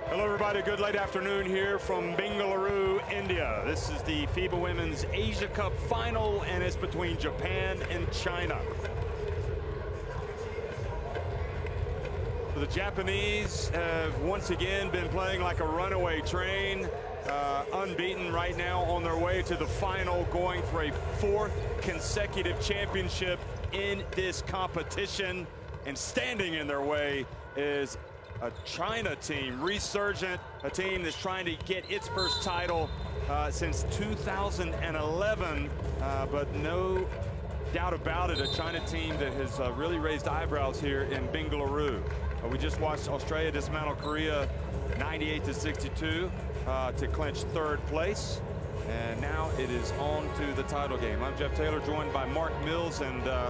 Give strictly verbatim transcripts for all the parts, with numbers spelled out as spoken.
Hello everybody, good late afternoon here from Bengaluru, India. This is the FIBA Women's Asia Cup final, and it's between Japan and China. The Japanese have once again been playing like a runaway train, uh, unbeaten right now on their way to the final, going for a fourth consecutive championship in this competition. And standing in their way is a China team, resurgent, a team that's trying to get its first title uh, since two thousand eleven, uh, but no doubt about it, a China team that has uh, really raised eyebrows here in Bengaluru. Uh, we just watched Australia dismantle Korea ninety-eight to sixty-two uh, to clinch third place, and now it is on to the title game. I'm Jeff Taylor, joined by Mark Mills, and uh,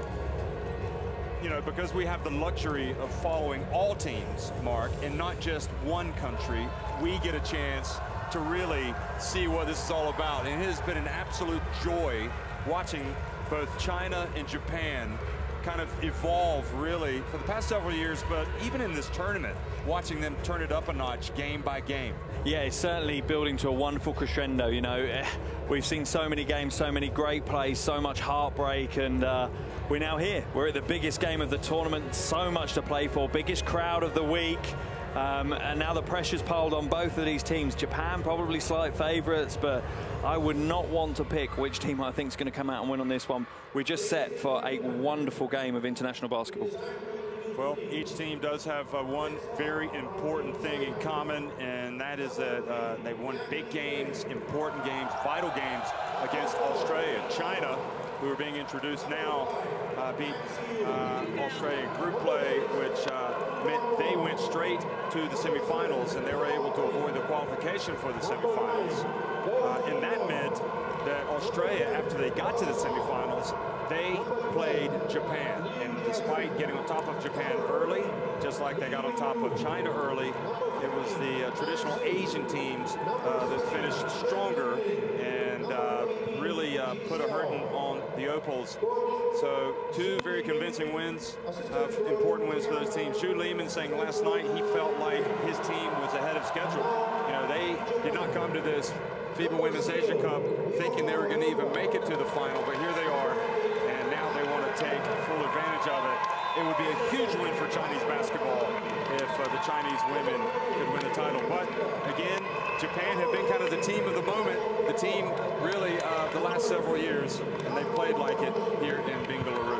you know, because we have the luxury of following all teams, Mark, and not just one country, we get a chance to really see what this is all about. And it has been an absolute joy watching both China and Japan kind of evolve really for the past several years, but even in this tournament, watching them turn it up a notch game by game. Yeah, it's certainly building to a wonderful crescendo. You know, we've seen so many games, so many great plays, so much heartbreak, and uh, we're now here. We're at the biggest game of the tournament, so much to play for, biggest crowd of the week. Um, and now the pressure's piled on both of these teams. Japan probably slight favourites, but I would not want to pick which team I think is going to come out and win on this one. We're just set for a wonderful game of international basketball. Well, each team does have uh, one very important thing in common, and that is that uh, they've won big games, important games, vital games against Australia. China, who are being introduced now, uh, beat uh, Australia in group play, which uh, meant they went straight to the semifinals, and they were able to avoid the qualification for the semifinals. Uh, and that meant that Australia, after they got to the semifinals, they played Japan. And despite getting on top of Japan early, just like they got on top of China early, it was the uh, traditional Asian teams uh, that finished stronger and uh, really uh, put a hurting on the Opals. So two very convincing wins, uh, important wins for those teams. Shu Lehman saying last night he felt like his team was ahead of schedule. You know, they did not come to this FIBA Women's Asia Cup thinking they were going to even make it to the final, but here they are, and now they want to take full advantage of it. It would be a huge win for Chinese basketball if uh, the Chinese women could win the title. But again, Japan have been kind of the team of the moment, the team really of uh, the last several years, and they've played like it here in Bengaluru.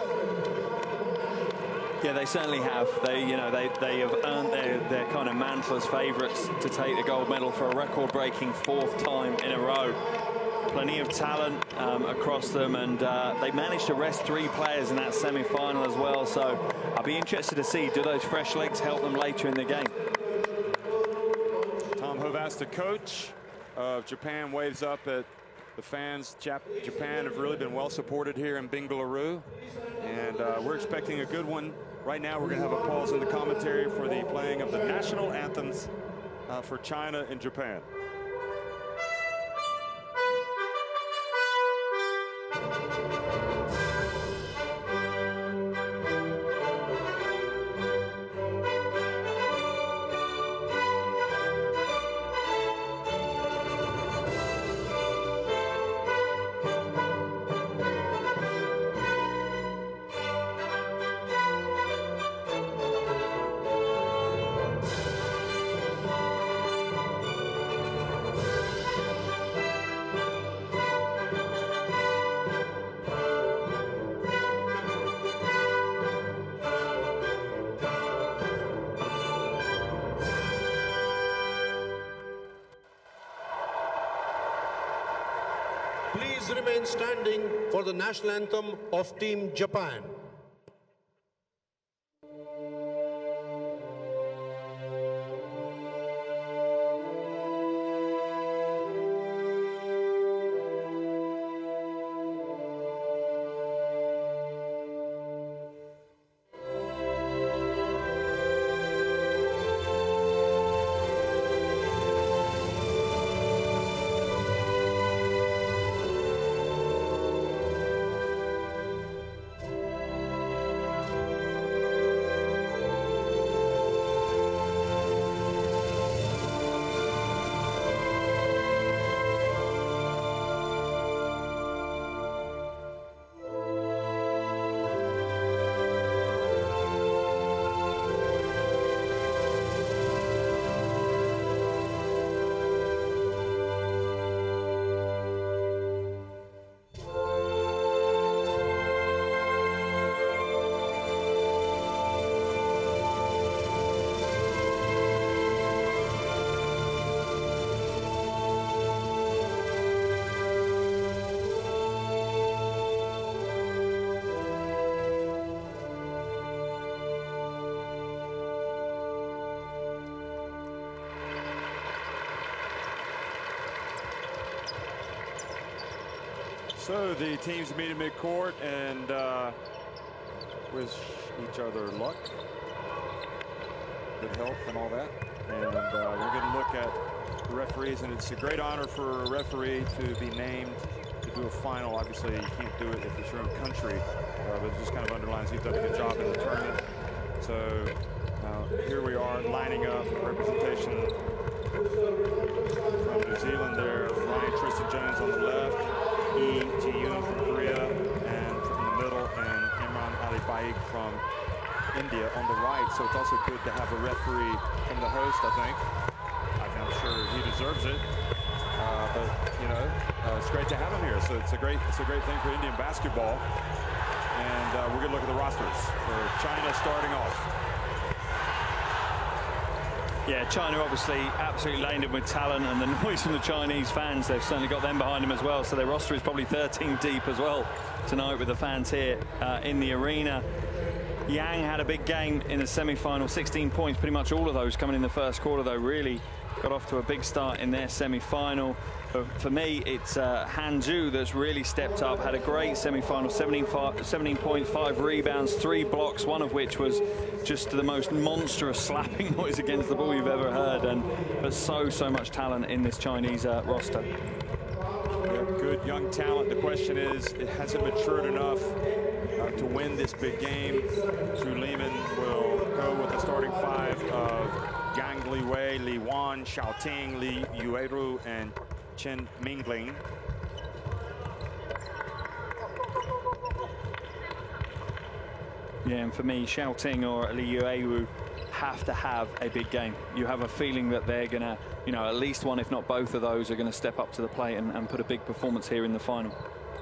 Yeah, they certainly have. They, you know, they they have earned their their kind of mantle as favourites to take the gold medal for a record-breaking fourth time in a row. Plenty of talent um, across them, and uh, they managed to rest three players in that semi-final as well. So I'll be interested to see, do those fresh legs help them later in the game? Tom Hovass, the coach of Japan, waves up at the fans. Jap Japan have really been well supported here in Bengaluru, and uh, we're expecting a good one. Right now, we're going to have a pause in the commentary for the playing of the national anthems uh, for China and Japan. Please remain standing for the national anthem of Team Japan. So the teams meet in mid-court and uh, wish each other luck, good health and all that. And uh, we're going to look at the referees, and it's a great honor for a referee to be named to do a final. Obviously, you can't do it if it's your own country, uh, but it just kind of underlines he's done a good job in the tournament. So uh, here we are lining up representation from New Zealand there. Ryan Tristan Jones on the left, Yi Ji-yoon from Korea, and from the middle, and Imran Ali Baig from India on the right. So it's also good to have a referee from the host, I think. I'm sure he deserves it. Uh, but, you know, uh, it's great to have him here. So it's a great, it's a great thing for Indian basketball. And uh, we're going to look at the rosters for China starting off. Yeah, China obviously absolutely laden with talent, and the noise from the Chinese fans, they've certainly got them behind them as well. So their roster is probably thirteen deep as well tonight with the fans here uh, in the arena. Yang had a big game in the semi-final, sixteen points, pretty much all of those coming in the first quarter, though. Really got off to a big start in their semi-final. But for me, it's uh, Han Zhu that's really stepped up, had a great semi-final, seventeen, seventeen points, five rebounds, three blocks, one of which was just the most monstrous slapping noise against the ball you've ever heard. And there's so, so much talent in this Chinese uh, roster. Yeah, good young talent. The question is, it hasn't matured enough uh, to win this big game. Zhu Liman will go with the starting five of Yang Liwei, Li Wan, Xiao Ting, Li Yueru, and Chen Mingling. Yeah, and for me, Xiao Ting or Li Yueru have to have a big game. You have a feeling that they're going to, you know, at least one, if not both of those, are going to step up to the plate and, and put a big performance here in the final.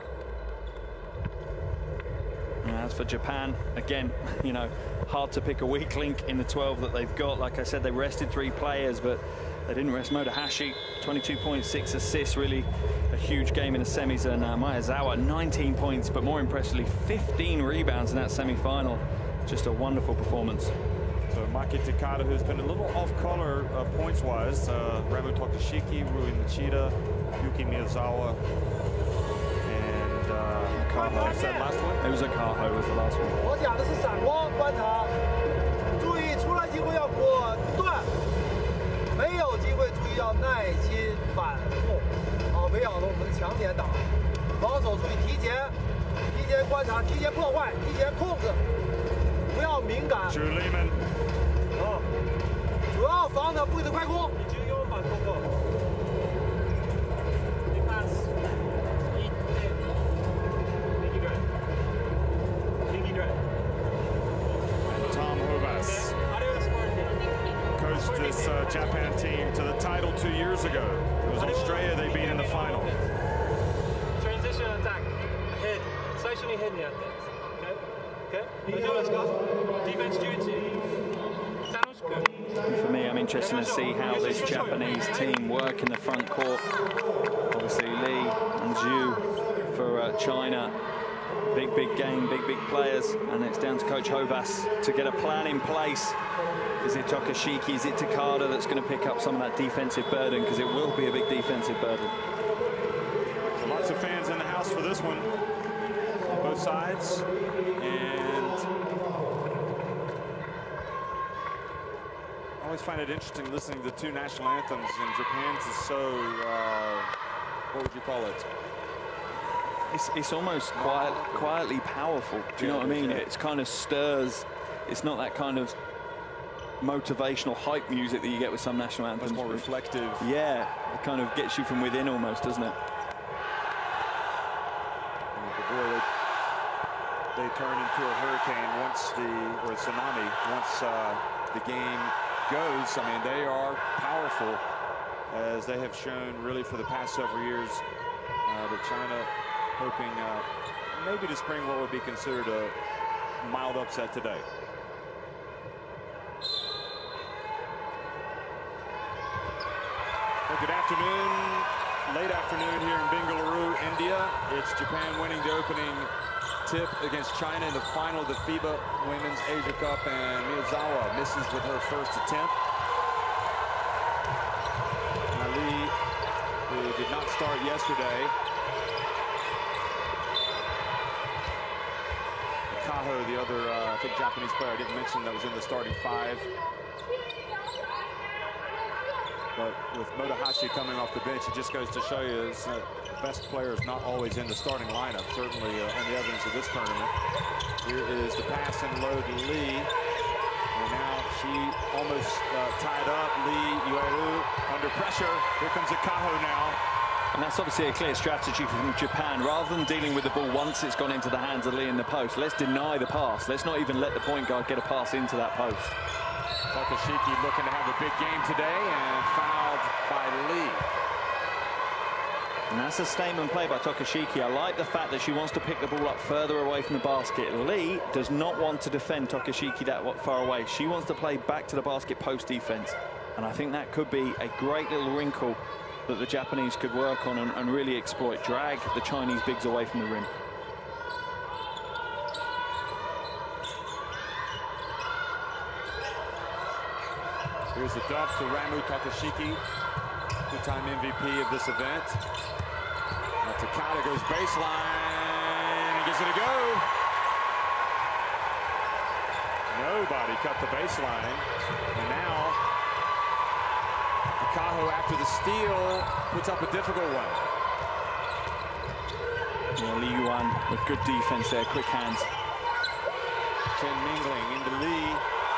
And as for Japan, again, you know, hard to pick a weak link in the twelve that they've got. Like I said, they rested three players, but they didn't rest Motohashi. twenty-two point six assists, really a huge game in the semis. And uh, Maezawa, nineteen points, but more impressively, fifteen rebounds in that semi-final. Just a wonderful performance. So Maki Takada, who's been a little off-color uh, points-wise, uh, Ramu Tokashiki, Rui Machida, Yuki Miyazawa, and uh, Kaho. Is that last one? It was a Kaho was the last one. 我讲的是闪光观察，注意出来机会要果断，没有机会注意要耐心反复，好培养了我们的强点打，防守注意提前、提前观察、提前破坏、提前控制，不要敏感。 Zhu Liman. 啊，主要防的不给他快攻。你就用反攻过。 Tom Hovas coached this uh, Japan team to the title two years ago. It was Australia they beat in the final. Transition attack. Head. 最初にヘッドやって。Okay? Okay? 大丈夫ですか? Defense duty. And for me, I'm interested to see how this Japanese team work in the front court. Obviously, Lee and Zhu for uh, China. Big, big game, big, big players. And it's down to Coach Hovas to get a plan in place. Is it Tokashiki, is it Takada that's going to pick up some of that defensive burden? Because it will be a big defensive burden. So lots of fans in the house for this one. Both sides. And I always find it interesting listening to the two national anthems, and Japan's is so, uh, what would you call it? It's, it's almost quiet, quietly powerful. Do you know what I mean? It's kind of stirs. It's not that kind of motivational hype music that you get with some national anthems. Much more reflective. Yeah, it kind of gets you from within almost, doesn't it? Boy, they, they turn into a hurricane once the, or a tsunami, once uh, the game goes. I mean, they are powerful, as they have shown really for the past several years. Uh, but China hoping uh, maybe to spring what would be considered a mild upset today. Well, good afternoon, late afternoon here in Bengaluru, India. It's Japan winning the opening tip against China in the final of the FIBA Women's Asia Cup, and Miyazawa misses with her first attempt. Ali, who did not start yesterday, Kaho, the other, uh, I think, Japanese player I didn't mention that was in the starting five. But with Motohashi coming off the bench, it just goes to show you that the best player is not always in the starting lineup, certainly uh, on the evidence of this tournament. Here is the pass and load to Lee. And now she almost uh, tied up. Lee Yueru under pressure. Here comes Kaho now. And that's obviously a clear strategy from Japan. Rather than dealing with the ball once it's gone into the hands of Lee in the post, let's deny the pass. Let's not even let the point guard get a pass into that post. Takashiki looking to have a big game today and fouled by Lee. And that's a statement play by Takashiki. I like the fact that she wants to pick the ball up further away from the basket. Lee does not want to defend Takashiki that far away. She wants to play back to the basket post defense. And I think that could be a great little wrinkle that the Japanese could work on and, and really exploit. Drag the Chinese bigs away from the rim. Here's a dump to Ramu Takashiki, two-time M V P of this event. Now Takada goes baseline and gets it to go. Nobody cut the baseline. And now Kaho, after the steal, puts up a difficult one. Yeah, Lee Yuan with good defense there, quick hands. Chen Mingling into Lee.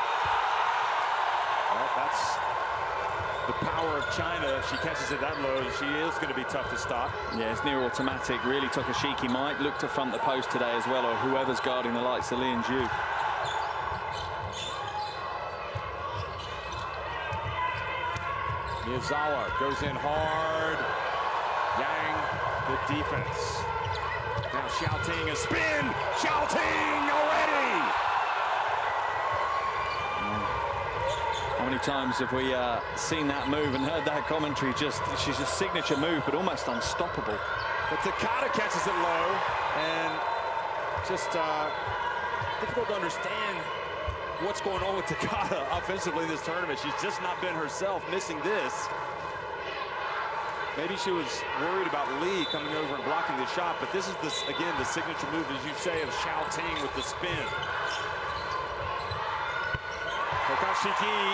Well, that's the power of China. If she catches it that low, she is going to be tough to stop. Yeah, it's near automatic. Really, Takashiki might look to front the post today as well, or whoever's guarding the likes of Lee and Ju. Miyazawa goes in hard. Yang, good defense. Now Xiaoting a spin. Xiaoting already. How many times have we uh, seen that move and heard that commentary? Just she's a signature move, but almost unstoppable. But Takada catches it low, and just uh, difficult to understand what's going on with Takada offensively in this tournament. She's just not been herself, missing this. Maybe she was worried about Lee coming over and blocking the shot, but this is, this again, the signature move, as you say, of Xiaoting with the spin. Takashiki.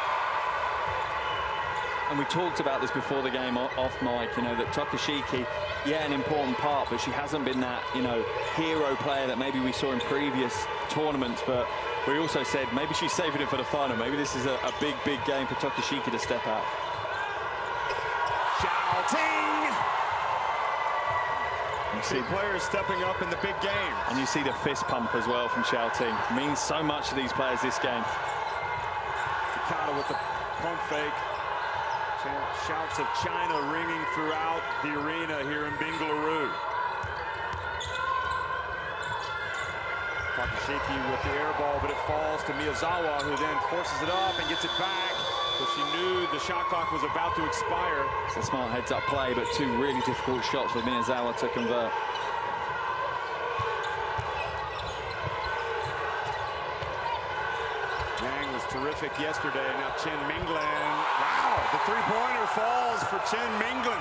And we talked about this before the game off mic, you know, that Takashiki, yeah, an important part, but she hasn't been that, you know, hero player that maybe we saw in previous tournaments. But we also said maybe she's saving it for the final. Maybe this is a, a big, big game for Takashiki to step out. Xiaoting! You see players stepping up in the big games. And you see the fist pump as well from Xiaoting. Means so much to these players this game. Takada with the pump fake. Shouts of China ringing throughout the arena here in Bengaluru. Takashiki with the air ball, but it falls to Miyazawa, who then forces it up and gets it back. So she knew the shot clock was about to expire. It's a smart heads-up play, but two really difficult shots for Miyazawa to convert. Yang was terrific yesterday. Now Chen Mingling. Wow, the three-pointer falls for Chen Mingling.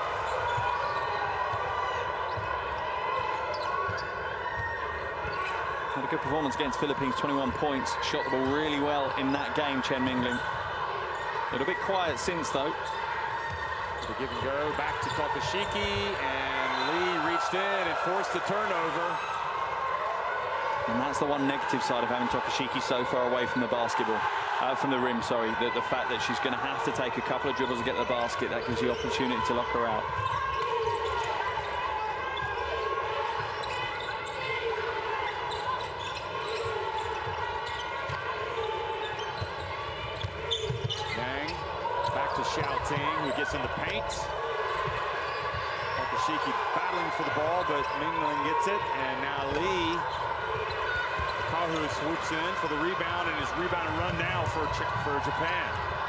Had a good performance against Philippines, twenty-one points. Shot the ball really well in that game, Chen Mingling. A little bit quiet since, though. The give and go back to Takashiki, and Lee reached in and forced the turnover. And that's the one negative side of having Takashiki so far away from the basketball, uh, from the rim, sorry. The, the fact that she's going to have to take a couple of dribbles to get the basket, that gives you opportunity to lock her out. Yang back to Xiaoting, who gets in the paint. Takashiki battling for the ball, but Mingling gets it, and now Lee. Kaho swoops in for the rebound, and his rebound and run now for, for Japan.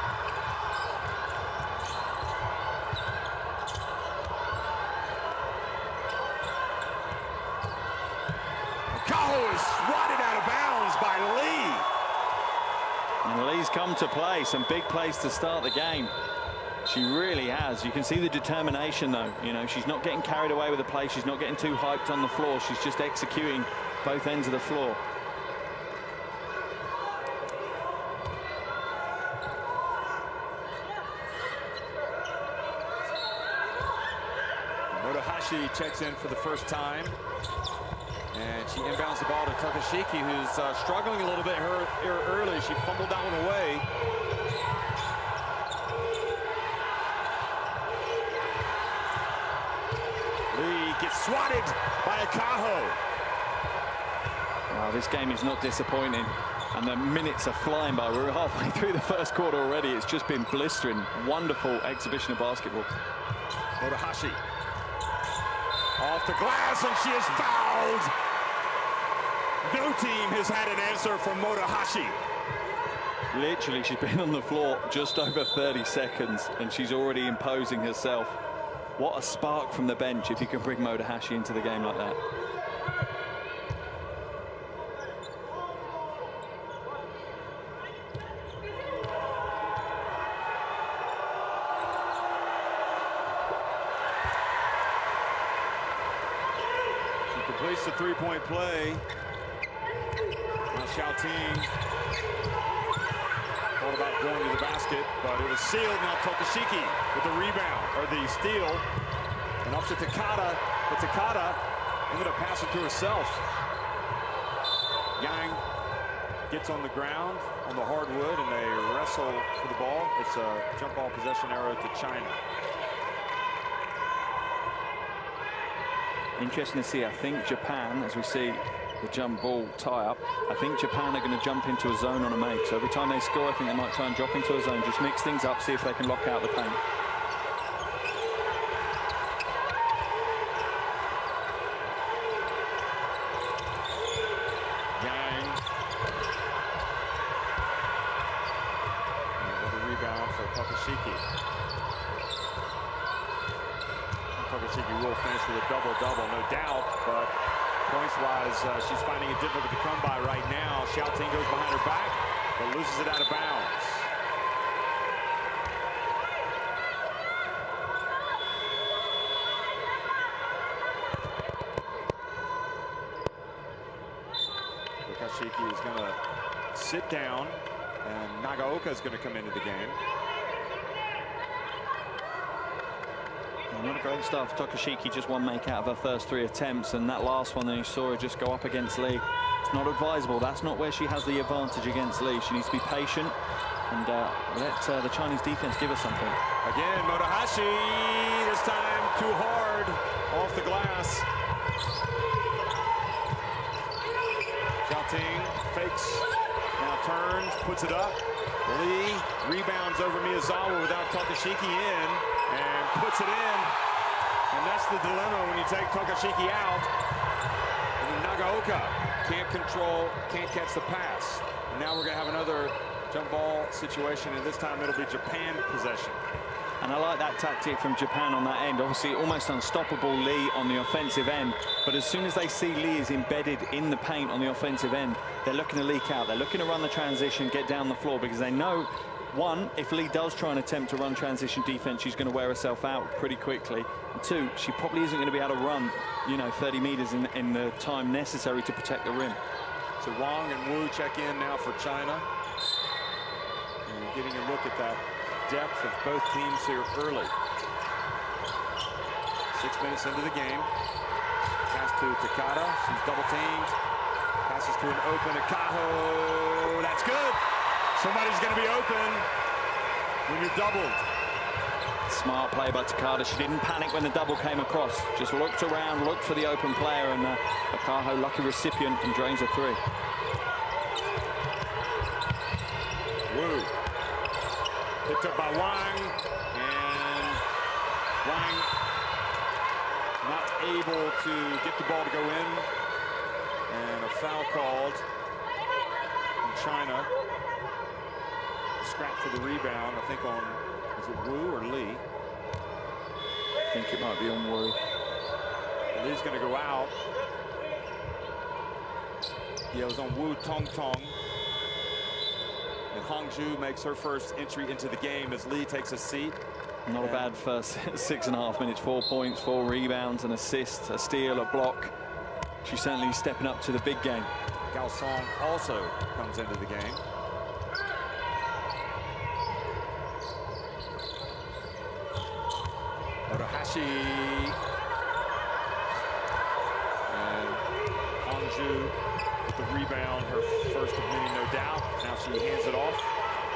Kaho is swatted out of bounds by Lee. And Lee's come to play, some big plays to start the game. She really has. You can see the determination, though. You know, she's not getting carried away with the play. She's not getting too hyped on the floor. She's just executing both ends of the floor. Motohashi checks in for the first time. And she inbounds the ball to Takashiki, who's uh, struggling a little bit her, her early. She fumbled that one away. Lee gets swatted by Akaho. Wow, this game is not disappointing. And the minutes are flying by. We're halfway through the first quarter already. It's just been blistering. Wonderful exhibition of basketball. Motohashi. Off the glass, and she is fouled. No team has had an answer from Motohashi. Literally, she's been on the floor just over thirty seconds, and she's already imposing herself. What a spark from the bench if you can bring Motohashi into the game like that. Completes the three-point play. Now Xiaoting thought about going to the basket, but it was sealed. Now Takashiki with the rebound, or the steal. And up to Takada, but Takada ended up passing to herself. Yang gets on the ground, on the hardwood, and they wrestle for the ball. It's a jump ball possession arrow to China. Interesting to see. I think Japan, as we see the jump ball tie-up, I think Japan are going to jump into a zone on a make. So every time they score, I think they might try and drop into a zone, just mix things up, see if they can lock out the paint. Yang. Another rebound for Takashiki. Takashiki will finish with a double-double, no doubt, but points-wise, uh, she's finding it difficult to come by right now. Xiaoting goes behind her back, but loses it out of bounds. Takashiki is going to sit down, and Nagaoka is going to come into the game. Not a great start for Takashiki, just one make out of her first three attempts, and that last one, then you saw her just go up against Lee. It's not advisable. That's not where she has the advantage against Lee. She needs to be patient and uh, let uh, the Chinese defense give her something. Again, Motohashi, this time too hard off the glass. Xiaoting fakes, now turns, puts it up. Lee rebounds over Miyazawa without Takashiki in, and puts it in. And that's the dilemma when you take Takashiki out. And Nagaoka can't control, can't catch the pass. And now we're going to have another jump ball situation, and this time it'll be Japan possession. And I like that tactic from Japan on that end. Obviously, almost unstoppable Lee on the offensive end. But as soon as they see Lee is embedded in the paint on the offensive end, they're looking to leak out. They're looking to run the transition, get down the floor, because they know, one, if Lee does try and attempt to run transition defense, she's going to wear herself out pretty quickly. And two, she probably isn't going to be able to run, you know, thirty meters in, in the time necessary to protect the rim. So Wang and Wu check in now for China. And we're getting a look at that depth of both teams here early. Six minutes into the game. Pass to Takada. She's double teamed. Passes to an open Akaho. That's good. Somebody's going to be open when you're doubled. Smart play by Takada. She didn't panic when the double came across. Just looked around, looked for the open player, and uh, Akaho, lucky recipient, and drains a three. Wu. Picked up by Wang, and Wang not able to get the ball to go in, and a foul called in China. Scrap for the rebound, I think on, is it Wu or Lee? I think it might be on Wu. Lee's going to go out. Yeah, it was on Wu Tong Tong. And Hangzhou makes her first entry into the game as Lee takes a seat. Not and a bad first six and a half minutes. Four points, four rebounds, an assist, a steal, a block. she's certainly stepping up to the big game. Gao Song also comes into the game. Motohashi and Hongzhu with the rebound, her first of many, no doubt. Now she hands it off.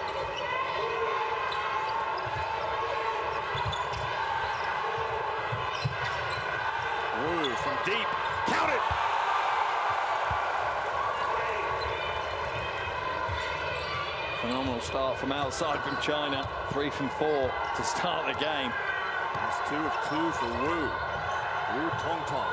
Wu from deep, count it! Phenomenal start from outside from China. Three from four to start the game. That's two of two for Wu. Wu Tongtong.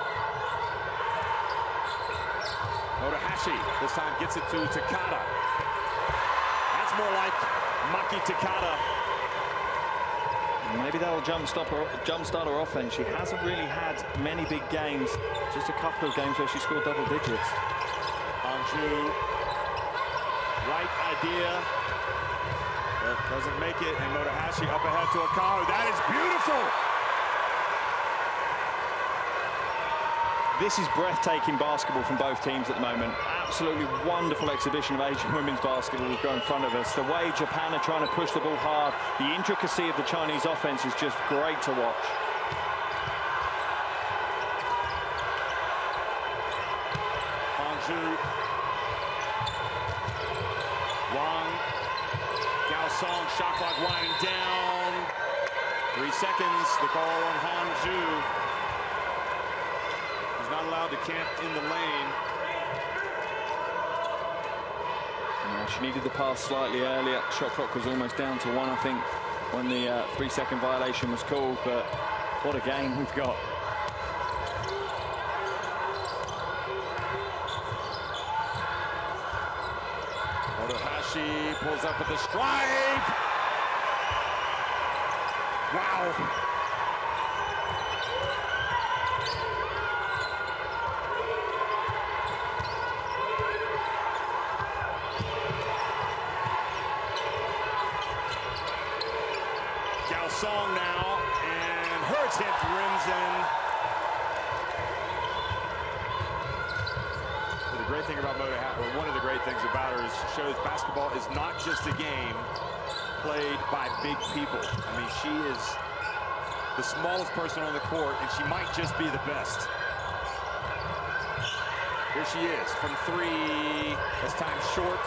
Motohashi this time gets it to Takada. That's more like Maki Takada. Maybe that'll jumpstart her, jumpstart her offense. She hasn't really had many big games. Just a couple of games where she scored double digits. Hongzhu, right idea. But doesn't make it, and Motohashi up ahead to Akaru. That is beautiful! This is breathtaking basketball from both teams at the moment. Absolutely wonderful exhibition of Asian women's basketball we've got in front of us. The way Japan are trying to push the ball hard, the intricacy of the Chinese offense is just great to watch. Hongzhu, Wang, Gao Song, shot clock winding down. Three seconds, the call on Hongzhu. He's not allowed to camp in the lane. Yeah, she needed the pass slightly earlier. Shot clock was almost down to one, I think, when the uh, three-second violation was called. But what a game we've got. Motohashi pulls up with the stripe. Wow. Gao Song now, and her attempt rims in. So the great thing about Motohashi, or one of the great things about her, is she shows basketball is not just a game played by big people. I mean, she is the smallest person on the court, and she might just be the best. Here she is from three. This time short.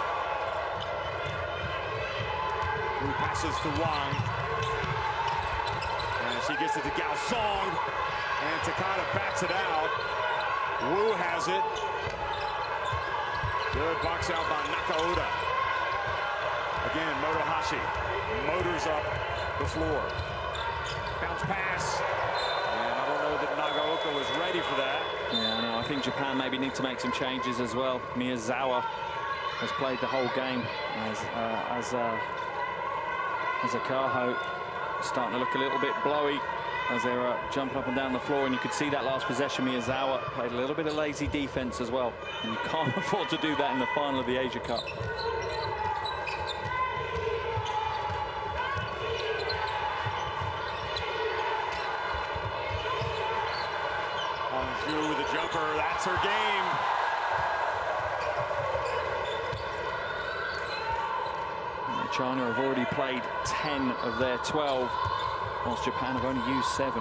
Wu passes to Wang. And she gets it to Gao Song. And Takada bats it out. Wu has it. Good box out by Nakaoda. Again, Motohashi motors up the floor. Bounce pass. And I don't know that Nagaoka was ready for that. Yeah, no, I think Japan maybe need to make some changes as well. Miyazawa has played the whole game as uh, as uh, as Akaho starting to look a little bit blowy as they're uh, jumping up and down the floor, and you could see that last possession. Miyazawa played a little bit of lazy defense as well, and you can't afford to do that in the final of the Asia Cup. Hongzhu with a jumper, that's her game. And China have already played ten of their twelve, whilst Japan have only used seven.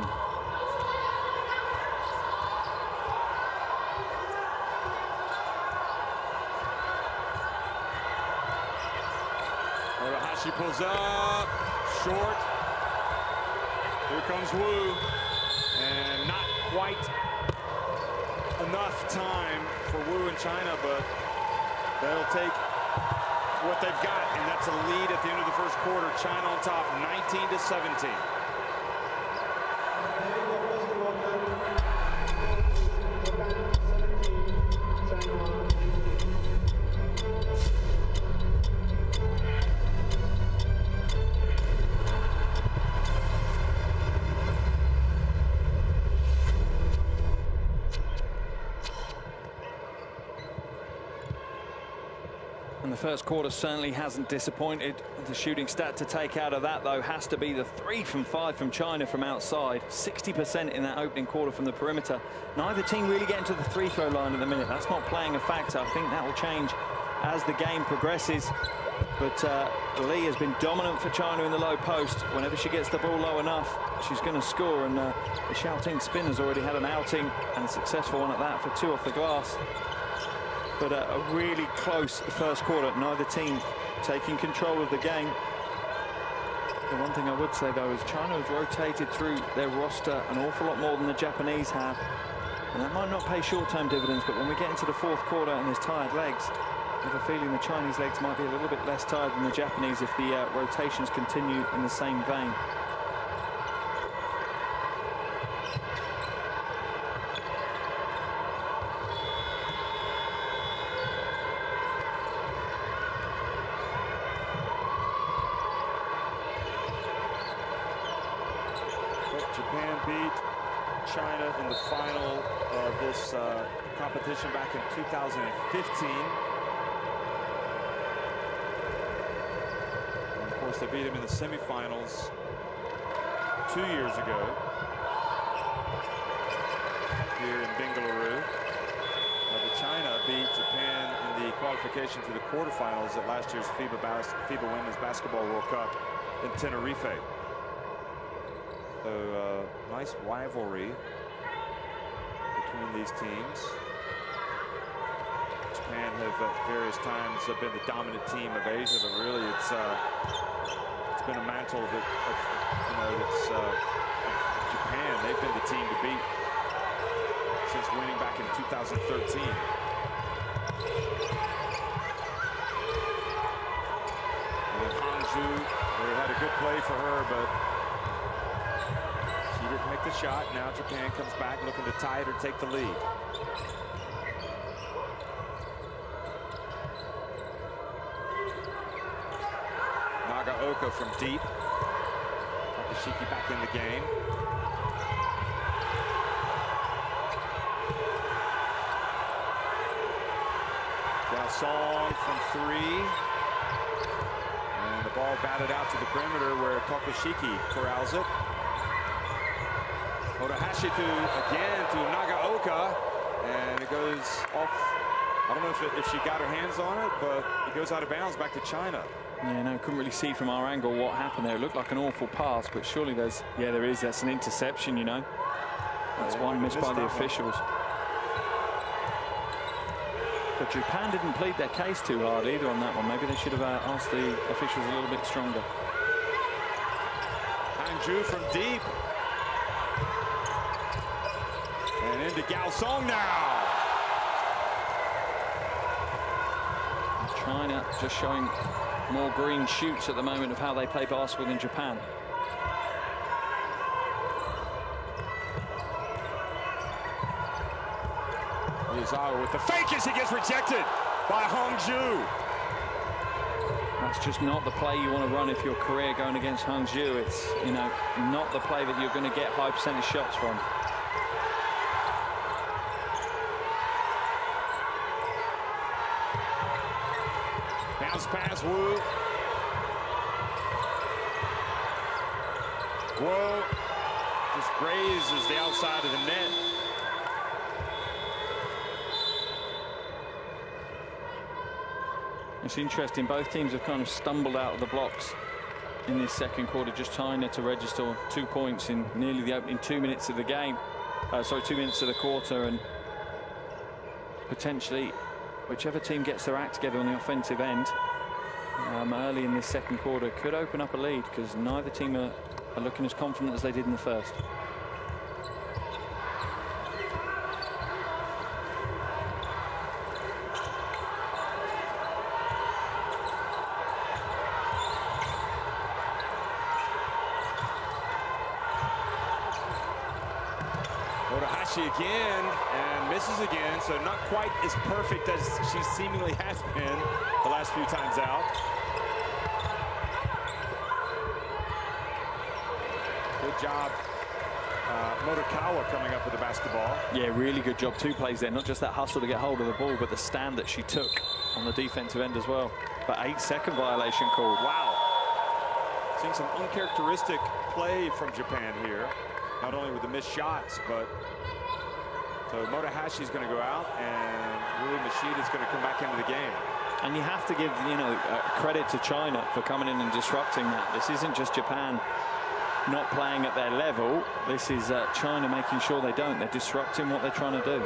Motohashi pulls up, short. Here comes Wu, and not quite enough time for Wu and China, but they'll take what they've got, and that's a lead at the end of the first quarter. China on top, nineteen to seventeen. And the The first quarter certainly hasn't disappointed. The shooting stat to take out of that, though, has to be the three from five from China from outside. sixty percent in that opening quarter from the perimeter. Neither team really getting to the free throw line at the minute. That's not playing a factor. I think that will change as the game progresses. But uh, Li has been dominant for China in the low post. Whenever she gets the ball low enough, she's going to score. And uh, the Xiaoting spin has already had an outing, and a successful one at that for two off the glass. But uh, a really close first quarter. Neither team taking control of the game. The one thing I would say, though, is China has rotated through their roster an awful lot more than the Japanese have. And that might not pay short-term dividends, but when we get into the fourth quarter and there's tired legs, I have a feeling the Chinese legs might be a little bit less tired than the Japanese if the uh, rotations continue in the same vein. Japan beat China in the final of this uh, competition back in two thousand fifteen. And of course, they beat him in the semifinals two years ago here in Bengaluru. Uh, but China beat Japan in the qualification to the quarterfinals at last year's FIBA, Bas FIBA Women's Basketball World Cup in Tenerife. So, uh, nice rivalry between these teams. Japan have at various times have been the dominant team of Asia, but really it's uh, it's been a mantle of, it, of you know it's uh, of Japan. They've been the team to beat since winning back in two thousand thirteen. And Hangzhou, they had a good play for her, but she didn't make the shot. Now Japan comes back looking to tie it or take the lead. Nagaoka from deep. Takashiki back in the game. Song from three. And the ball batted out to the perimeter where Takashiki corrals it. Otohashitu again to Nagaoka, and it goes off. I don't know if, it, if she got her hands on it, but it goes out of bounds back to China. Yeah, no, couldn't really see from our angle what happened there. It looked like an awful pass, but surely there's, yeah, there is. That's an interception, you know. That's yeah, one missed by the officials. But Japan didn't plead their case too hard either on that one. Maybe they should have uh, asked the officials a little bit stronger. Hangzhou from deep. And into Gao Song now. China just showing more green shoots at the moment of how they play basketball than Japan. Miyazawa with the fake as he gets rejected by Hangzhou. That's just not the play you want to run if your career going against Hangzhou. It's, you know, not the play that you're going to get high percentage shots from. Bounce pass, Wu. Wu just grazes the outside of the net. It's interesting, both teams have kind of stumbled out of the blocks in this second quarter. Just China to register two points in nearly the opening two minutes of the game. Uh, sorry, two minutes of the quarter, and potentially whichever team gets their act together on the offensive end um, early in this second quarter could open up a lead, because neither team are, are looking as confident as they did in the first. Again and misses again, so not quite as perfect as she seemingly has been the last few times out. Good job, uh, Motokawa coming up with the basketball. Yeah, really good job. Two plays there, not just that hustle to get hold of the ball, but the stand that she took on the defensive end as well. But eight-second violation called. Wow. Seeing some uncharacteristic play from Japan here. Not only with the missed shots, but so Motahashi's going to go out, and Rui Mashida's going to come back into the game. And you have to give, you know, uh, credit to China for coming in and disrupting that. This isn't just Japan not playing at their level. This is uh, China making sure they don't. They're disrupting what they're trying to do.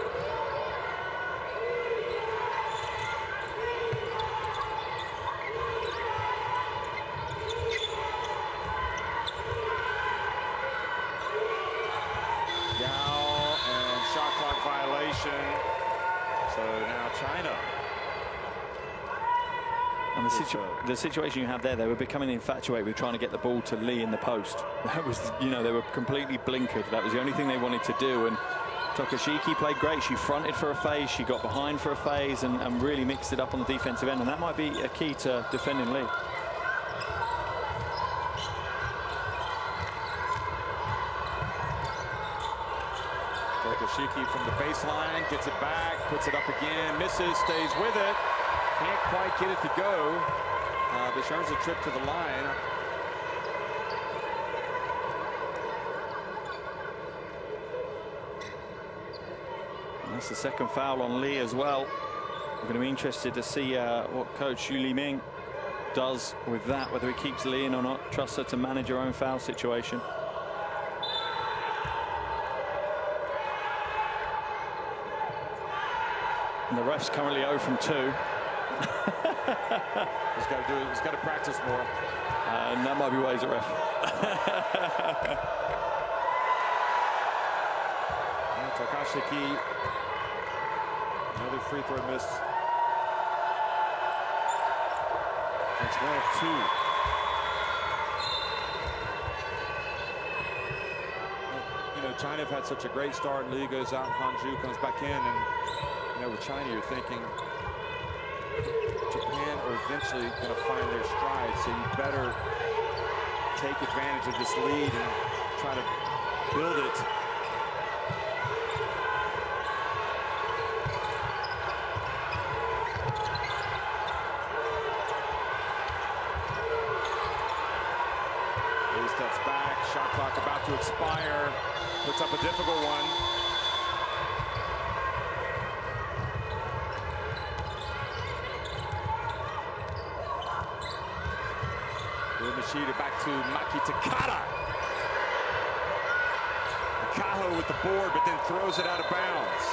Gao and shot clock violation. So now China. And the, situ the situation you have there, they were becoming infatuated with trying to get the ball to Lee in the post. That was, you know, they were completely blinkered. That was the only thing they wanted to do. And Tokushiki played great. She fronted for a phase, she got behind for a phase, and, and really mixed it up on the defensive end. And that might be a key to defending Lee. Tokushiki from the baseline, gets it back, puts it up again, misses, stays with it. Can't quite get it to go, uh, but she earns a trip to the line. And that's the second foul on Lee as well. We're going to be interested to see uh, what coach Xu Liming does with that, whether he keeps Lee in or not. Trusts her to manage her own foul situation. And the ref's currently zero from two. He's got to do it. He's got to practice more. Uh, and that might be why he's a ref. And Tokushiki, another free throw miss. It's one of two. You know, China have had such a great start. Lee goes out, Hanju comes back in, and you know, with China, you're thinking Japan are eventually going to find their stride, so you better take advantage of this lead and try to build it. Lee steps back, shot clock about to expire, puts up a difficult one. Machida back to Maki Takada. Kaho with the board, but then throws it out of bounds.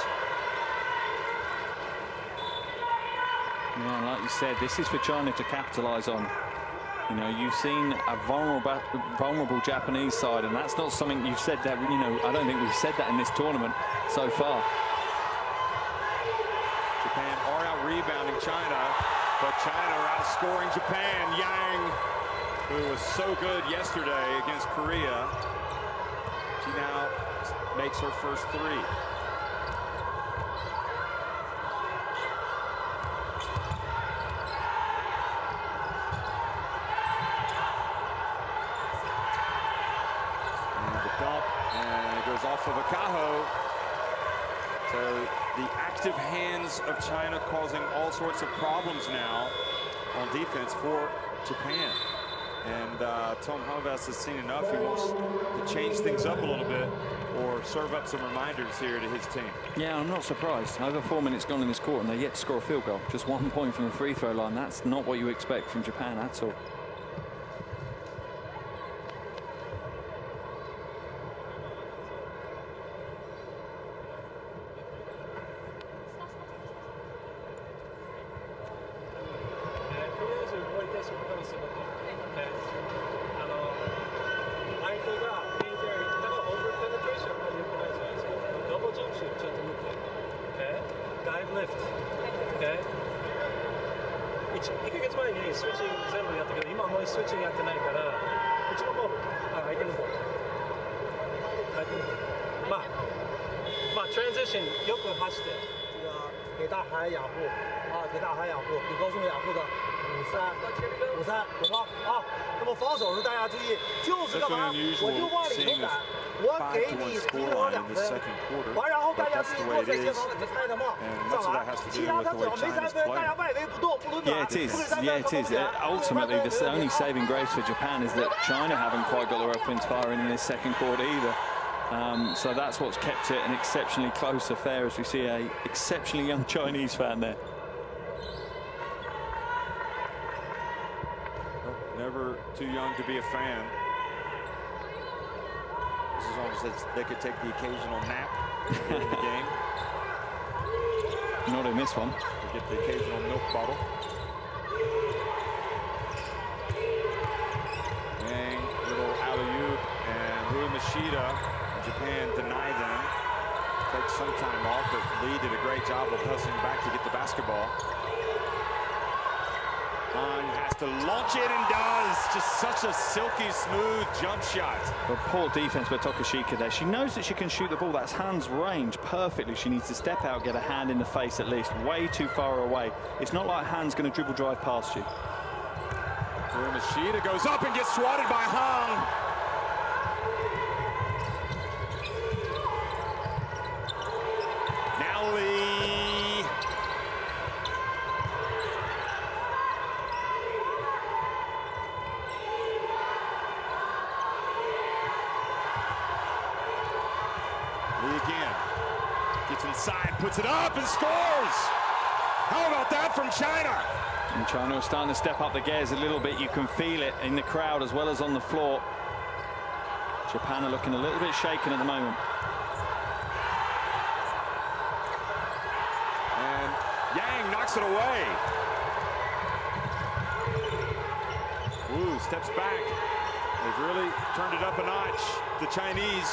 Yeah, and like you said, this is for China to capitalize on. You know, you've seen a vulnerable, vulnerable Japanese side, and that's not something you've said that, you know, I don't think we've said that in this tournament so far. Japan are out rebounding China, but China are outscoring Japan. Yang, who was so good yesterday against Korea, she now makes her first three. And the dump, and it goes off of Akaho. So the active hands of China causing all sorts of problems now on defense for Japan. And uh, Tom Hovass has seen enough. He wants to change things up a little bit or serve up some reminders here to his team. Yeah, I'm not surprised. Over four minutes gone in this quarter, and they're yet to score a field goal. Just one point from the free throw line. That's not what you expect from Japan at all. transition よく走って、这个给大海养护啊，给大海养护，给高中养护的。 五三五三，懂吗？啊，那么防守时大家注意，就是干嘛？我就往里头赶，我给你提多两分，完然后大家注意过在前方你猜的嘛，上来，其他他只要没三分，大家外围不动不轮转。 Yeah, it is. Yeah, it is. Uh, ultimately, the only saving grace for Japan is that China haven't quite got their offense firing in this second quarter either. Um, so that's what's kept it an exceptionally close affair as we see a exceptionally young Chinese fan there. Never too young to be a fan. As long as they could take the occasional nap in the game. Not in this one. They get the occasional milk bottle. Yang, little alley-oop, and Rui Machida, Japan denied them. Takes some time off, but Lee did a great job of hustling back to get the basketball. Han has to launch it and does. Just such a silky smooth jump shot. But poor defense by Tokushika there. She knows that she can shoot the ball. That's Han's range perfectly. She needs to step out, get a hand in the face at least. Way too far away. It's not like Han's going to dribble drive past you. Machida goes up and gets swatted by Han. Now Lee. Lee again. Gets inside, puts it up, and scores! How about that from China? And China are starting to step up the gears a little bit. You can feel it in the crowd as well as on the floor. Japan are looking a little bit shaken at the moment. And Yang knocks it away. Wu steps back. They've really turned it up a notch, the Chinese.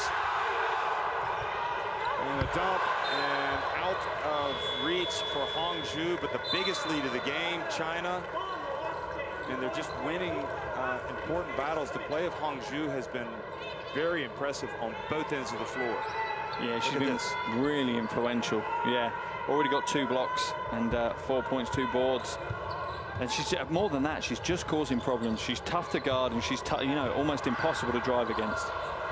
And a dump and out of reach for Hongzhou, but the biggest lead of the game, China. And they're just winning uh, important battles. The play of Hongzhou has been very impressive on both ends of the floor. Yeah, she's been this. really influential. Yeah, already got two blocks and uh, four points, two boards. And she's more than that, she's just causing problems. She's tough to guard and she's, you know, almost impossible to drive against.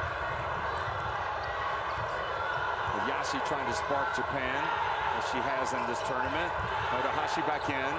Yashi trying to spark Japan, as she has in this tournament. Motohashi back in.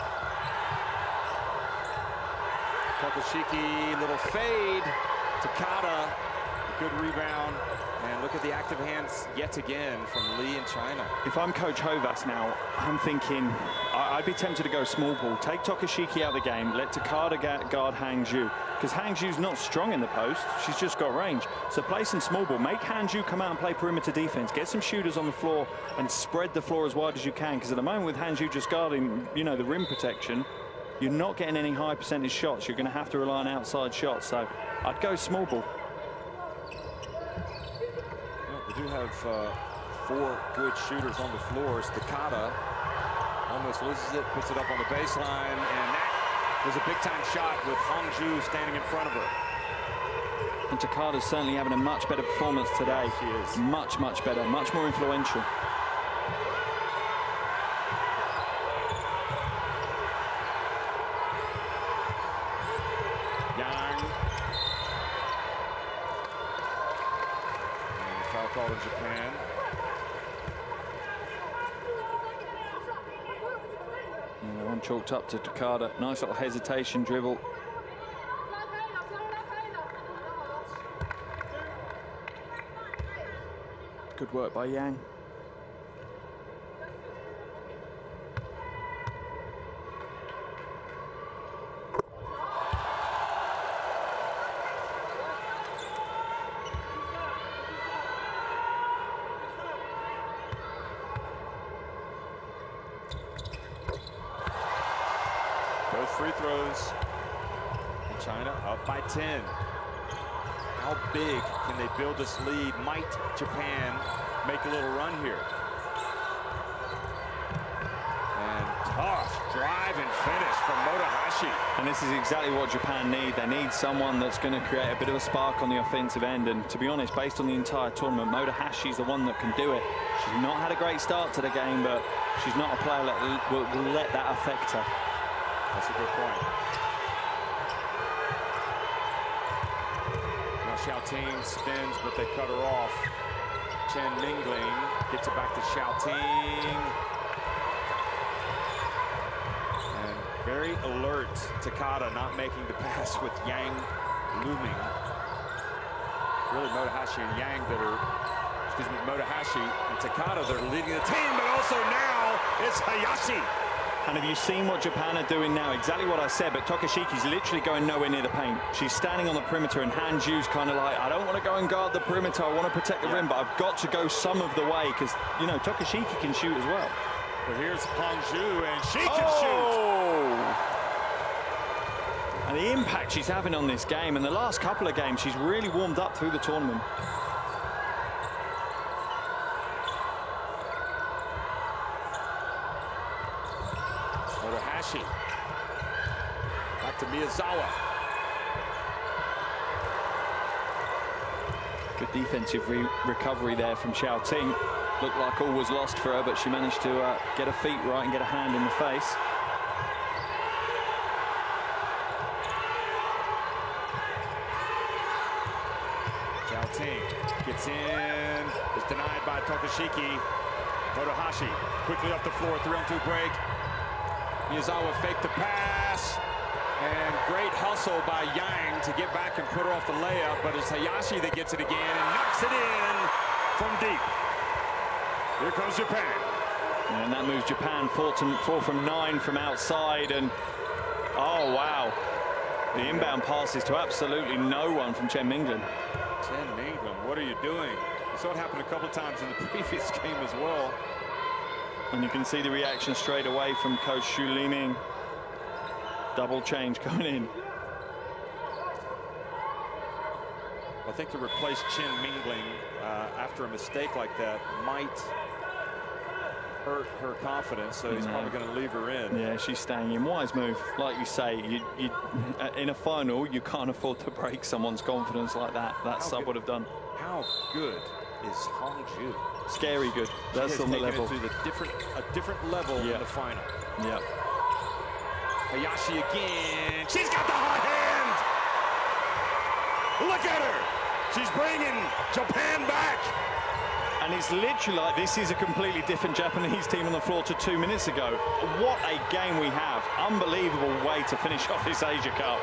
Tokushiki, little fade. Takada, good rebound. And look at the active hands yet again from Lee and China. If I'm Coach Hovas now, I'm thinking I'd be tempted to go small ball. Take Tokushiki out of the game, let Takada guard Hangzhou. Because Hangzhou's not strong in the post, she's just got range. So play some small ball, make Hangzhou come out and play perimeter defense, get some shooters on the floor and spread the floor as wide as you can. Because at the moment with Hangzhou just guarding, you know, the rim protection, you're not getting any high percentage shots. You're going to have to rely on outside shots. So I'd go small ball. They do have uh, four good shooters on the floor. Takada almost loses it, puts it up on the baseline, and that was a big-time shot with Hongzhou standing in front of her. And Takada's certainly having a much better performance today. She is. Much, much better, much more influential. Yang. And foul called in Japan. And one chalked up to Takada. Nice little hesitation dribble. Good work by Yang. Both free throws. And China up by ten. How big can they build this lead? Might Japan make a little run here? And tough drive and finish from Motohashi. And this is exactly what Japan need. They need someone that's going to create a bit of a spark on the offensive end. And to be honest, based on the entire tournament, Motohashi's the one that can do it. She's not had a great start to the game, but she's not a player that will, will let that affect her. That's a good point. Now Xiaoting spins, but they cut her off. Chen Mingling gets it back to Xiaoting. And very alert, Takada not making the pass with Yang looming. Really Motohashi and Yang that are, excuse me, Motohashi and Takada that are leading the team, but also now it's Hayashi. And have you seen what Japan are doing now? Exactly what I said, but Tokashiki's literally going nowhere near the paint. She's standing on the perimeter, and Han Ju's kind of like, I don't want to go and guard the perimeter. I want to protect the yeah. rim, but I've got to go some of the way because, you know, Tokashiki can shoot as well. But here's Hongju, and she can oh. shoot. And the impact she's having on this game, and the last couple of games, she's really warmed up through the tournament. Motohashi. Back to Miyazawa. Good defensive re recovery there from Xiaoting. Looked like all was lost for her, but she managed to uh, get her feet right and get a hand in the face. Xiaoting gets in, is denied by Tokashiki. Motohashi quickly up the floor, three on two break. Miyazawa faked the pass, and great hustle by Yang to get back and put her off the layup, but it's Hayashi that gets it again and knocks it in from deep. Here comes Japan. And that moves Japan four, to, four from nine from outside, and oh wow. The inbound passes to absolutely no one from Chen Mingling. Chen Mingling, what are you doing? I saw it happen a couple times in the previous game as well. And you can see the reaction straight away from Coach Xu Liming. Double change going in. I think to replace Chen Mingling uh, after a mistake like that might hurt her confidence, so he's yeah. probably going to leave her in. Yeah, she's staying in. Wise move. Like you say, you, you, in a final, you can't afford to break someone's confidence like that. That how sub good, would have done. How good is Hongju? Scary good. That's on the level. To the different, a different level yep. in the final. Yep. Hayashi again. She's got the hot hand. Look at her. She's bringing Japan back. And it's literally like this is a completely different Japanese team on the floor to two minutes ago. What a game we have. Unbelievable way to finish off this Asia Cup.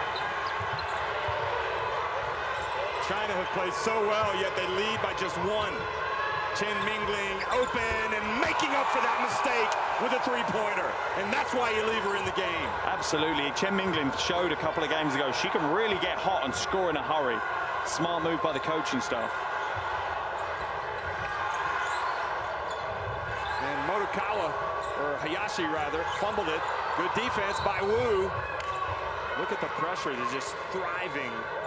China have played so well, yet they lead by just one. Chen Mingling open and making up for that mistake with a three-pointer. And that's why you leave her in the game. Absolutely. Chen Mingling showed a couple of games ago she can really get hot and score in a hurry. Smart move by the coaching staff. And Motokawa, or Hayashi rather, fumbled it. Good defense by Wu. Look at the pressure. They're just thriving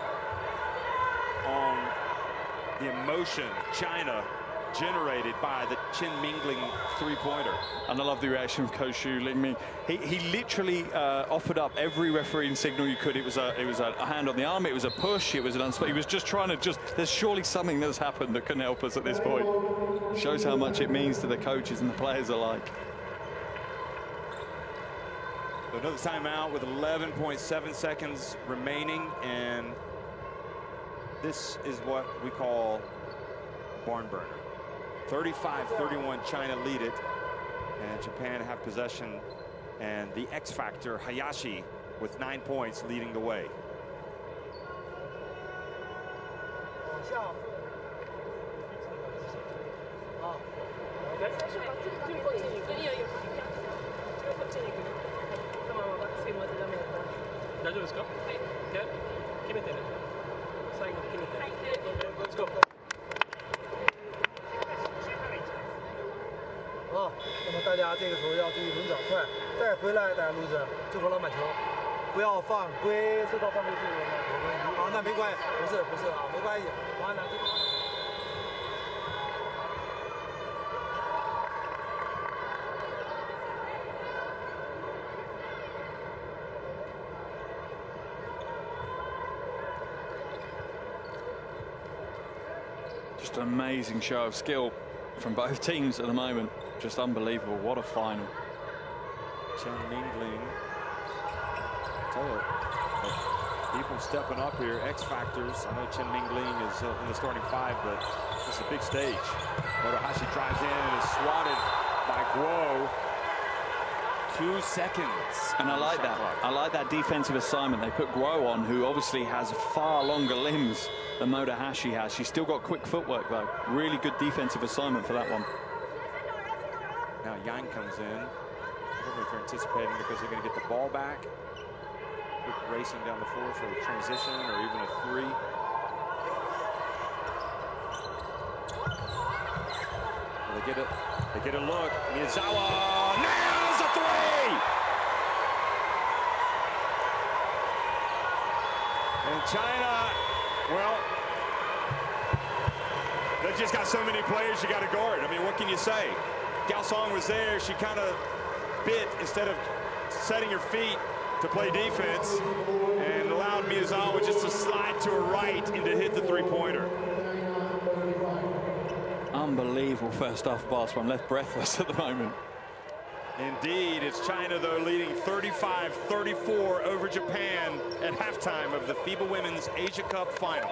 on the emotion China generated by the Chen Mingling three-pointer. And I love the reaction of Coach Xu Liming. He, he literally uh, offered up every refereeing signal you could. It was a it was a hand on the arm, it was a push, it was an unsp. He was just trying to just, there's surely something that's happened that can help us at this point. Shows how much it means to the coaches and the players alike. Another timeout with eleven point seven seconds remaining, and this is what we call barn burner. thirty-five thirty-one China lead it, and Japan have possession, and the X factor Hayashi with nine points leading the way. Let's go. 啊，那么大家这个时候要注意轮转快，再回来大家录制救活篮板球，不要犯规，受到犯规记录了吗？啊，那没关系，不是不是啊，没关系，完了这个。 Just an amazing show of skill from both teams at the moment. Just unbelievable. What a final. Chen Mingling tell you, people stepping up here, X factors. I know Chen Mingling is uh, in the starting five, but this is a big stage. Motohashi drives in and is swatted by Guo. Two seconds. And I like that. I like that defensive assignment. They put Guo on, who obviously has far longer limbs than Motohashi has. She's still got quick footwork, though. Really good defensive assignment for that one. Now Yang comes in. I don't know if they're anticipating because they're going to get the ball back. Quick racing down the floor for a transition or even a three. Well, they get it. They get a look. Miyazawa nails a three. And China, well, they've just got so many players you got to guard. I mean, what can you say? Gao Song was there. She kind of bit instead of setting her feet to play defense and allowed Miyazawa just to slide to her right and to hit the three-pointer. Unbelievable first half basketball. I'm left breathless at the moment. Indeed, it's China, though, leading thirty-five thirty-four over Japan at halftime of the FIBA Women's Asia Cup final.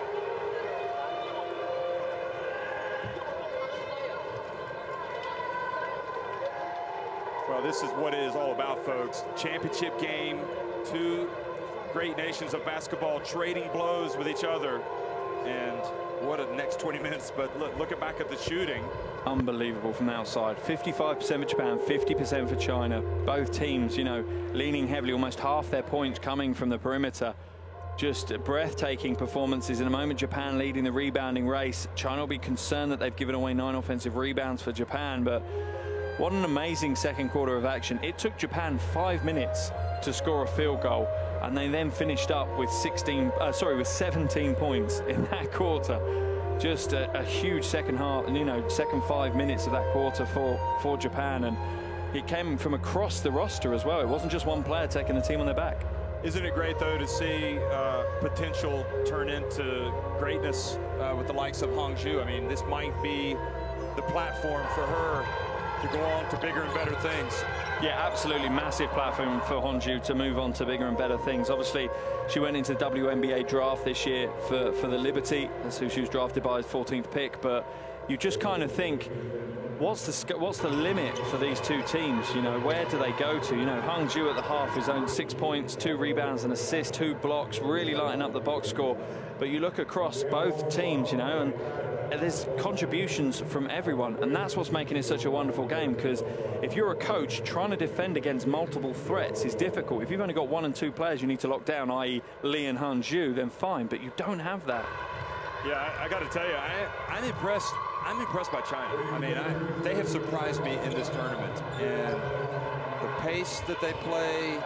Well, this is what it is all about, folks. Championship game, two great nations of basketball trading blows with each other. And what a next twenty minutes, but look, look at back at the shooting. Unbelievable from the outside. fifty-five percent for Japan, fifty percent for China. Both teams, you know, leaning heavily, almost half their points coming from the perimeter. Just breathtaking performances. In a moment, Japan leading the rebounding race. China will be concerned that they've given away nine offensive rebounds for Japan, but what an amazing second quarter of action. It took Japan five minutes to score a field goal, and they then finished up with sixteen, uh, sorry, with seventeen points in that quarter. Just a, a huge second half, you know, second five minutes of that quarter for, for Japan, and it came from across the roster as well. It wasn't just one player taking the team on their back. Isn't it great, though, to see uh, potential turn into greatness uh, with the likes of Hongju? I mean, this might be the platform for her to go on to bigger and better things. Yeah, absolutely massive platform for Hongju to move on to bigger and better things. Obviously, she went into the W N B A draft this year for, for the Liberty. That's who she was drafted by as fourteenth pick. But you just kind of think, what's the what's the limit for these two teams? You know, where do they go to? You know, Hongju at the half has owned six points, two rebounds, an assist, two blocks, really lighting up the box score. But you look across both teams, you know, and there's contributions from everyone, and that's what's making it such a wonderful game, because if you're a coach, trying to defend against multiple threats is difficult. If you've only got one and two players you need to lock down, that is. Lee and Hongju, then fine, but you don't have that. Yeah, I, I got to tell you, I, I'm impressed. I'm impressed by China. I mean, I, they have surprised me in this tournament, and the pace that they play,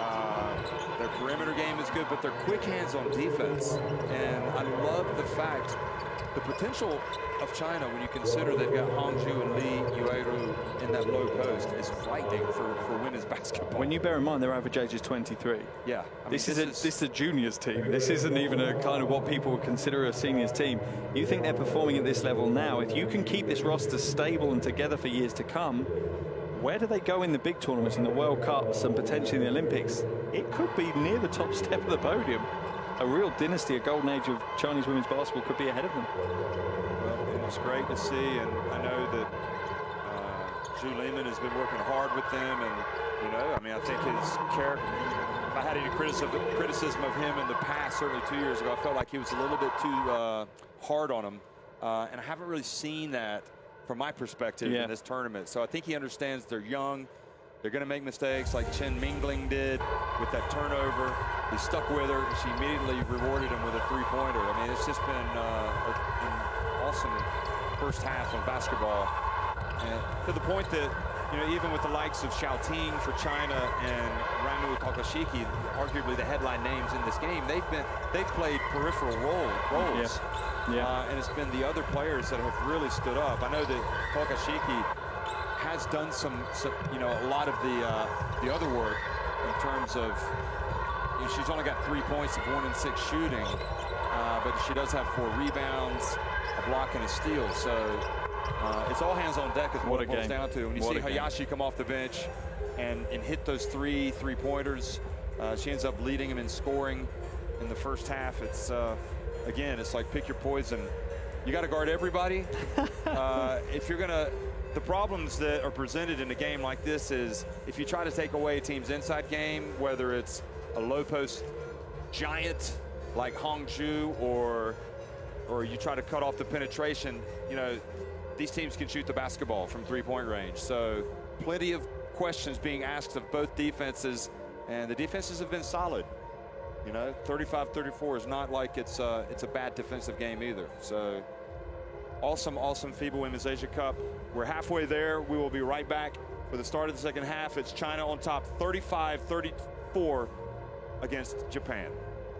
uh, their perimeter game is good, but they're quick hands on defense, and I love the fact the potential of China, when you consider they've got Hongju and Lee Yueru in that low post, is frightening for, for women's basketball. When you bear in mind their average age is twenty-three. Yeah. I this, mean, is this, a, is this is a juniors team. This isn't even a kind of what people would consider a seniors team. You think they're performing at this level now. If you can keep this roster stable and together for years to come, where do they go in the big tournaments, in the World Cups and potentially in the Olympics? It could be near the top step of the podium. A real dynasty, a golden age of Chinese women's basketball could be ahead of them. Well, it's great to see, and I know that uh, Zhu Lehman has been working hard with them, and, you know, I mean, I think his character, if I had any criticism, criticism of him in the past, certainly two years ago, I felt like he was a little bit too uh, hard on him, uh, and I haven't really seen that from my perspective yeah. in this tournament. So I think he understands they're young. They're going to make mistakes like Chen Mingling did with that turnover. He stuck with her, and she immediately rewarded him with a three-pointer. I mean, it's just been uh, a, an awesome first half of basketball. And to the point that, you know, even with the likes of Xiao Ting for China and Ramu Takashiki, arguably the headline names in this game, they've been they've played peripheral role, roles. Yeah. Yeah. Uh, and it's been the other players that have really stood up. I know that Takashiki has done some, some, you know, a lot of the uh, the other work in terms of, you know, she's only got three points of one and six shooting, uh, but she does have four rebounds, a block, and a steal. So uh, it's all hands on deck is what, what it boils down to. When you what see Hayashi game. come off the bench and, and hit those three three-pointers, Uh, she ends up leading him in scoring in the first half. It's, uh, again, it's like pick your poison. You got to guard everybody. uh, if you're going to, the problems that are presented in a game like this is if you try to take away a team's inside game, whether it's a low post giant like Hongju or, or you try to cut off the penetration, you know, these teams can shoot the basketball from three-point range. So plenty of questions being asked of both defenses, and the defenses have been solid. You know, thirty-five thirty-four is not like it's uh, it's a bad defensive game either. So awesome, awesome FIBA Women's Asia Cup. We're halfway there. We will be right back for the start of the second half. It's China on top, thirty-five thirty-four against Japan.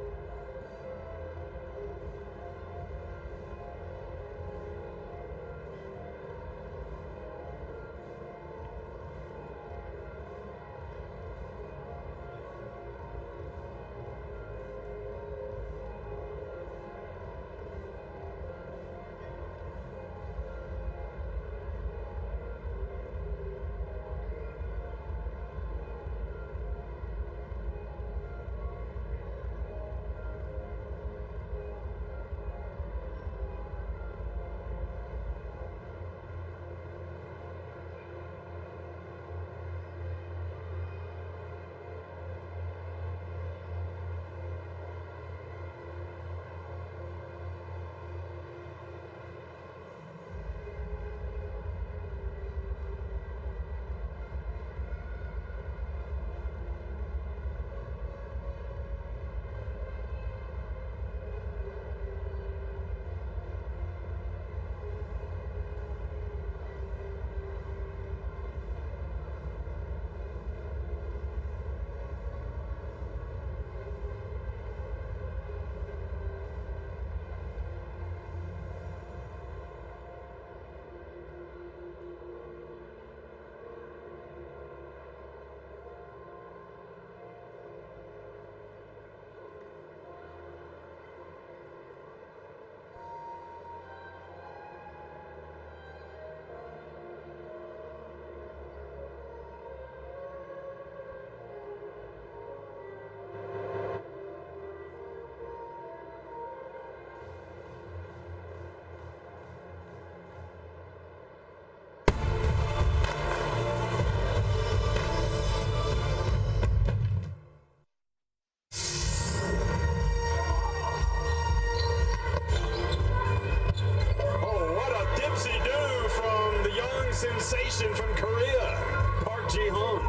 Sensation from Korea, Park Ji-hoon.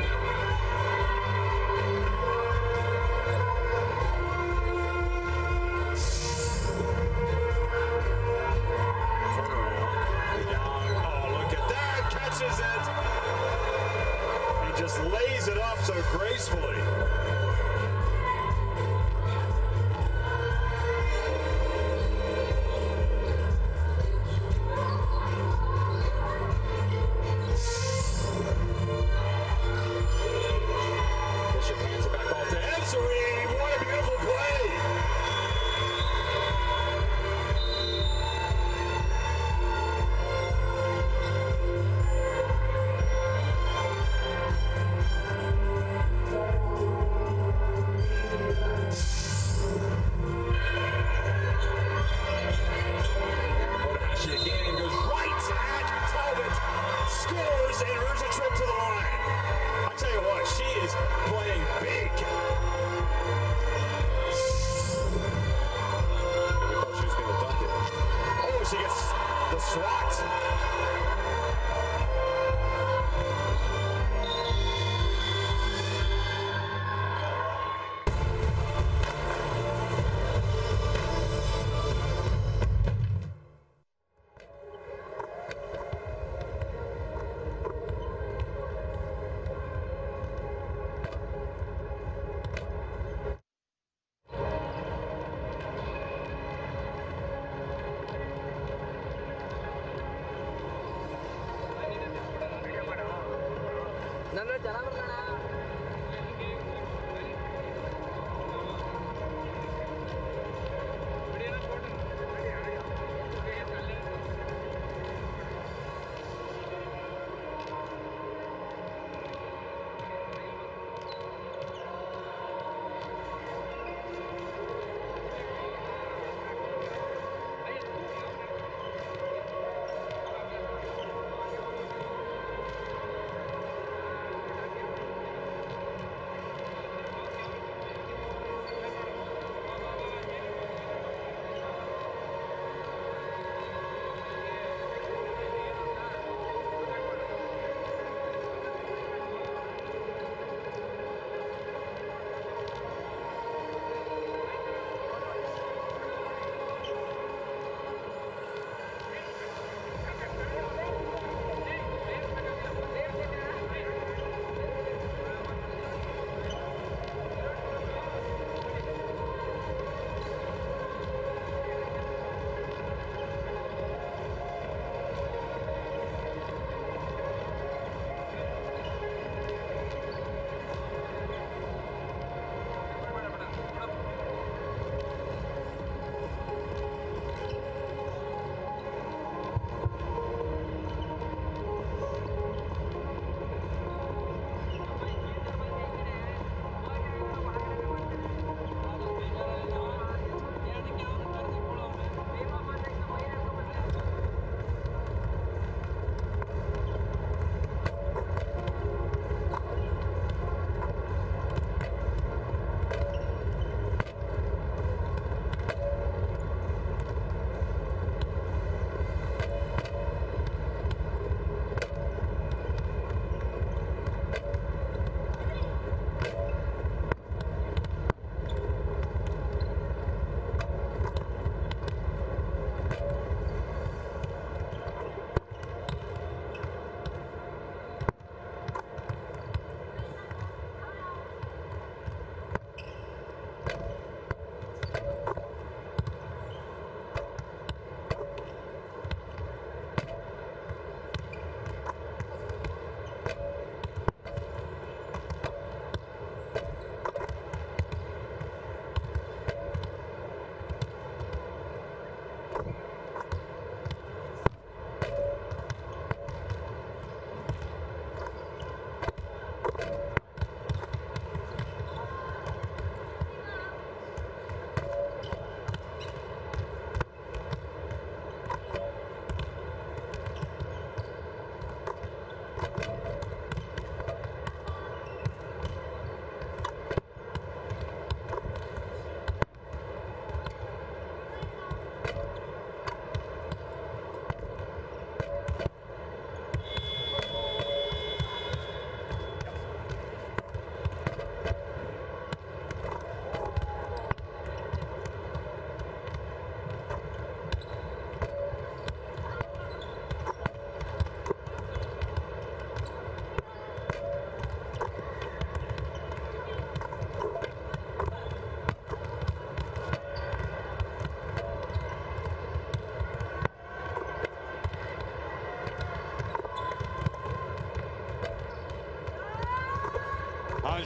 Oh, look at that, catches it. He just lays it up so gracefully.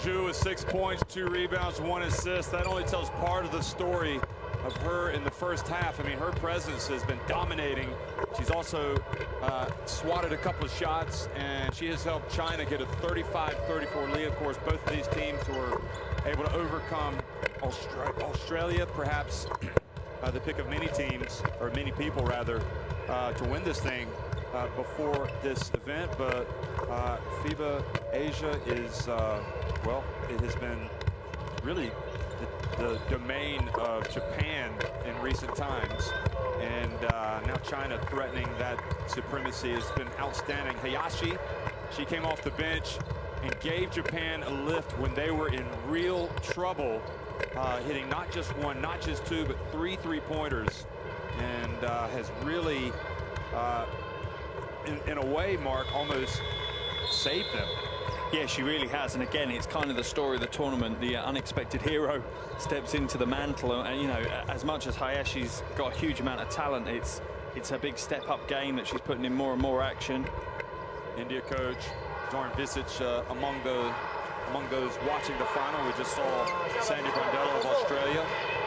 Zhu with six points, two rebounds, one assist. That only tells part of the story of her in the first half. I mean, her presence has been dominating. She's also uh, swatted a couple of shots, and she has helped China get a thirty-five thirty-four lead. Of course, both of these teams were able to overcome Austra Australia, perhaps uh, the pick of many teams, or many people rather, uh, to win this thing uh, before this event. But uh, FIBA Asia is, uh, well, it has been really the, the domain of Japan in recent times. And uh, now China threatening that supremacy has been outstanding. Hayashi, she came off the bench and gave Japan a lift when they were in real trouble, uh, hitting not just one, not just two, but three three-pointers, and uh, has really, uh, in, in a way, Mark, almost saved them. Yeah, she really has. And again, it's kind of the story of the tournament. The uh, unexpected hero steps into the mantle. And, you know, as much as Hayashi's got a huge amount of talent, it's it's a big step-up game that she's putting in more and more action. India coach Zoran Visic uh, among the among those watching the final. We just saw Sandy Brondello of Australia.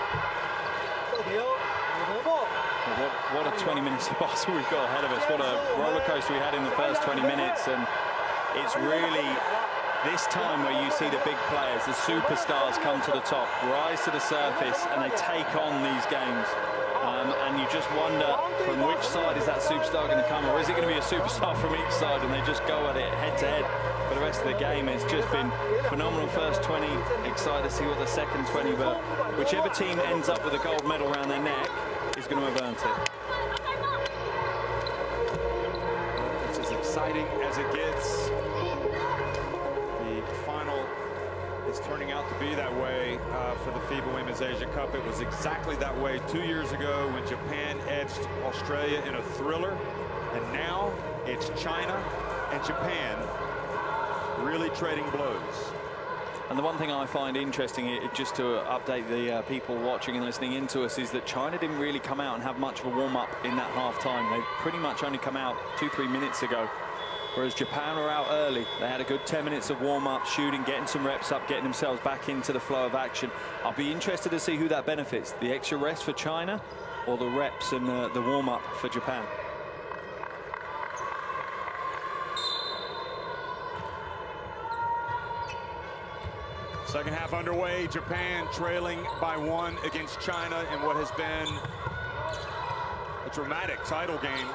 What, what a twenty minutes of basketball we've got ahead of us. What a roller coaster we had in the first twenty minutes. And it's really this time where you see the big players, the superstars, come to the top, rise to the surface, and they take on these games. Um, and you just wonder from which side is that superstar going to come, or is it going to be a superstar from each side, and they just go at it head to head for the rest of the game. It's just been phenomenal first twenty. Excited to see what the second twenty, but whichever team ends up with a gold medal around their neck is going to have earned it. It's as exciting as it gets. The final is turning out to be that way uh, for the FIBA Women's Asia Cup. It was exactly that way two years ago when Japan edged Australia in a thriller, and now it's China and Japan really trading blows. And the one thing I find interesting, it, just to update the uh, people watching and listening into us, is that China didn't really come out and have much of a warm-up in that half-time. They pretty much only come out two, three minutes ago, whereas Japan were out early. They had a good ten minutes of warm-up, shooting, getting some reps up, getting themselves back into the flow of action. I'll be interested to see who that benefits, the extra rest for China or the reps and uh, the warm-up for Japan. Second half underway, Japan trailing by one against China in what has been a dramatic title game.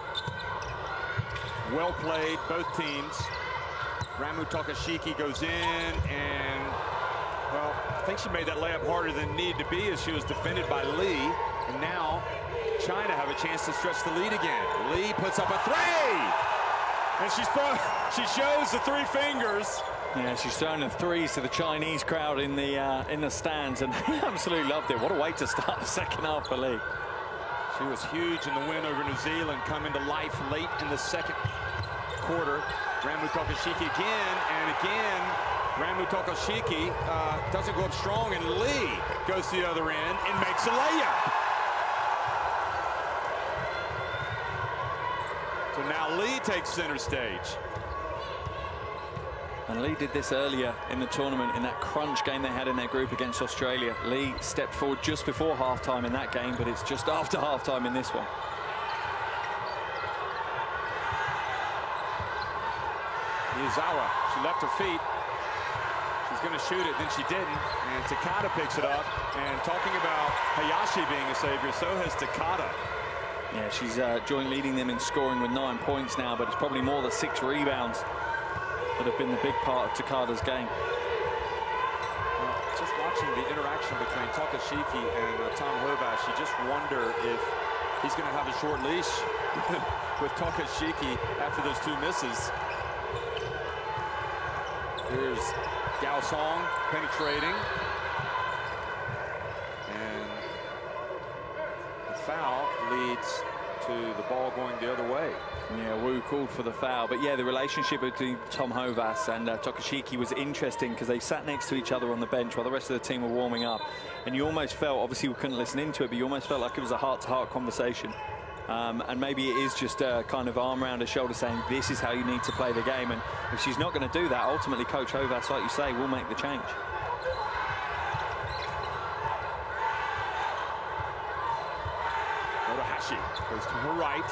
Well played, both teams. Ramu Takashiki goes in, and, well, I think she made that layup harder than it needed to be as she was defended by Lee. And now China have a chance to stretch the lead again. Lee puts up a three! And she's thrown, she shows the three fingers. Yeah, she's throwing the threes to the Chinese crowd in the uh, in the stands, and they absolutely loved it. What a way to start the second half for Lee. She was huge in the win over New Zealand, coming to life late in the second quarter. Ramu Takashiki again, and again, Ramu Takashiki uh, doesn't go up strong, and Lee goes to the other end and makes a layup. So now Lee takes center stage. And Lee did this earlier in the tournament in that crunch game they had in their group against Australia. Lee stepped forward just before halftime in that game, but it's just after halftime in this one. Miyazawa, she left her feet. She's going to shoot it, then she didn't. And Takada picks it up. And talking about Hayashi being a savior, so has Takada. Yeah, she's uh, joint leading them in scoring with nine points now, but it's probably more the six rebounds that have been the big part of Takada's game. Well, just watching the interaction between Takashiki and uh, Tom Hovass, you just wonder if he's going to have a short leash with Takashiki after those two misses. Here's Gao Song penetrating. And the foul leads to the ball going the other way. Yeah, Wu called for the foul, but yeah, the relationship between Tom Hovass and uh, Takashiki was interesting because they sat next to each other on the bench while the rest of the team were warming up, and you almost felt, obviously we couldn't listen into it, but you almost felt like it was a heart-to-heart conversation. Um, and maybe it is just a kind of arm around her shoulder saying, this is how you need to play the game. And if she's not going to do that, ultimately Coach Hovas, like you say, will make the change. Motohashi goes to her right.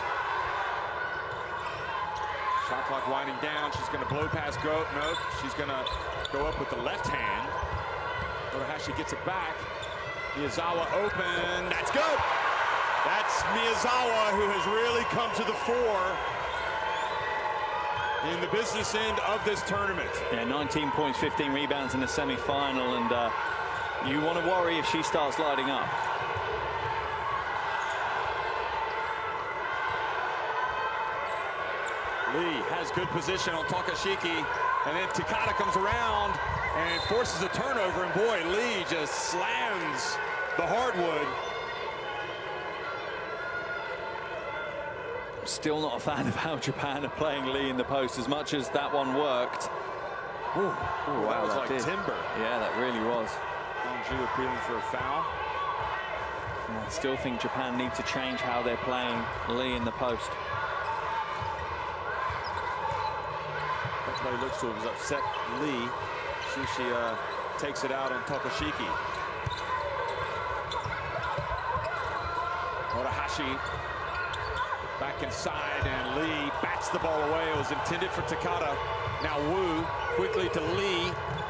Shot clock winding down. She's going to blow past go. No, she's going to go up with the left hand. Motohashi gets it back. Miyazawa open. That's good. That's Miyazawa, who has really come to the fore in the business end of this tournament. Yeah, nineteen points, fifteen rebounds in the semi-final, and uh, you want to worry if she starts lighting up. Lee has good position on Takashiki, and then Takada comes around and forces a turnover, and boy, Lee just slams the hardwood. Still not a fan of how Japan are playing Lee in the post as much as that one worked. Ooh, ooh, wow, that was that like did. timber. Yeah, that really was. Hongju appealing for a foul. And I still think Japan need to change how they're playing Lee in the post. That play looks to have upset Lee. See if she uh, takes it out on Takashiki. Motohashi back inside, and Lee bats the ball away. It was intended for Takada. Now Wu quickly to Lee.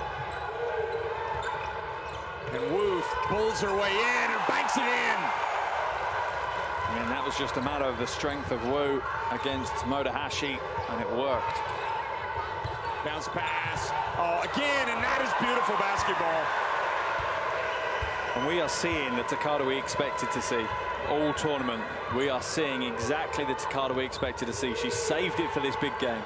And Wu pulls her way in and banks it in. And that was just a matter of the strength of Wu against Motohashi, and it worked. Bounce pass. Oh, again, and that is beautiful basketball. And we are seeing the Takada we expected to see all tournament. We are seeing exactly the Takada we expected to see. She saved it for this big game.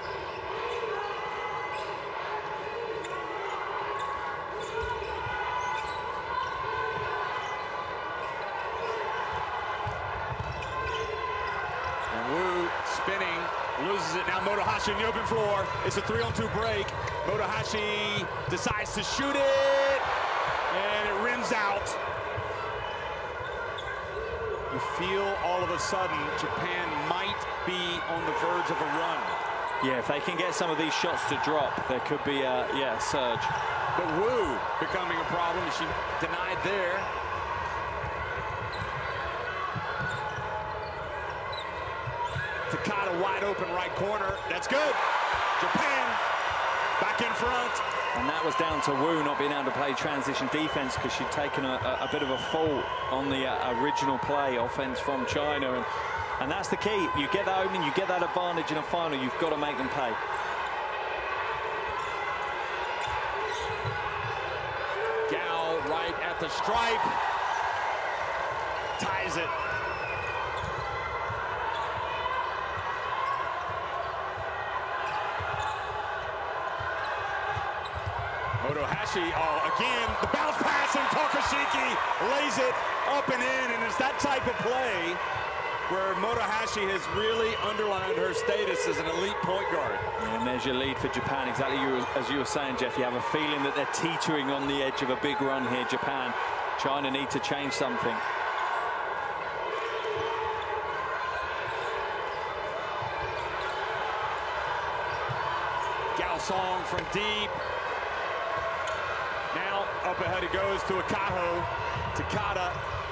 And Wu spinning, loses it. Now Motohashi in the open floor. It's a three on two break. Motohashi decides to shoot it, and it rims out. You feel all of a sudden Japan might be on the verge of a run. Yeah, if they can get some of these shots to drop, there could be a, yeah, a surge. But Wu becoming a problem. She denied there. Takada wide open right corner. That's good. Japan back in front. And that was down to Wu not being able to play transition defense because she'd taken a, a, a bit of a fall on the uh, original play offense from China. And, and that's the key. You get that opening, you get that advantage in a final, you've got to make them pay. Gao right at the stripe. Ties it. Motohashi, oh, again, the bounce pass, and Takashiki lays it up and in, and it's that type of play where Motohashi has really underlined her status as an elite point guard. And there's your lead for Japan, exactly you, as you were saying, Jeff. You have a feeling that they're teetering on the edge of a big run here, Japan. China need to change something. Gao Song from deep. Now up ahead it goes to Akaho. Takada.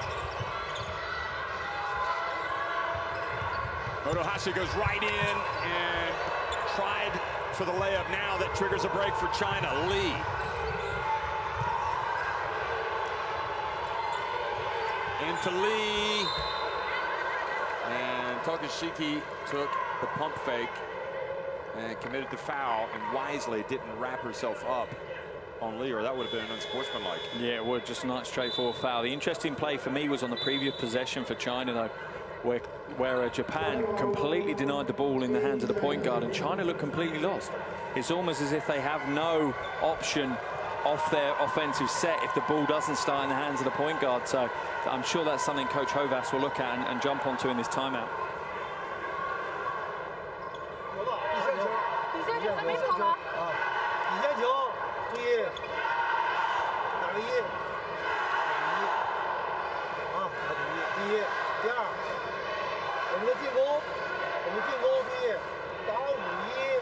Motohashi goes right in and tried for the layup. Now that triggers a break for China. Lee. Into Lee. And Takashiki took the pump fake and committed the foul, and wisely didn't wrap herself up on Lee, or that would have been unsportsmanlike. Yeah, it would. Just a nice straightforward foul. The interesting play for me was on the previous possession for China, though, where, where uh, Japan completely denied the ball in the hands of the point guard, and China looked completely lost. It's almost as if they have no option off their offensive set if the ball doesn't start in the hands of the point guard. So I'm sure that's something Coach Hovas will look at and, and jump onto in this timeout. 底线球还没跑吗？啊，底线球，注意，哪个一？第一，啊，第一，第一，第二， 我们的进攻，我们进攻是打五一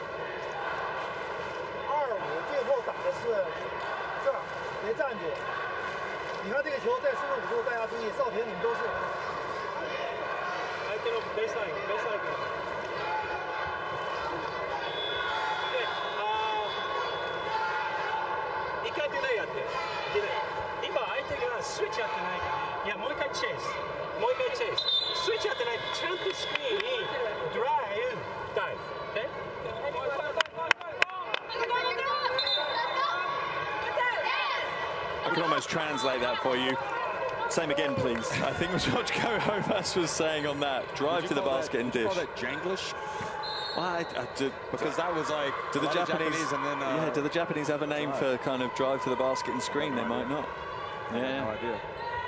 二五，最后打的是这儿，别站住。你看这个球在四十五度，大家注意，少平你们都是。 相手のベースライン、ベースライン。で、あー、一回ディレイやって、ディレイ。今相手がスイッチやってないから、いやもう一回チェイス、もう一回チェイス。スイッチやってない、ちゃんとスクリーンにドライブ、ダイブ。Okay? I can almost translate that for you. Same again, please. I think was what Joe Hovas was saying on that. Drive to the basket that, and dish. Did you call that Janglish? Well, I, I did, because that was like do the Japanese, Japanese and then uh, yeah, do the Japanese have a name drive. for kind of drive to the basket and screen? They might not. Yeah. No idea.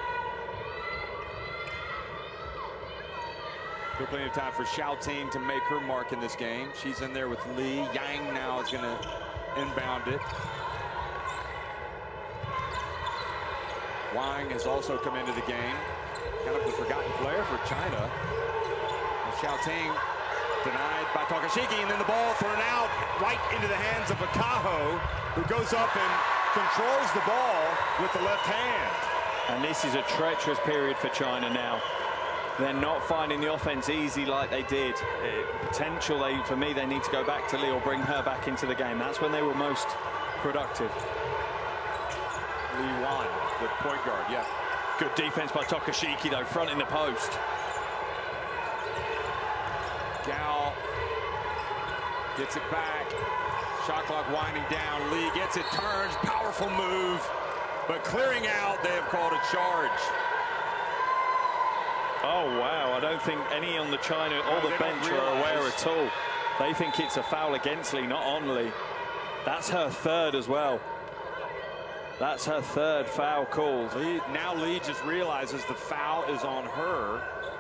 Still plenty of time for Xiaoting to make her mark in this game. She's in there with Lee. Yang now is going to inbound it. Wang has also come into the game. Kind of the forgotten player for China. And Xiaoting denied by Takashiki, and then the ball thrown out right into the hands of Akaho, who goes up and controls the ball with the left hand. And this is a treacherous period for China now. They're not finding the offense easy like they did. Uh, potential, they, for me, they need to go back to Lee or bring her back into the game. That's when they were most productive. Lee Wan, the point guard, yeah. Good defense by Takashiki, though, front in the post. Gao gets it back. Shot clock winding down. Lee gets it, turns, powerful move. But clearing out, they have called a charge. Oh, wow. I don't think any on the China or No, the bench are aware at all. They think it's a foul against Lee, not on Lee. That's her third as well. That's her third foul called. Lee, now Lee just realizes the foul is on her.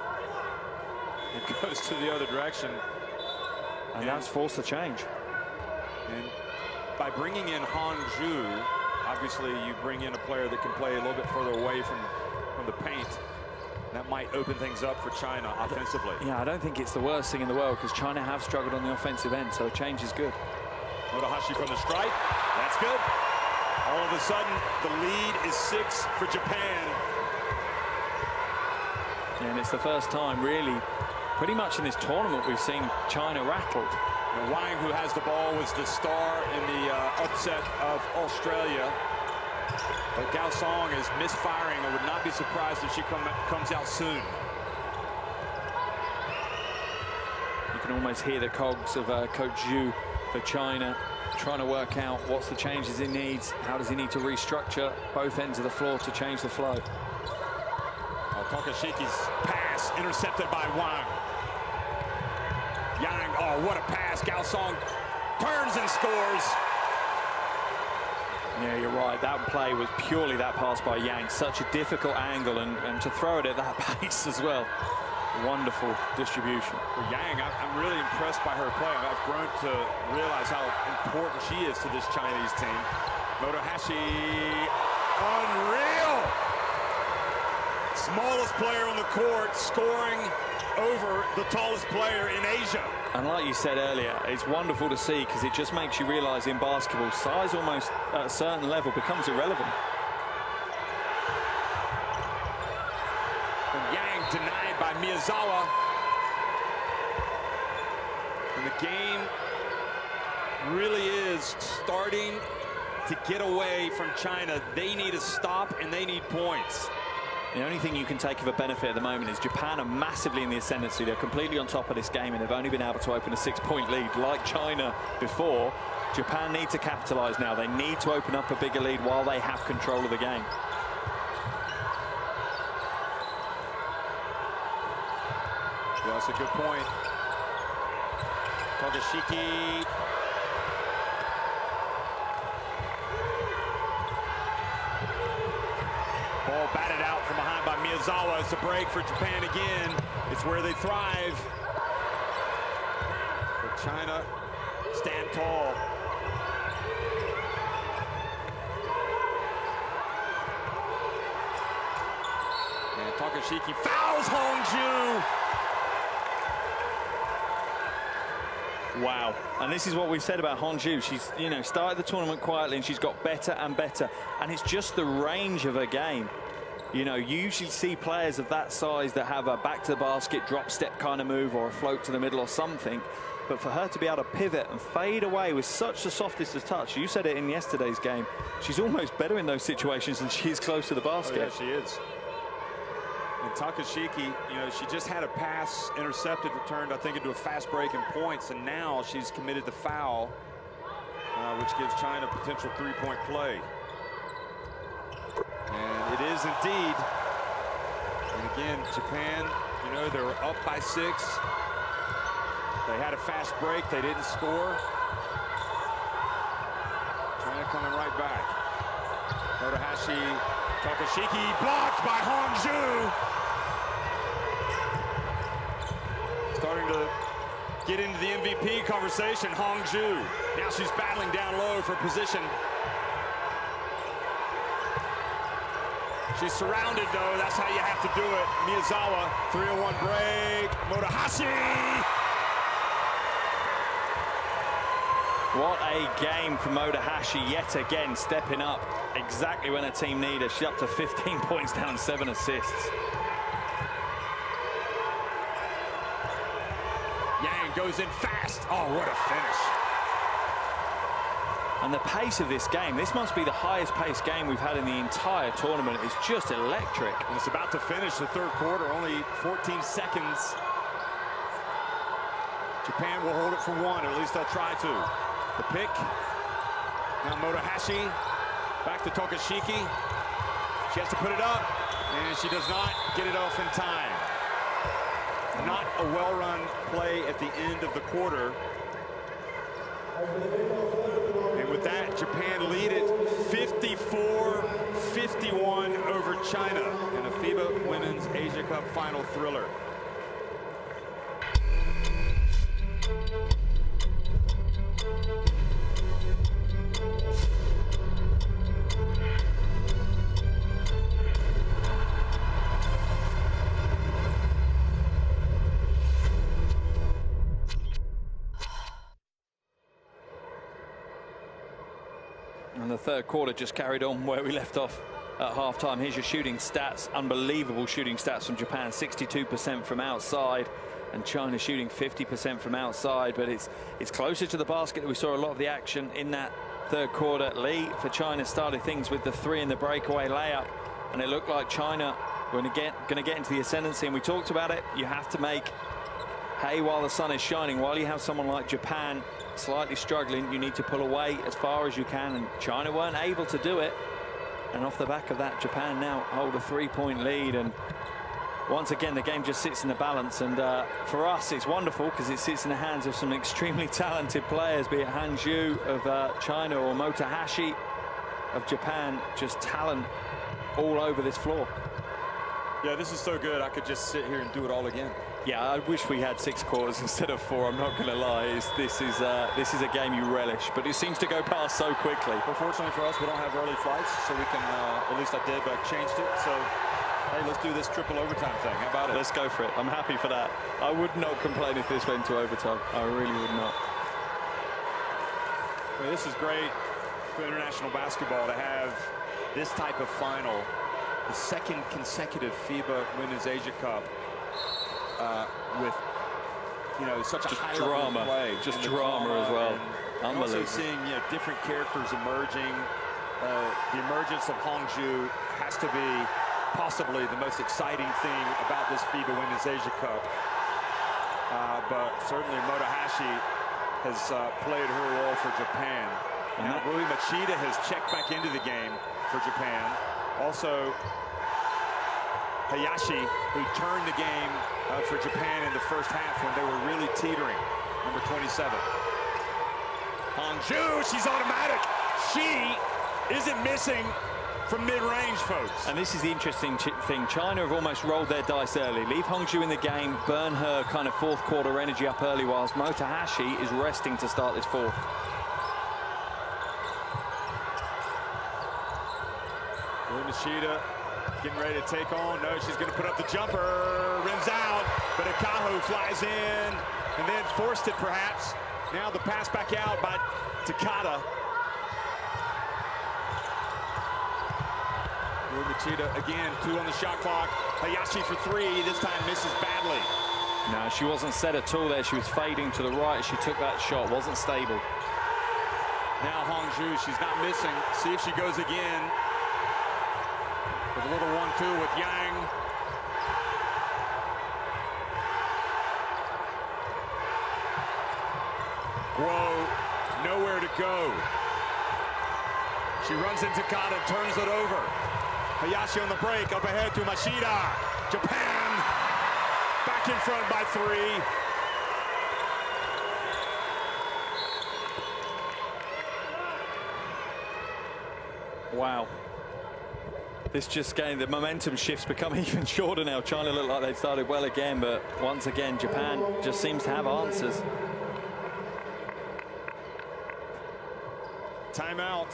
It goes to the other direction. And, and that's forced a change. And by bringing in Han Zhu, obviously you bring in a player that can play a little bit further away from, from the paint. That might open things up for China offensively. Yeah, I don't think it's the worst thing in the world because China have struggled on the offensive end, so a change is good. Motohashi from the stripe. That's good. All of a sudden, the lead is six for Japan. Yeah, and it's the first time, really, pretty much in this tournament, we've seen China rattled. Now, Wang, who has the ball, was the star in the uh, upset of Australia. But Gao Song is misfiring. I would not be surprised if she come, comes out soon. You can almost hear the cogs of uh, Coach Zhu for China, trying to work out what's the changes he needs. How does he need to restructure both ends of the floor to change the flow? Oh, Takashiki's pass intercepted by Wang. Yang, oh, what a pass. Gao Song turns and scores. Yeah, you're right. That play was purely that pass by Yang. Such a difficult angle, and, and to throw it at that pace as well. Wonderful distribution. For Yang, I'm really impressed by her play. I've grown to realize how important she is to this Chinese team. Motohashi, unreal! Smallest player on the court, scoring over the tallest player in Asia. And like you said earlier, it's wonderful to see because it just makes you realize in basketball, size almost at a certain level becomes irrelevant. And Yang denied by Miyazawa. And the game really is starting to get away from China. They need a stop and they need points. The only thing you can take of a benefit at the moment is Japan are massively in the ascendancy. They're completely on top of this game, and they've only been able to open a six-point lead like China before. Japan need to capitalize now. They need to open up a bigger lead while they have control of the game. Yeah, that's a good point. Takashiki. Ball batted out from behind by Miyazawa. It's a break for Japan again. It's where they thrive. But China stand tall. And Takashiki fouls Hongju. Wow. And this is what we've said about Hongzhu. She's, you know, started the tournament quietly and she's got better and better. And it's just the range of her game. You know, you usually see players of that size that have a back to the basket, drop step kind of move or a float to the middle or something. But for her to be able to pivot and fade away with such the softest of touch, you said it in yesterday's game, she's almost better in those situations than she is close to the basket. Oh, yeah, she is. And Takashiki, you know, she just had a pass intercepted that turned, I think, into a fast break and points, and now she's committed the foul, uh, which gives China potential three-point play. And it is indeed. And again, Japan, you know, they were up by six. They had a fast break. They didn't score. China coming right back. Motohashi, Takashiki blocked by Hongzhu. Starting to get into the M V P conversation, Hongzhu. Now she's battling down low for position. She's surrounded, though. That's how you have to do it. Miyazawa, three oh one break. Motohashi. What a game for Motohashi, yet again, stepping up exactly when her team needed her. She's up to fifteen points down and seven assists. Yang goes in fast. Oh, what a finish. And the pace of this game, this must be the highest paced game we've had in the entire tournament. It's just electric. And it's about to finish the third quarter, only fourteen seconds. Japan will hold it for one, or at least they'll try to. The pick. Now Motohashi, back to Takashiki. She has to put it up, and she does not get it off in time. Not a well-run play at the end of the quarter. And with that, Japan lead it fifty-four fifty-one over China in a FIBA Women's Asia Cup final thriller. And the third quarter just carried on where we left off at halftime. Here's your shooting stats. Unbelievable shooting stats from Japan. sixty-two percent from outside, and China shooting fifty percent from outside. But it's it's closer to the basket. We saw a lot of the action in that third quarter. Lee for China started things with the three in the breakaway layup, and it looked like China were going to get going to get into the ascendancy. And we talked about it. You have to make hay while the sun is shining. While you have someone like Japan slightly struggling, you need to pull away as far as you can, and China weren't able to do it. And off the back of that, Japan now hold a three-point lead, and once again the game just sits in the balance. And uh, for us it's wonderful because it sits in the hands of some extremely talented players, be it Hongzhu of uh, China or Motohashi of Japan. Just talent all over this floor. Yeah, this is so good. I could just sit here and do it all again. Yeah, I wish we had six quarters instead of four. I'm not going to lie. It's, this is uh, this is a game you relish, but it seems to go past so quickly. Well, fortunately for us, we don't have early flights, so we can. Uh, at least I did, but I changed it. So, hey, let's do this triple overtime thing. How about it? Let's go for it. I'm happy for that. I would not complain if this went to overtime. I really would not. Well, this is great for international basketball to have this type of final, the second consecutive FIBA Women's Asia Cup. Uh, with, you know, such a high drama, play, just drama, drama as well. And also seeing, you know, different characters emerging. Uh, the emergence of Hongzhu has to be possibly the most exciting thing about this FIBA Women's Asia Cup. Uh, but certainly Motohashi has uh, played her role for Japan. And now Rui Machida has checked back into the game for Japan. Also, Hayashi, who turned the game uh, for Japan in the first half when they were really teetering, number twenty-seven. Hongzhu, she's automatic. She isn't missing from mid-range, folks. And this is the interesting thing. China have almost rolled their dice early. Leave Hongzhu in the game, burn her kind of fourth quarter energy up early, whilst Motohashi is resting to start this fourth. Rui Machida getting ready to take on. No, she's going to put up the jumper. Rims out, but Akaho flies in and then forced it perhaps. Now the pass back out by Takada. Machida again, two on the shot clock. Hayashi for three, this time misses badly. No, she wasn't set at all there. She was fading to the right. She took that shot, wasn't stable. Now Hongzhu, she's not missing. See if she goes again. With a little one two with Yang. Guo, nowhere to go. She runs into Takada, turns it over. Hayashi on the break, up ahead to Machida. Japan back in front by three. Wow. This just game, the momentum shifts become even shorter now. China look like they started well again, but once again, Japan just seems to have answers. Timeout.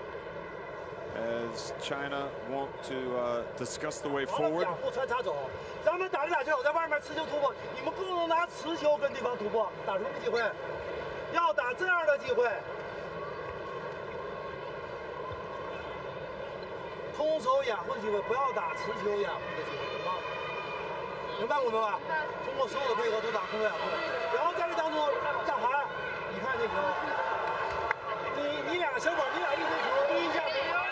As China want to uh, discuss the way forward. 不穿插走，咱们打着打着，我在外面持球突破，你们不能拿持球跟对方突破，打什么机会？要打这样的机会。空手掩护的机会，不要打持球掩护的机会，明白？明白我明白？通过所有的配合都打空手掩护，然后在这当中，大韩，你看这球，你你俩小宝，你俩一回球，第一下。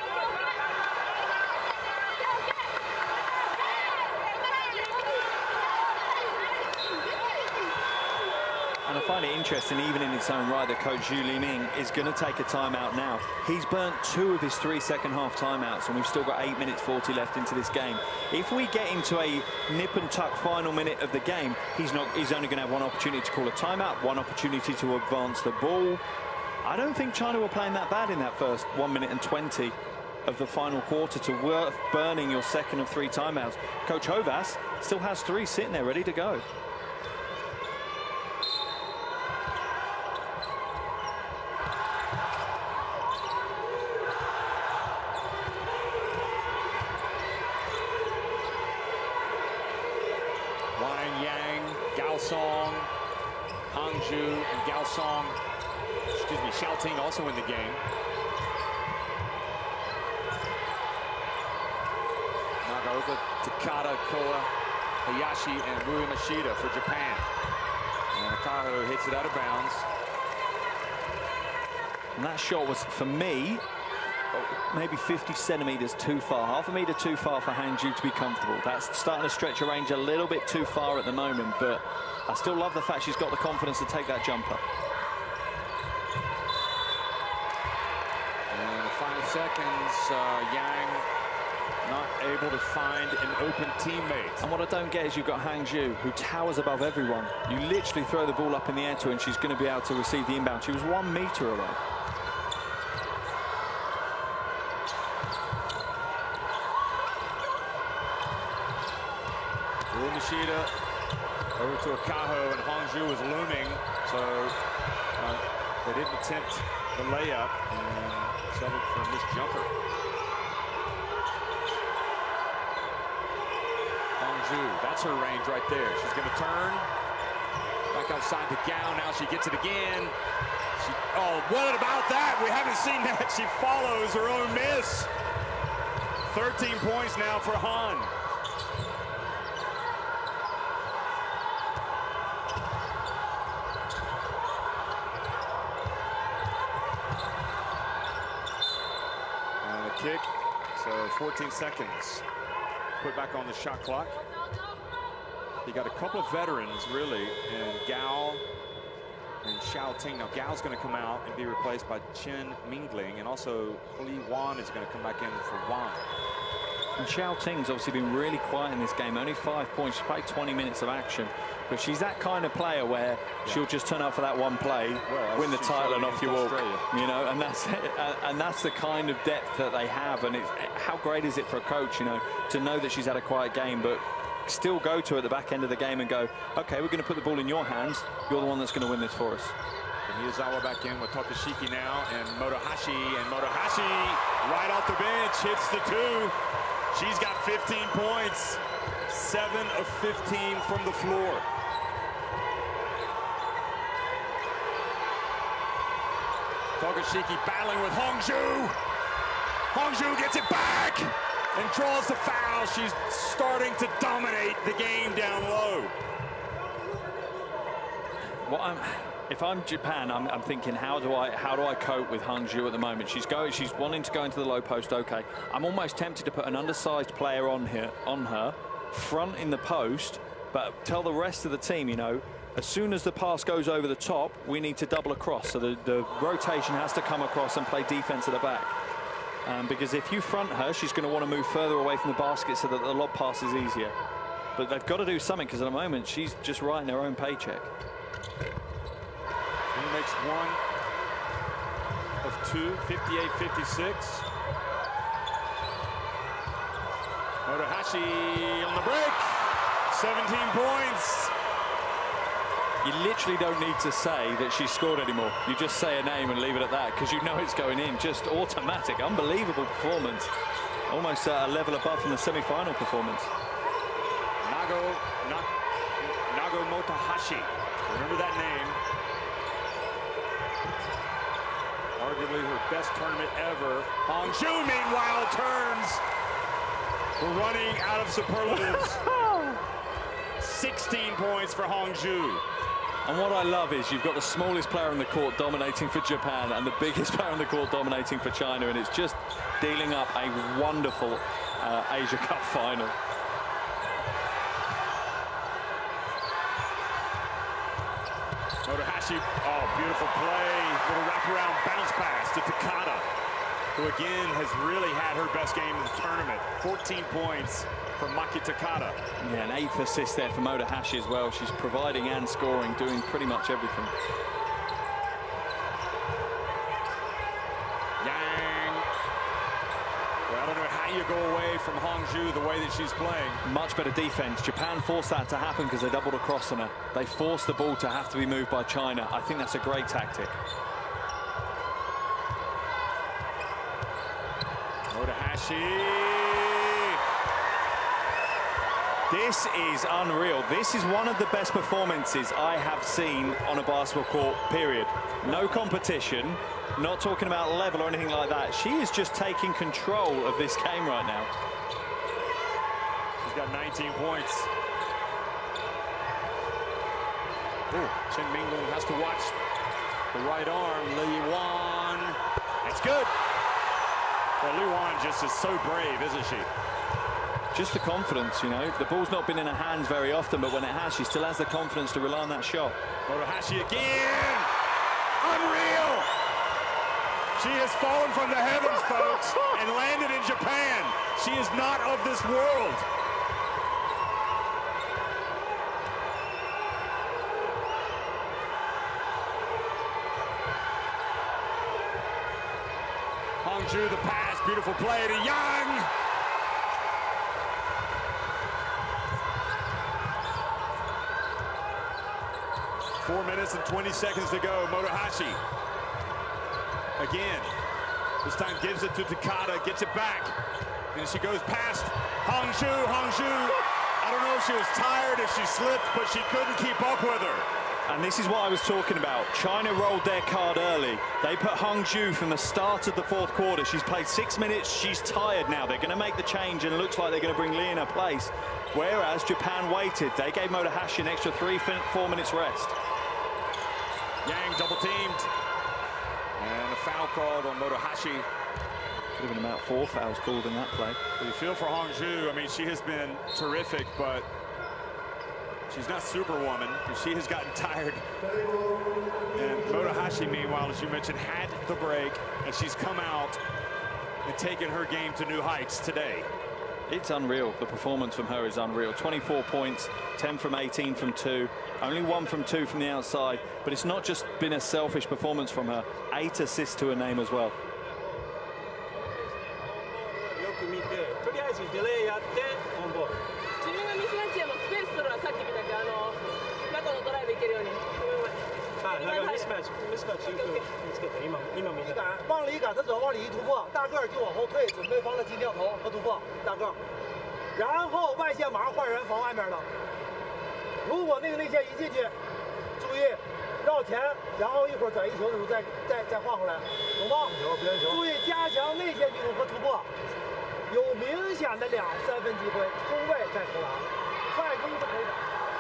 And I find it interesting, even in its own right, that coach Zhu Liming is going to take a timeout now. He's burnt two of his three second half timeouts, and we've still got eight minutes forty left into this game. If we get into a nip and tuck final minute of the game, he's not. He's only going to have one opportunity to call a timeout, one opportunity to advance the ball. I don't think China were playing that bad in that first one minute and twenty of the final quarter to worth burning your second of three timeouts. Coach Hovas still has three sitting there ready to go. Song, Hongzhu, and Gao Song, excuse me, Xiaoting also in the game. Nagaoka, Takada, Koa, Hayashi, and Rui Machida for Japan. And Akaho hits it out of bounds. And that shot was, for me, maybe fifty centimeters too far, half a meter too far for Hongzhu to be comfortable. That's starting to stretch her range a little bit too far at the moment, but I still love the fact she's got the confidence to take that jumper. And in the final seconds, uh, Yang not able to find an open teammate. And what I don't get is you've got Hongzhu, who towers above everyone. You literally throw the ball up in the air to her and she's going to be able to receive the inbound. She was one meter away. Machida over to Akaho, and Hongzhu was looming, so uh, they didn't attempt the layup and settled for this jumper. Hongzhu, that's her range right there. She's going to turn back outside the Gao. Now she gets it again. She, oh, what about that? We haven't seen that. She follows her own miss. thirteen points now for Han. Kick, so fourteen seconds put back on the shot clock. You got a couple of veterans really in Gao and Xiaoting. Now Gao's going to come out and be replaced by Chen Mingling, and also Li Wan is going to come back in for Wang. And Xiaoting's obviously been really quiet in this game, only five points. She's played twenty minutes of action, but she's that kind of player where yeah. she'll just turn up for that one play, well, win the title, and off you walk. You know, and that's and that's the kind of depth that they have. And it's, how great is it for a coach, you know, to know that she's had a quiet game, but still go to her at the back end of the game and go, okay, we're going to put the ball in your hands. You're the one that's going to win this for us. And Miyazawa back in with Tokashiki now, and Motohashi, and Motohashi right off the bench hits the two. She's got fifteen points, seven of fifteen from the floor. Tokushiki battling with Hongzhu. Hongzhu gets it back and draws the foul. She's starting to dominate the game down low. What I'm, if I'm Japan, I'm, I'm thinking, how do I how do I cope with Hongzhu at the moment? She's going, she's wanting to go into the low post. Okay, I'm almost tempted to put an undersized player on here on her, front in the post, but tell the rest of the team, you know, as soon as the pass goes over the top, we need to double across. So the, the rotation has to come across and play defense at the back. Um, because if you front her, she's going to want to move further away from the basket so that the lob pass is easier. But they've got to do something, because at the moment she's just writing her own paycheck. He makes one of two, fifty-eight fifty-six. Motohashi on the break, seventeen points. You literally don't need to say that she scored anymore. You just say a name and leave it at that, because you know it's going in. Just automatic, unbelievable performance. Almost uh, a level above from the semi-final performance. Nago, Na, Nago Motohashi. Remember that name. Arguably her best tournament ever. Hongzhu, meanwhile, turns. We're running out of superlatives. sixteen points for Hongzhu. And what I love is you've got the smallest player on the court dominating for Japan and the biggest player on the court dominating for China, and it's just dealing up a wonderful uh, Asia Cup final. Motohashi, oh, beautiful play. Little wraparound bounce pass to Takada, who again has really had her best game of the tournament. fourteen points from Maki Takada. Yeah, an eighth assist there for Motohashi as well. She's providing and scoring, doing pretty much everything. Yang. Well, I don't know how you go away from Hongzhu the way that she's playing. Much better defense. Japan forced that to happen because they doubled across on her. They forced the ball to have to be moved by China. I think that's a great tactic. Motohashi. This is unreal. This is one of the best performances I have seen on a basketball court, period. No competition, not talking about level or anything like that. She is just taking control of this game right now. She's got nineteen points. Ooh, Chen Minglung has to watch the right arm. Li Yuan. That's good. Well, Li Yuan just is so brave, isn't she? Just the confidence, you know. The ball's not been in her hands very often, but when it has, she still has the confidence to rely on that shot. Motohashi again! Unreal! She has fallen from the heavens, folks, and landed in Japan. She is not of this world. Hongzhu, the pass, beautiful play to Yang. Four minutes and twenty seconds to go. Motohashi again. This time gives it to Takada, gets it back. And she goes past Hongzhu. Hongzhu, I don't know if she was tired, if she slipped, but she couldn't keep up with her. And this is what I was talking about. China rolled their card early. They put Hongzhu from the start of the fourth quarter. She's played six minutes. She's tired now. They're going to make the change, and it looks like they're going to bring Lee in her place. Whereas Japan waited. They gave Motohashi an extra three, four minutes rest. Yang double teamed. And a foul called on Motohashi. Could have been about four fouls called in that play. You feel for Hongzhu. I mean, she has been terrific, but she's not Superwoman. She has gotten tired. And Motohashi, meanwhile, as you mentioned, had the break, and she's come out and taken her game to new heights today. It's unreal. The performance from her is unreal. twenty-four points, ten from eighteen from two, only one from two from the outside. But it's not just been a selfish performance from her. Eight assists to her name as well. mismatch mismatch 这个今今今没敢往里一赶，他只要往里一突破，大个儿就往后退，准备防他金跳投和突破，大个儿，然后外线马上换人防外面的。如果那个内线一进去，注意绕前，然后一会儿转移球的时候再再再换回来，懂吗？注意加强内线运动和突破，有明显的两三分机会，中卫再投篮，快攻是可以的。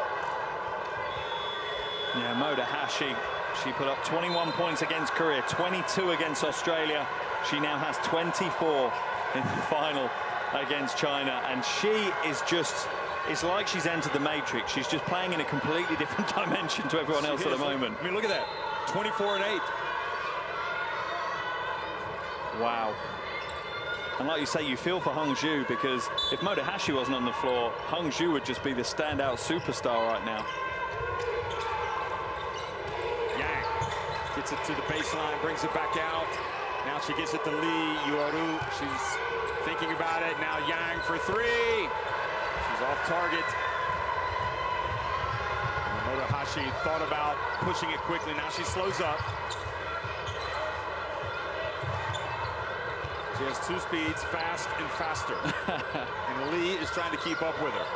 Yeah, Moda Hashi, she put up twenty-one points against Korea, twenty-two against Australia. She now has twenty-four in the final against China, and she is just, it's like she's entered the Matrix. She's just playing in a completely different dimension to everyone else at the moment. I mean, look at that, twenty-four and eight. Wow. And like you say, you feel for Hongzhu, because if Moda Hashi wasn't on the floor, Hongzhu would just be the standout superstar right now. Gets it to the baseline, brings it back out. Now she gets it to Lee Yuaru. She's thinking about it. Now Yang for three. She's off target. Moda Hashi thought about pushing it quickly. Now she slows up. She has two speeds, fast and faster. And Lee is trying to keep up with her.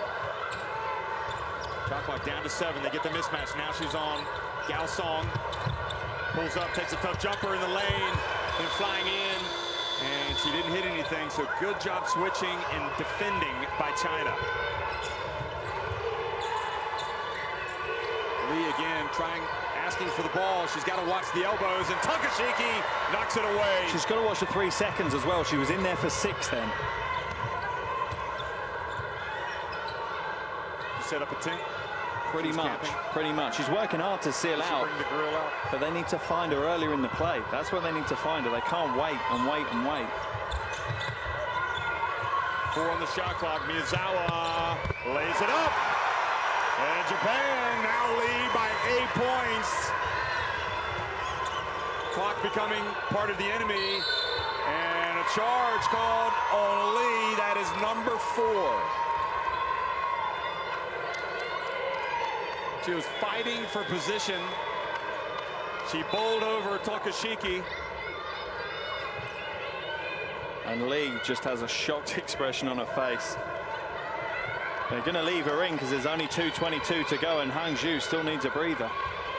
Shot clock down to seven. They get the mismatch. Now she's on Gao Song. Pulls up, takes a tough jumper in the lane, then flying in, and she didn't hit anything, so good job switching and defending by China. Lee again trying, asking for the ball. She's got to watch the elbows, and Takashiki knocks it away. She's got to watch the three seconds as well. She was in there for six then. She set up a team. Pretty much, camping. pretty much. She's working hard to seal out, bring the grill out, but they need to find her earlier in the play. That's what they need to find her. They can't wait and wait and wait. Four on the shot clock. Miyazawa lays it up. And Japan now lead by eight points. Clock becoming part of the enemy. And a charge called on Lee. That is number four. She was fighting for position. She bowled over Takashiki. And Lee just has a shocked expression on her face. They're going to leave her in because there's only two twenty-two to go, and Hongzhu still needs a breather.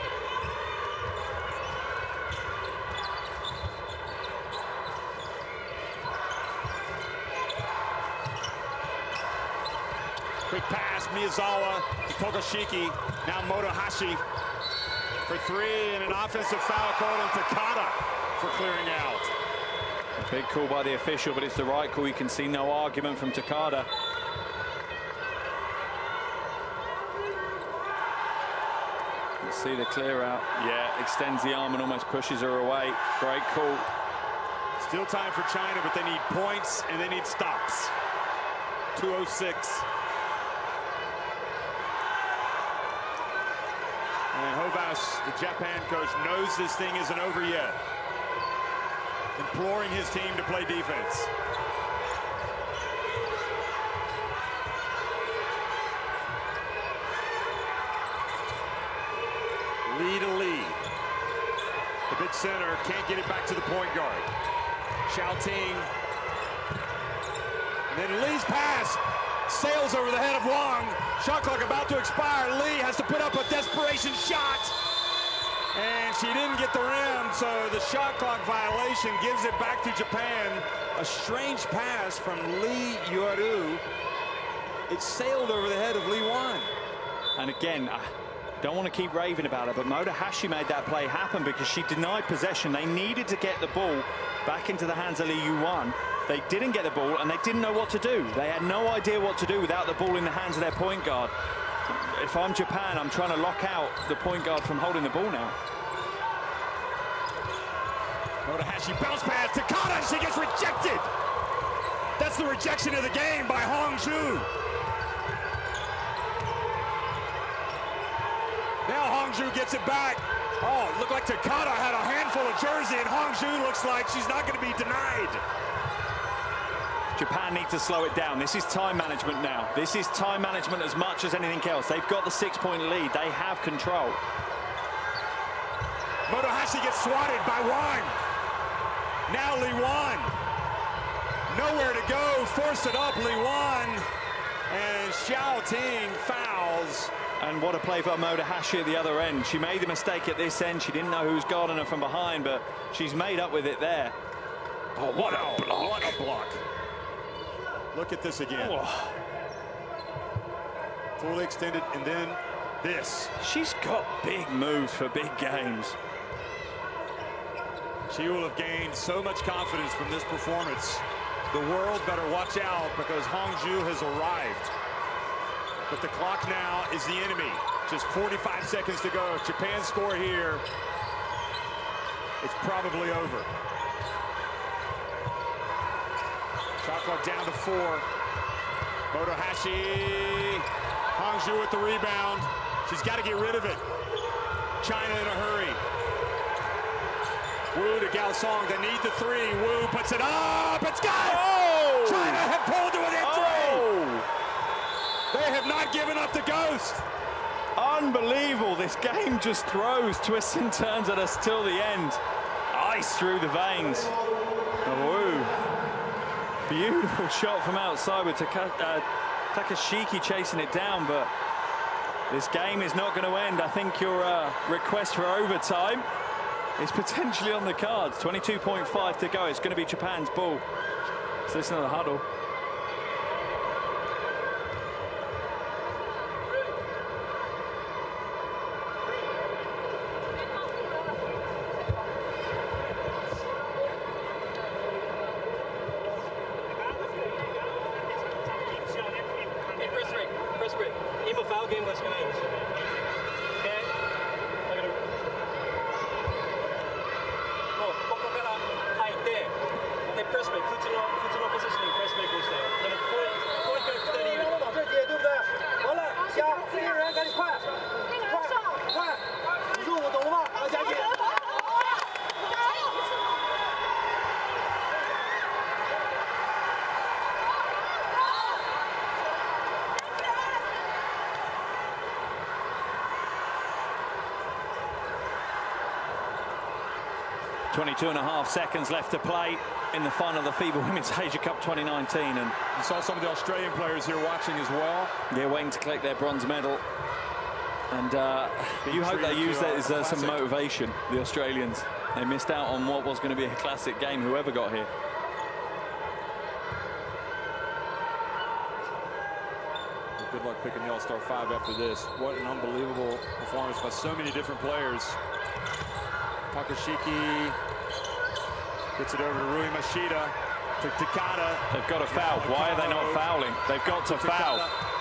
Quick pass, Miyazawa to Takashiki. Now Moda Hashi for three, and an offensive foul called on Takada for clearing out. A big call by the official, but it's the right call. You can see no argument from Takada. You see the clear out. Yeah, extends the arm and almost pushes her away. Great call. Still time for China, but they need points and they need stops. two oh six. And Hovas, the Japan coach, knows this thing isn't over yet. Imploring his team to play defense. Lead to lead. The big center can't get it back to the point guard. Xiaoting. And then Lee's pass sails over the head of Wang. Shot clock about to expire. Lee has to put up a desperation shot. And she didn't get the rim, so the shot clock violation gives it back to Japan. A strange pass from Lee Yuaru. It sailed over the head of Lee Wan. And again, I don't want to keep raving about it, but Moda Hashi made that play happen because she denied possession. They needed to get the ball back into the hands of Lee Yuan. They didn't get the ball, and they didn't know what to do. They had no idea what to do without the ball in the hands of their point guard. If I'm Japan, I'm trying to lock out the point guard from holding the ball now. Moda Hashi bounce pass. Takada, she gets rejected. That's the rejection of the game by Hongzhu. Now Hongzhu gets it back. Oh, it looked like Takada had a handful of jersey, and Hongzhu looks like she's not going to be denied. Japan need to slow it down. This is time management now. This is time management as much as anything else. They've got the six-point lead. They have control. Moda Hashi gets swatted by Wang. Now Lee Wan. Nowhere to go. Force it up, Lee Wan. And Xiaoting fouls And what a play for Moda Hashi at the other end. She made the mistake at this end. She didn't know who was guarding her from behind, but she's made up with it there. Oh, what a block. What a block. Look at this again. Oh. Fully extended, and then this. She's got big moves for big games. She will have gained so much confidence from this performance. The world better watch out because Hongju has arrived. But the clock now is the enemy. Just forty-five seconds to go. If Japan score here, it's probably over. Shot clock down to four. Moda Hashi. Hongju with the rebound. She's got to get rid of it. China in a hurry. Wu to Gao Song. They need the three. Wu puts it up. It's got it. Oh! China have pulled to within oh! three. They have not given up the ghost. Unbelievable. This game just throws, twists and turns at us till the end. Ice through the veins. Wu. Beautiful shot from outside with Taka, uh, Takashiki chasing it down, but this game is not going to end. I think your uh, request for overtime is potentially on the cards. twenty-two point five to go. It's going to be Japan's ball. So listen to the huddle. twenty-two and a half seconds left to play in the final of the FIBA Women's Asia Cup twenty nineteen. And you saw some of the Australian players here watching as well. They're waiting to collect their bronze medal. And uh, you hope they use that as uh, some motivation, the Australians. They missed out on what was going to be a classic game, whoever got here. Good luck picking the All-Star five after this. What an unbelievable performance by so many different players. Takashiki gets it over to Rui Mashida, to Takada. They've got to foul. Why are they not fouling? They've got to foul.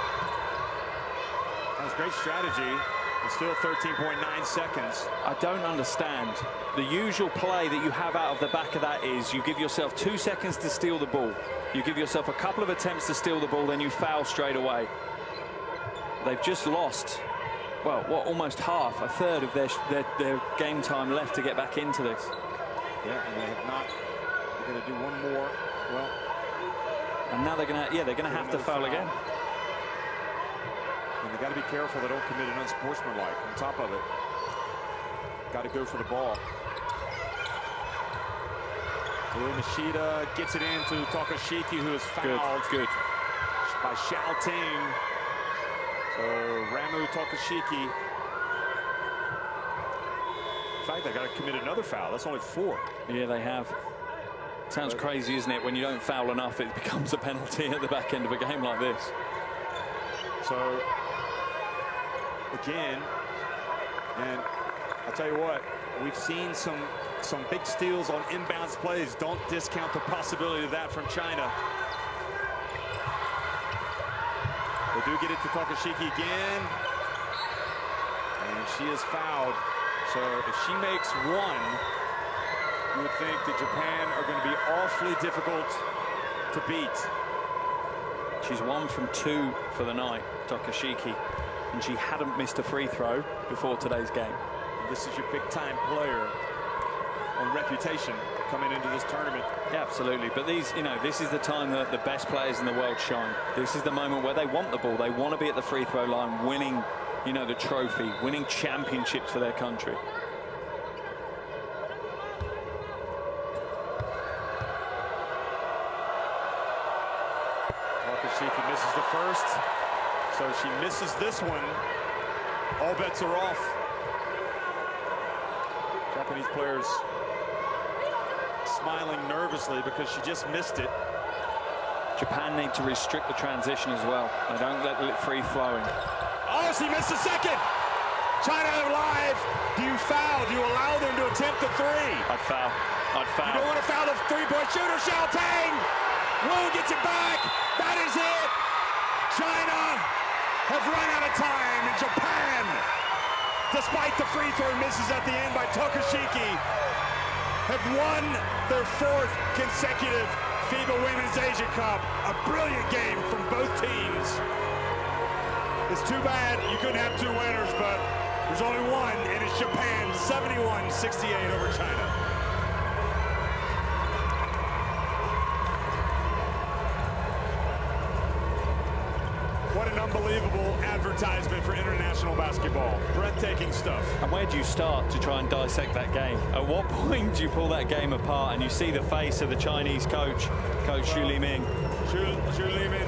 That was great strategy. It's still thirteen point nine seconds. I don't understand. The usual play that you have out of the back of that is you give yourself two seconds to steal the ball. You give yourself a couple of attempts to steal the ball, then you foul straight away. They've just lost, well, what, almost half, a third of their, their, their game time left to get back into this. Yeah, and they have not. They're going to do one more. Well, and now they're going to, yeah, they're going to have to foul, foul again. And they got to be careful they don't commit an unsportsmanlike. On top of it, got to go for the ball. Rui Mashida gets it into Takashiki, who is fouled. Good, good. By Xiao Ting. So Ramu Takashiki. In fact, they got to commit another foul. That's only four. Yeah, they have. Sounds but, crazy, isn't it? When you don't foul enough, it becomes a penalty at the back end of a game like this. So, again, and I'll tell you what, we've seen some some big steals on inbounds plays. Don't discount the possibility of that from China. They do get it to Takashiki again. And she is fouled. So if she makes one, you would think that Japan are going to be awfully difficult to beat. She's one from two for the night, Takashiki. And she hadn't missed a free throw before today's game. And this is your big-time player on reputation coming into this tournament. Yeah, absolutely. But these, you know, this is the time that the best players in the world shine. This is the moment where they want the ball. They want to be at the free throw line, winning, you know, the trophy, winning championships for their country. Takashiki misses the first, so she misses this one. all bets are off. Japanese players smiling nervously because she just missed it. Japan need to restrict the transition as well. They don't let it free flowing. Oh, she missed a second. China live. Do you foul? Do you allow them to attempt the three? I'd foul. I'd foul. You don't want to foul the three-point shooter. Xiao Tang. Wu gets it back. That is it. China have run out of time. And Japan, despite the free throw misses at the end by Tokushiki, have won their fourth consecutive FIBA Women's Asia Cup. A brilliant game from both teams. It's too bad you couldn't have two winners, but there's only one, and it's Japan, seventy-one sixty-eight over China. What an unbelievable advertisement for international basketball. Breathtaking stuff. And where do you start to try and dissect that game? At what point do you pull that game apart and you see the face of the Chinese coach, Coach Xu Liming? Xu, Xu Liming,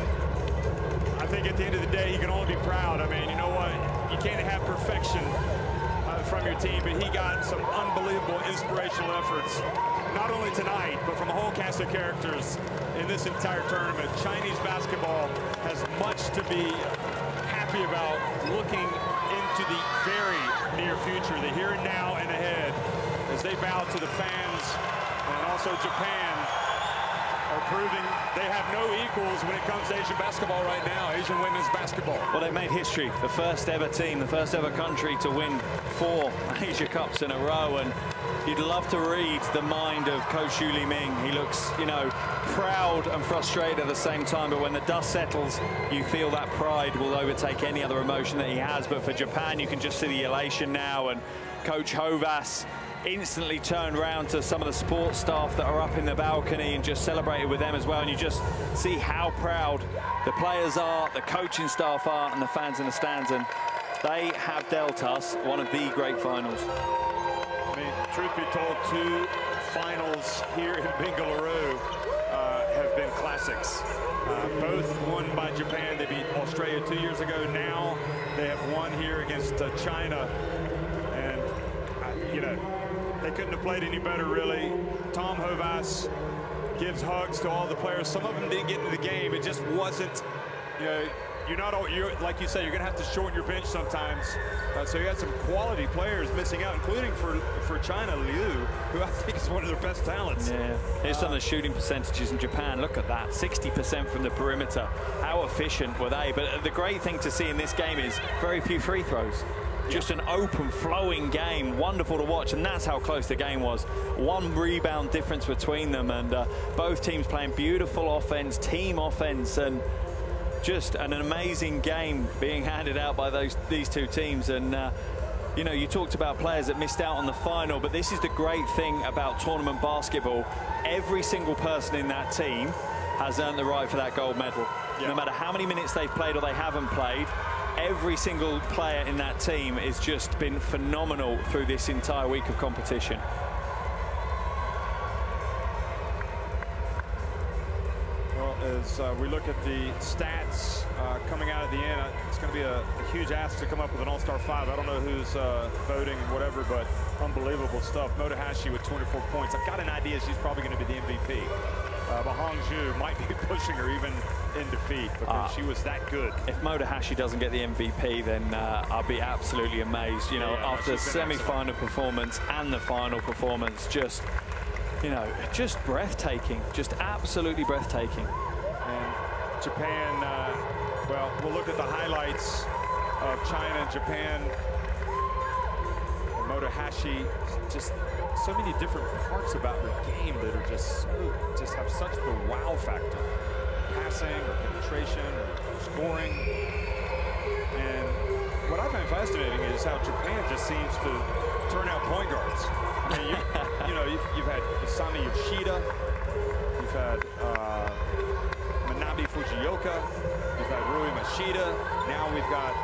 I think at the end of the day, you can only be proud. I mean, you know what? You can't have perfection uh, from your team, but he got some unbelievable inspirational efforts, not only tonight, but from a whole cast of characters in this entire tournament. Chinese basketball has much to be happy about looking into the very near future, the here and now and ahead, as they bow to the fans, and also Japan are proving they have no equals when it comes to Asian basketball right now, Asian women's basketball. Well, they made history, the first ever team, the first ever country to win four Asia Cups in a row, and you'd love to read the mind of Coach Xu Liming. He looks, you know, proud and frustrated at the same time, but when the dust settles, you feel that pride will overtake any other emotion that he has. But for Japan, you can just see the elation now, and Coach Hovas instantly turned around to some of the sports staff that are up in the balcony and just celebrated with them as well. And you just see how proud the players are, the coaching staff are, and the fans in the stands. And they have dealt us one of the great finals. I mean, truth be told, two finals here in Bengaluru uh, have been classics. Uh, both won by Japan. They beat Australia two years ago. Now they have won here against uh, China. And, uh, you know, they couldn't have played any better, really. Tom Hovas gives hugs to all the players. Some of them didn't get into the game. It just wasn't, you know, you're not, you're, like you said, you're going to have to shorten your bench sometimes. Uh, so you had some quality players missing out, including for, for China, Liu, who I think is one of their best talents. Yeah, here's uh, some of the shooting percentages in Japan. Look at that, sixty percent from the perimeter. How efficient were they? But the great thing to see in this game is very few free throws. Just an open, flowing game, wonderful to watch, and that's how close the game was. One rebound difference between them, and uh, both teams playing beautiful offense, team offense, and just an amazing game being handed out by those these two teams. And uh, you know, you talked about players that missed out on the final, but this is the great thing about tournament basketball. Every single person in that team has earned the right for that gold medal. Yeah. No matter how many minutes they've played or they haven't played, every single player in that team has just been phenomenal through this entire week of competition. Well, as uh, we look at the stats uh, coming out at the end, uh, it's going to be a, a huge ask to come up with an all-star five. I don't know who's uh, voting and whatever, but unbelievable stuff. Motohashi with twenty-four points. I've got an idea she's probably going to be the M V P. Uh, but Hongju might be pushing her even in defeat because uh, she was that good. If Motohashi doesn't get the M V P, then uh, I'll be absolutely amazed. You know, yeah, after the semi-final performance and the final performance, just, you know, just breathtaking, just absolutely breathtaking. And Japan, uh, well, we'll look at the highlights of China and Japan. And Motohashi, just so many different parts about her game that are just so, just have such the wow factor. Passing or penetration or scoring. And what I find fascinating is how Japan just seems to turn out point guards. I mean, you, you know, you've, you've had Asami Yoshida, you've had uh, Manabe Fujioka, you've had Rui Mashida, now we've got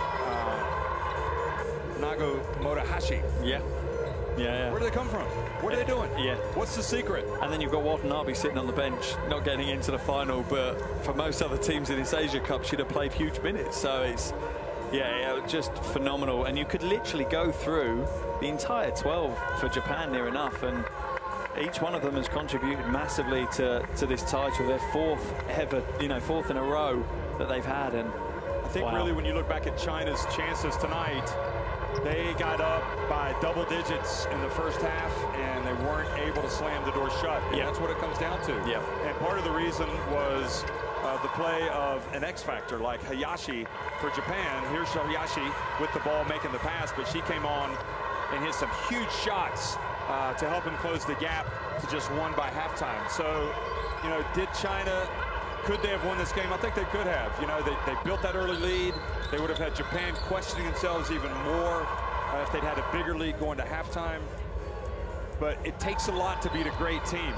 uh, Nago Motohashi. Yeah. Yeah, yeah. Where do they come from? What are they doing? Yeah. What's the secret? And then you've got Watanabe sitting on the bench, not getting into the final, but for most other teams in this Asia Cup, she'd have played huge minutes. So it's Yeah, yeah, just phenomenal. And you could literally go through the entire twelve for Japan near enough. And each one of them has contributed massively to, to this title. Their fourth ever, you know, fourth in a row that they've had. And I think wow. really when you look back at China's chances tonight, they got up by double digits in the first half, and they weren't able to slam the door shut. And yeah. that's what it comes down to. Yeah. And part of the reason was uh, the play of an X factor like Hayashi for Japan. Here's Hayashi with the ball making the pass, but she came on and hit some huge shots uh, to help him close the gap to just one by halftime. So, you know, did China, could they have won this game? I think they could have. You know, they, they built that early lead. They would have had Japan questioning themselves even more uh, if they'd had a bigger lead going to halftime. But it takes a lot to beat a great team.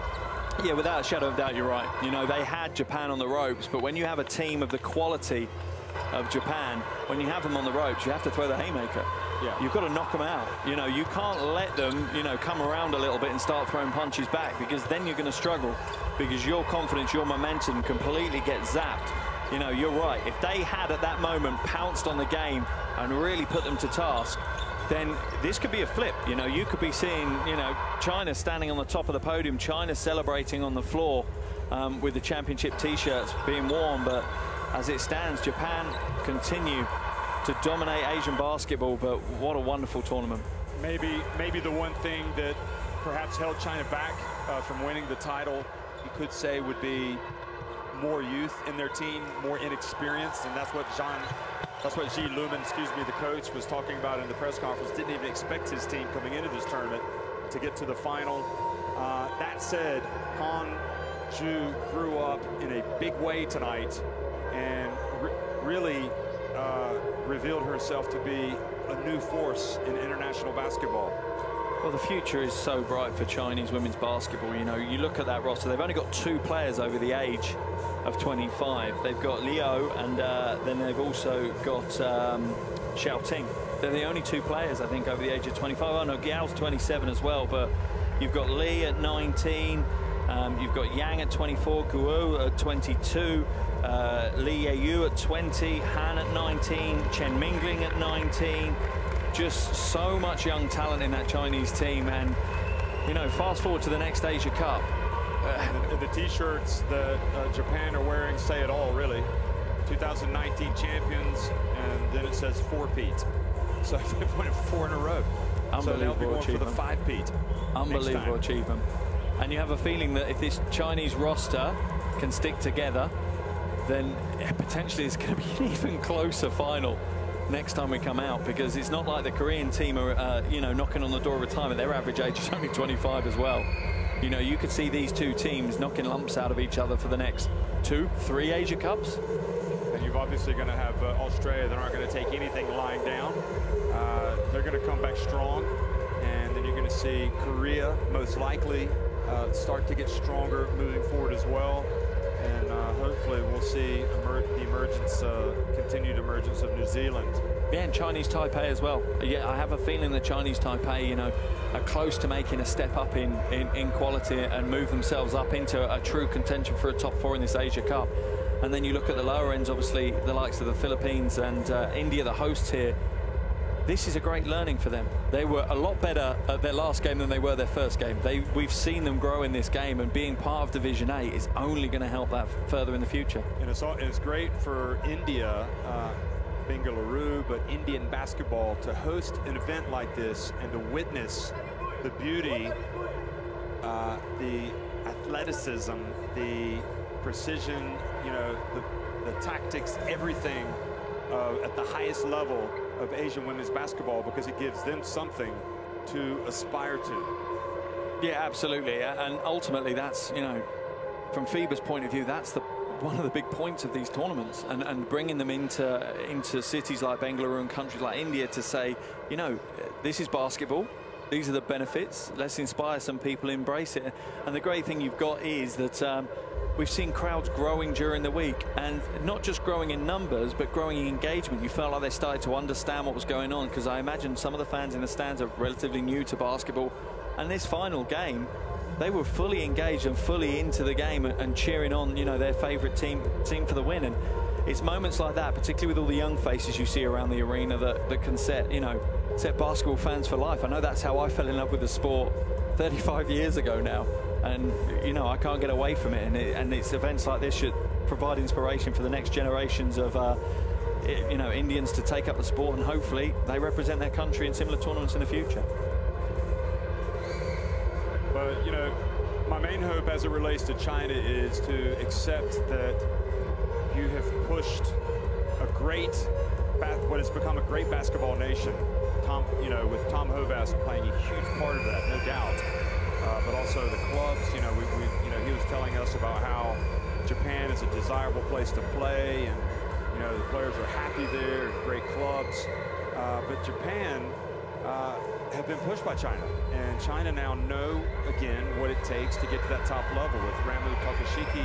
Yeah, without a shadow of doubt, you're right. You know, they had Japan on the ropes, but when you have a team of the quality of Japan, when you have them on the ropes, you have to throw the haymaker. Yeah. You've got to knock them out. You know, you can't let them, you know, come around a little bit and start throwing punches back, because then you're going to struggle, because your confidence, your momentum completely gets zapped. You know, you're right. If they had at that moment pounced on the game and really put them to task, then this could be a flip. You know, you could be seeing, you know, China standing on the top of the podium, China celebrating on the floor um, with the championship T-shirts being worn. But as it stands, Japan continue to dominate Asian basketball. But what a wonderful tournament. Maybe, maybe the one thing that perhaps held China back uh, from winning the title, you could say, would be more youth in their team, more inexperienced, and that's what Jean, that's what Ji Lumen, excuse me, the coach, was talking about in the press conference. Didn't even expect his team coming into this tournament to get to the final. Uh, that said, Han Ju grew up in a big way tonight and re really uh, revealed herself to be a new force in international basketball. Well, the future is so bright for Chinese women's basketball. You know, you look at that roster, they've only got two players over the age of twenty-five. They've got Liu, and uh, then they've also got um, Xiao Ting. They're the only two players, I think, over the age of twenty-five. Oh, no, Gao's twenty-seven as well, but you've got Li at nineteen, um, you've got Yang at twenty-four, Guo at twenty-two, uh, Li Yeyu at twenty, Han at nineteen, Chen Mingling at nineteen. Just so much young talent in that Chinese team. And, you know, fast forward to the next Asia Cup. Uh, the T-shirts that uh, Japan are wearing say it all, really. two thousand nineteen champions, and then it says four-peat. So they've won it four in a row. So they'll be going for the five-peat. Unbelievable achievement. And you have a feeling that if this Chinese roster can stick together, then potentially it's going to be an even closer final next time we come out, because it's not like the Korean team are, uh, you know, knocking on the door of retirement. Their average age is only twenty-five as well. You know, you could see these two teams knocking lumps out of each other for the next two, three Asia Cups. And you've obviously going to have uh, Australia that aren't going to take anything lying down. Uh, they're going to come back strong. And then you're going to see Korea most likely uh, start to get stronger moving forward as well. And uh, hopefully we'll see emer the emergence, uh, continued emergence of New Zealand. Yeah, and Chinese Taipei as well. Yeah, I have a feeling the Chinese Taipei, you know, are close to making a step up in, in, in quality and move themselves up into a, a true contention for a top four in this Asia Cup. And then you look at the lower ends, obviously, the likes of the Philippines and uh, India, the hosts here. This is a great learning for them. They were a lot better at their last game than they were their first game. They, we've seen them grow in this game, and being part of Division eight is only going to help that further in the future. And it's, all, it's great for India, uh, Bengaluru, but Indian basketball to host an event like this and to witness the beauty, uh, the athleticism, the precision, you know, the, the tactics, everything uh, at the highest level of Asian women's basketball, because it gives them something to aspire to. Yeah, absolutely. And ultimately, that's, you know, from FIBA's point of view, that's the one of the big points of these tournaments, and, and bringing them into, into cities like Bengaluru and countries like India to say, you know, this is basketball. These are the benefits. Let's inspire some people, embrace it. And the great thing you've got is that um, we've seen crowds growing during the week, and not just growing in numbers, but growing in engagement. You felt like they started to understand what was going on, because I imagine some of the fans in the stands are relatively new to basketball. And this final game, they were fully engaged and fully into the game and, and cheering on, you know, their favorite team team for the win. And it's moments like that, particularly with all the young faces you see around the arena, that, that can set, you know, set basketball fans for life. I know that's how I fell in love with the sport thirty-five years ago now. And, you know, I can't get away from it. And, it, and it's events like this should provide inspiration for the next generations of, uh, it, you know, Indians to take up the sport, and hopefully they represent their country in similar tournaments in the future. But, you know, my main hope as it relates to China is to accept that you have pushed a great, what has become a great basketball nation. Tom, you know, with Tom Hovasse playing a huge part of that, no doubt. Uh, but also the clubs, you know, we, we, you know, he was telling us about how Japan is a desirable place to play, and, you know, the players are happy there, great clubs. Uh, but Japan uh, have been pushed by China, and China now know, again, what it takes to get to that top level with Ramu Takashiki,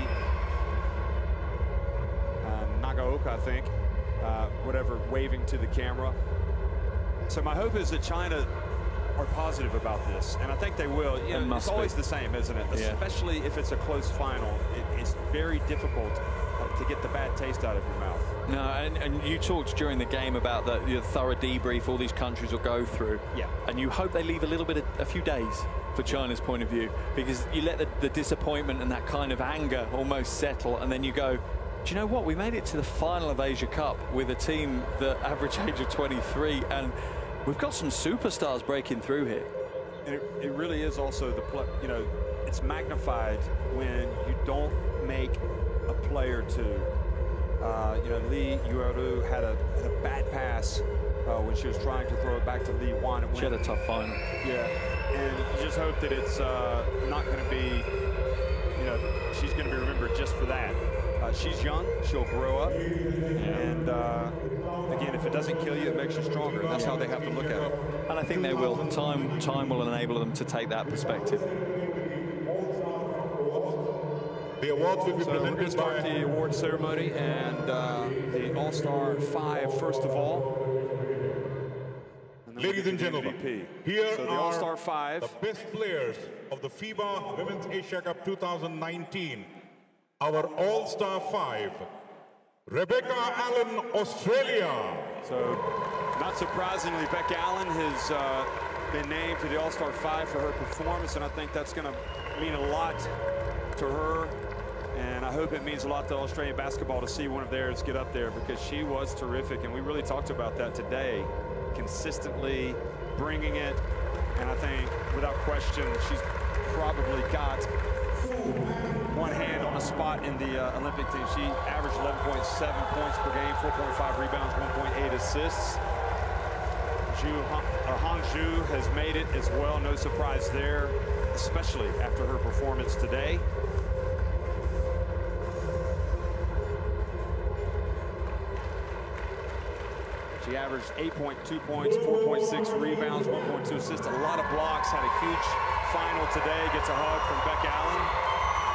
uh, Nagaoka, I think, uh, whatever, waving to the camera. So my hope is that China are positive about this, and I think they will. You know, it's always be. the same, isn't it? Yeah. Especially if it's a close final. It, it's very difficult uh, to get the bad taste out of your mouth. No, and, and you talked during the game about the, the thorough debrief all these countries will go through. Yeah. And you hope they leave a little bit, of, a few days for China's point of view, because you let the, the disappointment and that kind of anger almost settle, and then you go, do you know what? We made it to the final of Asia Cup with a team the average age of twenty-three, and we've got some superstars breaking through here. And it, it really is also the, you know, it's magnified when you don't make a play or two. Uh, you know, Lee Yueru had a, had a bad pass uh, when she was trying to throw it back to Lee Wan. And she had a tough final. Yeah, and you just hope that it's uh, not going to be, you know, she's going to be remembered just for that. Uh, she's young, she'll grow up, and uh, again, if it doesn't kill you, it makes you stronger. That's how they have to look at it. And I think they will. Time, time will enable them to take that perspective. The awards will be so presented we're going to start by the award ceremony, and uh, the All-Star Five, first of all. And ladies and gentlemen, M V P. Here so the are All-Star Five. the best players of the FIBA Women's Asia Cup two thousand nineteen. Our All-Star Five. Rebecca Allen, Australia. So, not surprisingly, Rebecca Allen has uh, been named to the All-Star Five for her performance, and I think that's going to mean a lot to her, and I hope it means a lot to Australian basketball to see one of theirs get up there, because she was terrific, and we really talked about that today, consistently bringing it, and I think, without question, she's probably got one hand on a spot in the uh, Olympic team. She averaged eleven point seven points per game, four point five rebounds, one point eight assists. Zhu, uh, Hangzhou has made it as well, no surprise there, especially after her performance today. She averaged eight point two points, four point six rebounds, one point two assists, a lot of blocks, had a huge final today, gets a hug from Rebecca Allen.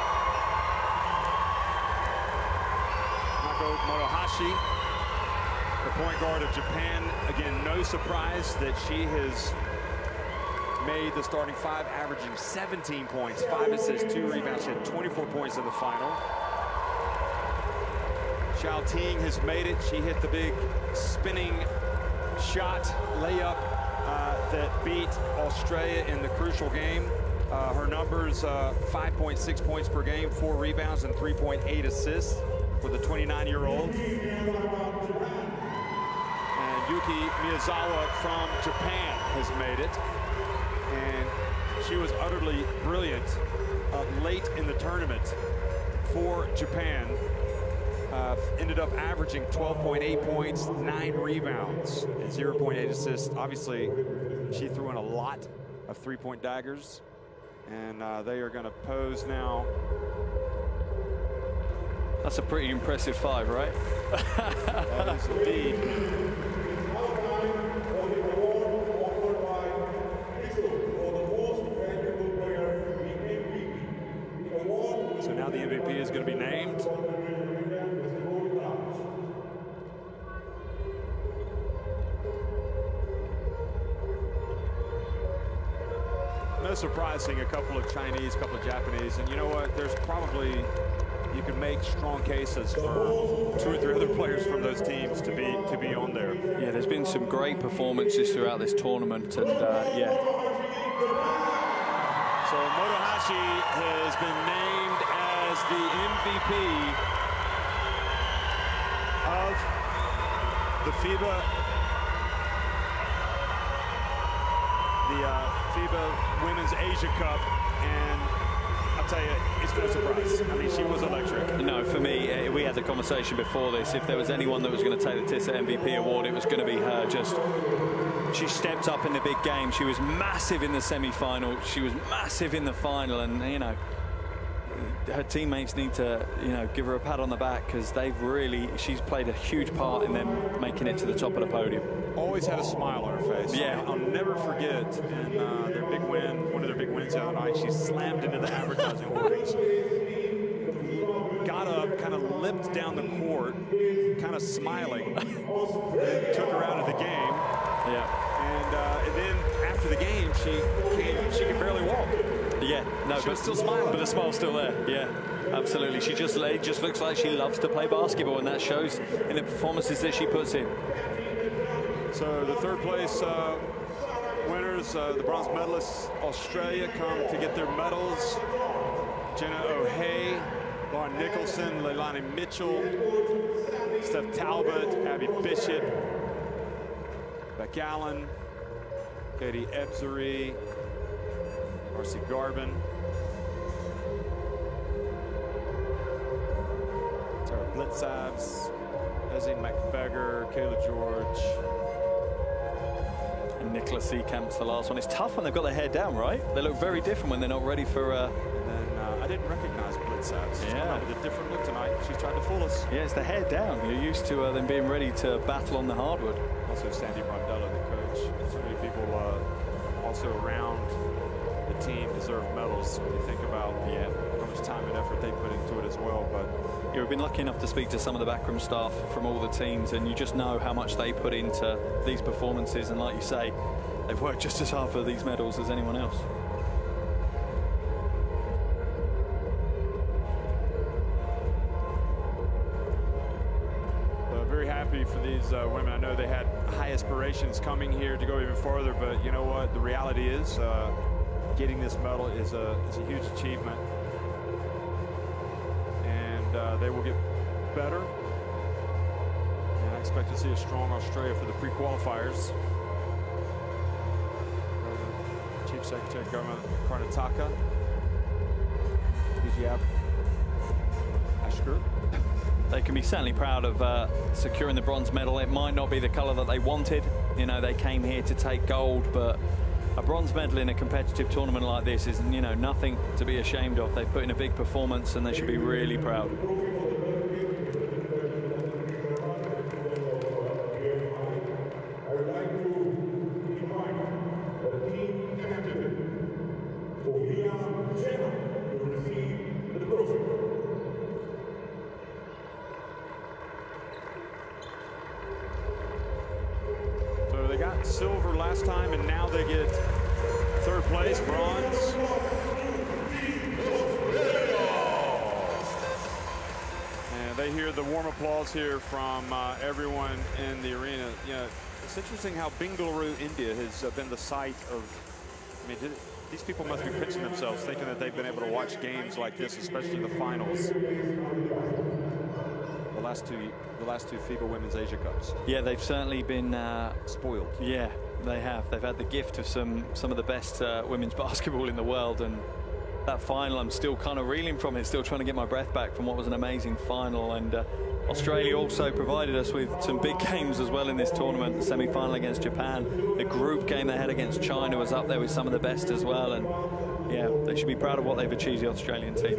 Mako Motohashi, the point guard of Japan, again, no surprise that she has made the starting five, averaging seventeen points, five assists, two rebounds. She had twenty-four points in the final. Xiao Ting has made it. She hit the big spinning shot layup uh, that beat Australia in the crucial game. Uh, her numbers, uh, five point six points per game, four rebounds, and three point eight assists for the twenty-nine-year-old. And Yuki Miyazawa from Japan has made it. And she was utterly brilliant uh, late in the tournament for Japan. Uh, ended up averaging twelve point eight points, nine rebounds, and zero point eight assists. Obviously, she threw in a lot of three-point daggers, and uh, they are going to pose now. That's a pretty impressive five, right? That is indeed. So now the M V P is going to be named. No surprising, a couple of Chinese, a couple of Japanese, and you know what? There's probably you can make strong cases for two or three other players from those teams to be to be on there. Yeah, there's been some great performances throughout this tournament, and uh, yeah. So Motohashi has been named as the M V P of the FIBA, the uh, FIBA Women's Asia Cup, and I'll tell you, it's no surprise. I mean, she was electric. No, for me, we had the conversation before this. If there was anyone that was going to take the Tissa M V P award, it was going to be her. Just, she stepped up in the big game. She was massive in the semi-final. She was massive in the final, and you know, her teammates need to, you know, give her a pat on the back, because they've really, she's played a huge part in them making it to the top of the podium. Always had a smile on her face. Yeah. I'll never forget in uh, their big win, one of their big wins the other night, she slammed into the advertising hoardings. Got up, kind of limped down the court, kind of smiling, and took her out of the game. Yeah. And, uh, and then after the game, she came, she could barely walk. Yeah, no, she but was still smiling. But the smile's still there. Yeah, absolutely. She just, it just looks like she loves to play basketball, and that shows in the performances that she puts in. So the third place uh, winners, uh, the bronze medalists, Australia, come to get their medals. Jenna O'Hay, Lauren Nicholson, Leilani Mitchell, Steph Talbot, Abby Bishop, Beck Allen, Katie Ebzery, Marcy Garvin, Tara Blitzabs, Ezzy McBeggar, Kayla George. And Nicholas Seekamp's the last one. It's tough when they've got their hair down, right? They look very different when they're not ready for... Uh... And then uh, I didn't recognize Blitzabs. She's Yeah. with a different look tonight. She tried to fool us. Yeah, it's the hair down. You're used to uh, them being ready to battle on the hardwood. Also Sandy Rondella, the coach. So many people uh, also around the team deserve medals. When you think about yeah, how much time and effort they put into it as well. But Yeah, we've been lucky enough to speak to some of the backroom staff from all the teams, and you just know how much they put into these performances. And like you say, they've worked just as hard for these medals as anyone else. uh, very happy for these uh, women. I know they had high aspirations coming here to go even farther, but you know what? The reality is uh, getting this medal is a, is a huge achievement. Uh, they will get better, and I expect to see a strong Australia for the pre-qualifiers. Chief Secretary of Government Karnataka, Vijay Ashkur. They can be certainly proud of uh, securing the bronze medal. It might not be the colour that they wanted. You know, they came here to take gold, but a bronze medal in a competitive tournament like this is, you know, nothing to be ashamed of. They put in a big performance, and they should be really proud. So they got silver last time, and now they get third place, bronze. And they hear the warm applause here from uh, everyone in the arena. You know, it's interesting how Bengaluru, India, has uh, been the site of. I mean, did, these people must be pinching themselves, thinking that they've been able to watch games like this, especially the finals. The last two, the last two FIBA Women's Asia Cups. Yeah, they've certainly been uh, spoiled. Yeah, they have. They've had the gift of some some of the best uh, women's basketball in the world, and that final, I'm still kind of reeling from it, still trying to get my breath back from what was an amazing final. And uh, Australia also provided us with some big games as well in this tournament. The semi-final against Japan, the group game they had against China was up there with some of the best as well. And yeah, they should be proud of what they've achieved, the Australian team.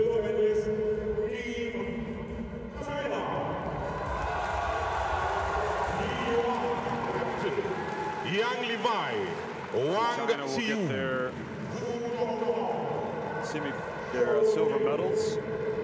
Yang Levi, Wang China will Xiu. get their semi, their uh, silver medals.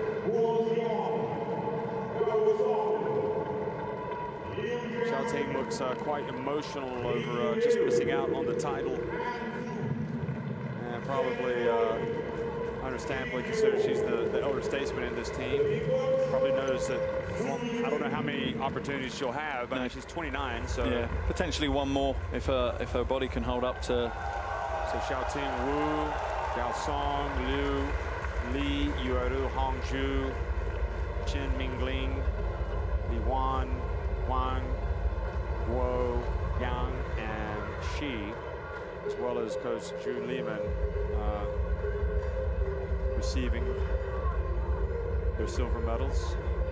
Xiao Ting looks uh, quite emotional over uh, just missing out on the title, and probably uh, understandably considered she's the, the elder statesman in this team. Probably knows that, well, I don't know how many opportunities she'll have, but no. I mean, she's twenty-nine, so. Yeah, potentially one more if her, if her body can hold up to. So Xiaoting Wu, Zhao Song, Liu, Li, Yueru, Hongzhu, Chen Mingling, Li Wan, Wang, Guo, Yang, and Shi, as well as Coach Zhu Liman, uh, receiving their silver medals.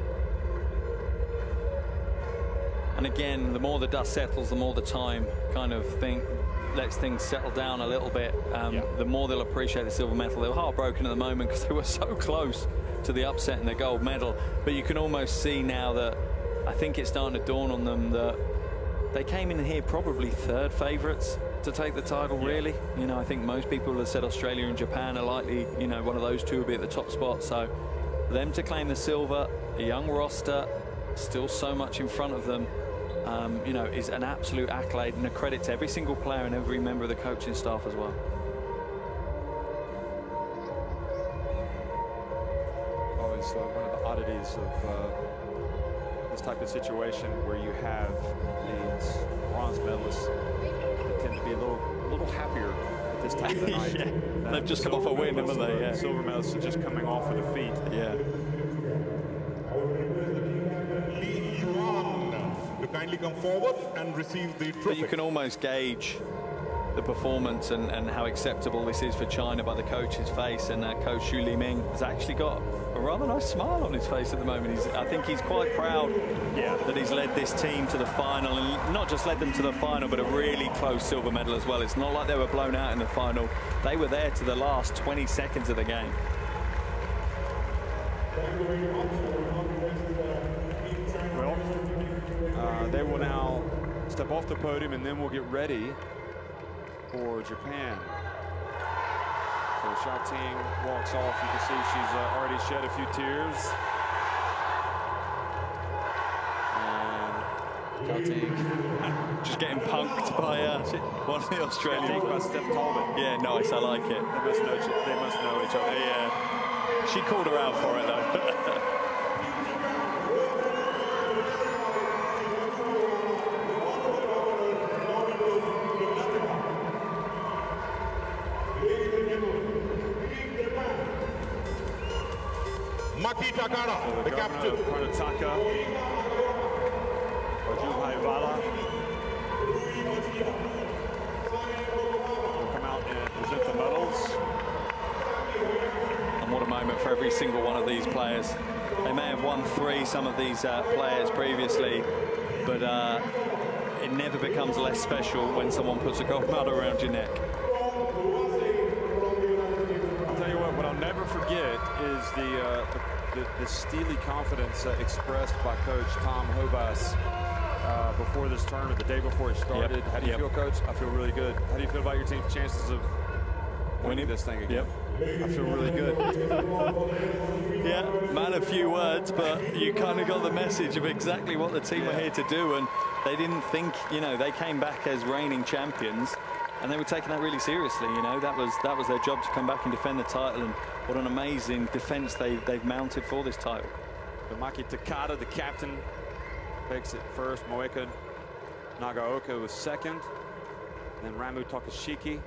And again, the more the dust settles, the more the time kind of thing lets things settle down a little bit. Um, yeah. The more they'll appreciate the silver medal. They were heartbroken at the moment because they were so close to the upset and the gold medal. But you can almost see now that I think it's starting to dawn on them that they came in here probably third favourites to take the title, yeah. really. You know, I think most people have said Australia and Japan are likely, you know, one of those two will be at the top spot. So for them to claim the silver, a young roster, still so much in front of them, um, you know, is an absolute accolade and a credit to every single player and every member of the coaching staff as well. Always uh, one of the oddities of uh, this type of situation where you have these bronze medalists that tend to be a little, a little happier at this time of the night. Yeah. They've just come off a win, haven't they? Yeah. Silver medalists are just coming off of defeat. Yeah. Li Yuan to kindly come forward and receive the trophy. But you can almost gauge the performance and, and how acceptable this is for China by the coach's face, and uh, Coach Zhu Liming has actually got a rather nice smile on his face at the moment. He's, I think he's quite proud yeah. that he's led this team to the final, and not just led them to the final, but a really close silver medal as well. It's not like they were blown out in the final. They were there to the last twenty seconds of the game. Well, uh, they will now step off the podium, and then we'll get ready for Japan. So Xiaoting walks off. You can see she's uh, already shed a few tears. And Xiaoting just getting punked by uh, one of the Australians. By Steph Talbot. Yeah, nice. I like it. They must know, they must know each other. Yeah. She called her out for it though. Maki Takara, so the, the captain. Karnataka, Vajubhai Vala will come out and present the medals. And what a moment for every single one of these players. They may have won three, some of these uh, players previously, but uh, it never becomes less special when someone puts a gold medal around your neck. I'll tell you what, what I'll never forget is the, uh, the, the, the steely confidence uh, expressed by Coach Tom Hobas uh, before this tournament, the day before it started. Yep. How do you yep. feel, Coach? I feel really good. How do you feel about your team's chances of winning this thing again? Yep. I feel really good. Yeah, man, a few words, but you kind of got the message of exactly what the team yeah. were here to do, and they didn't think, you know, they came back as reigning champions, and they were taking that really seriously. You know, that was that was their job, to come back and defend the title, and what an amazing defense they, they've mounted for this title. So Maki Takada, the captain, takes it first. Moeka Nagaoka was second. Then Ramu Takashiki.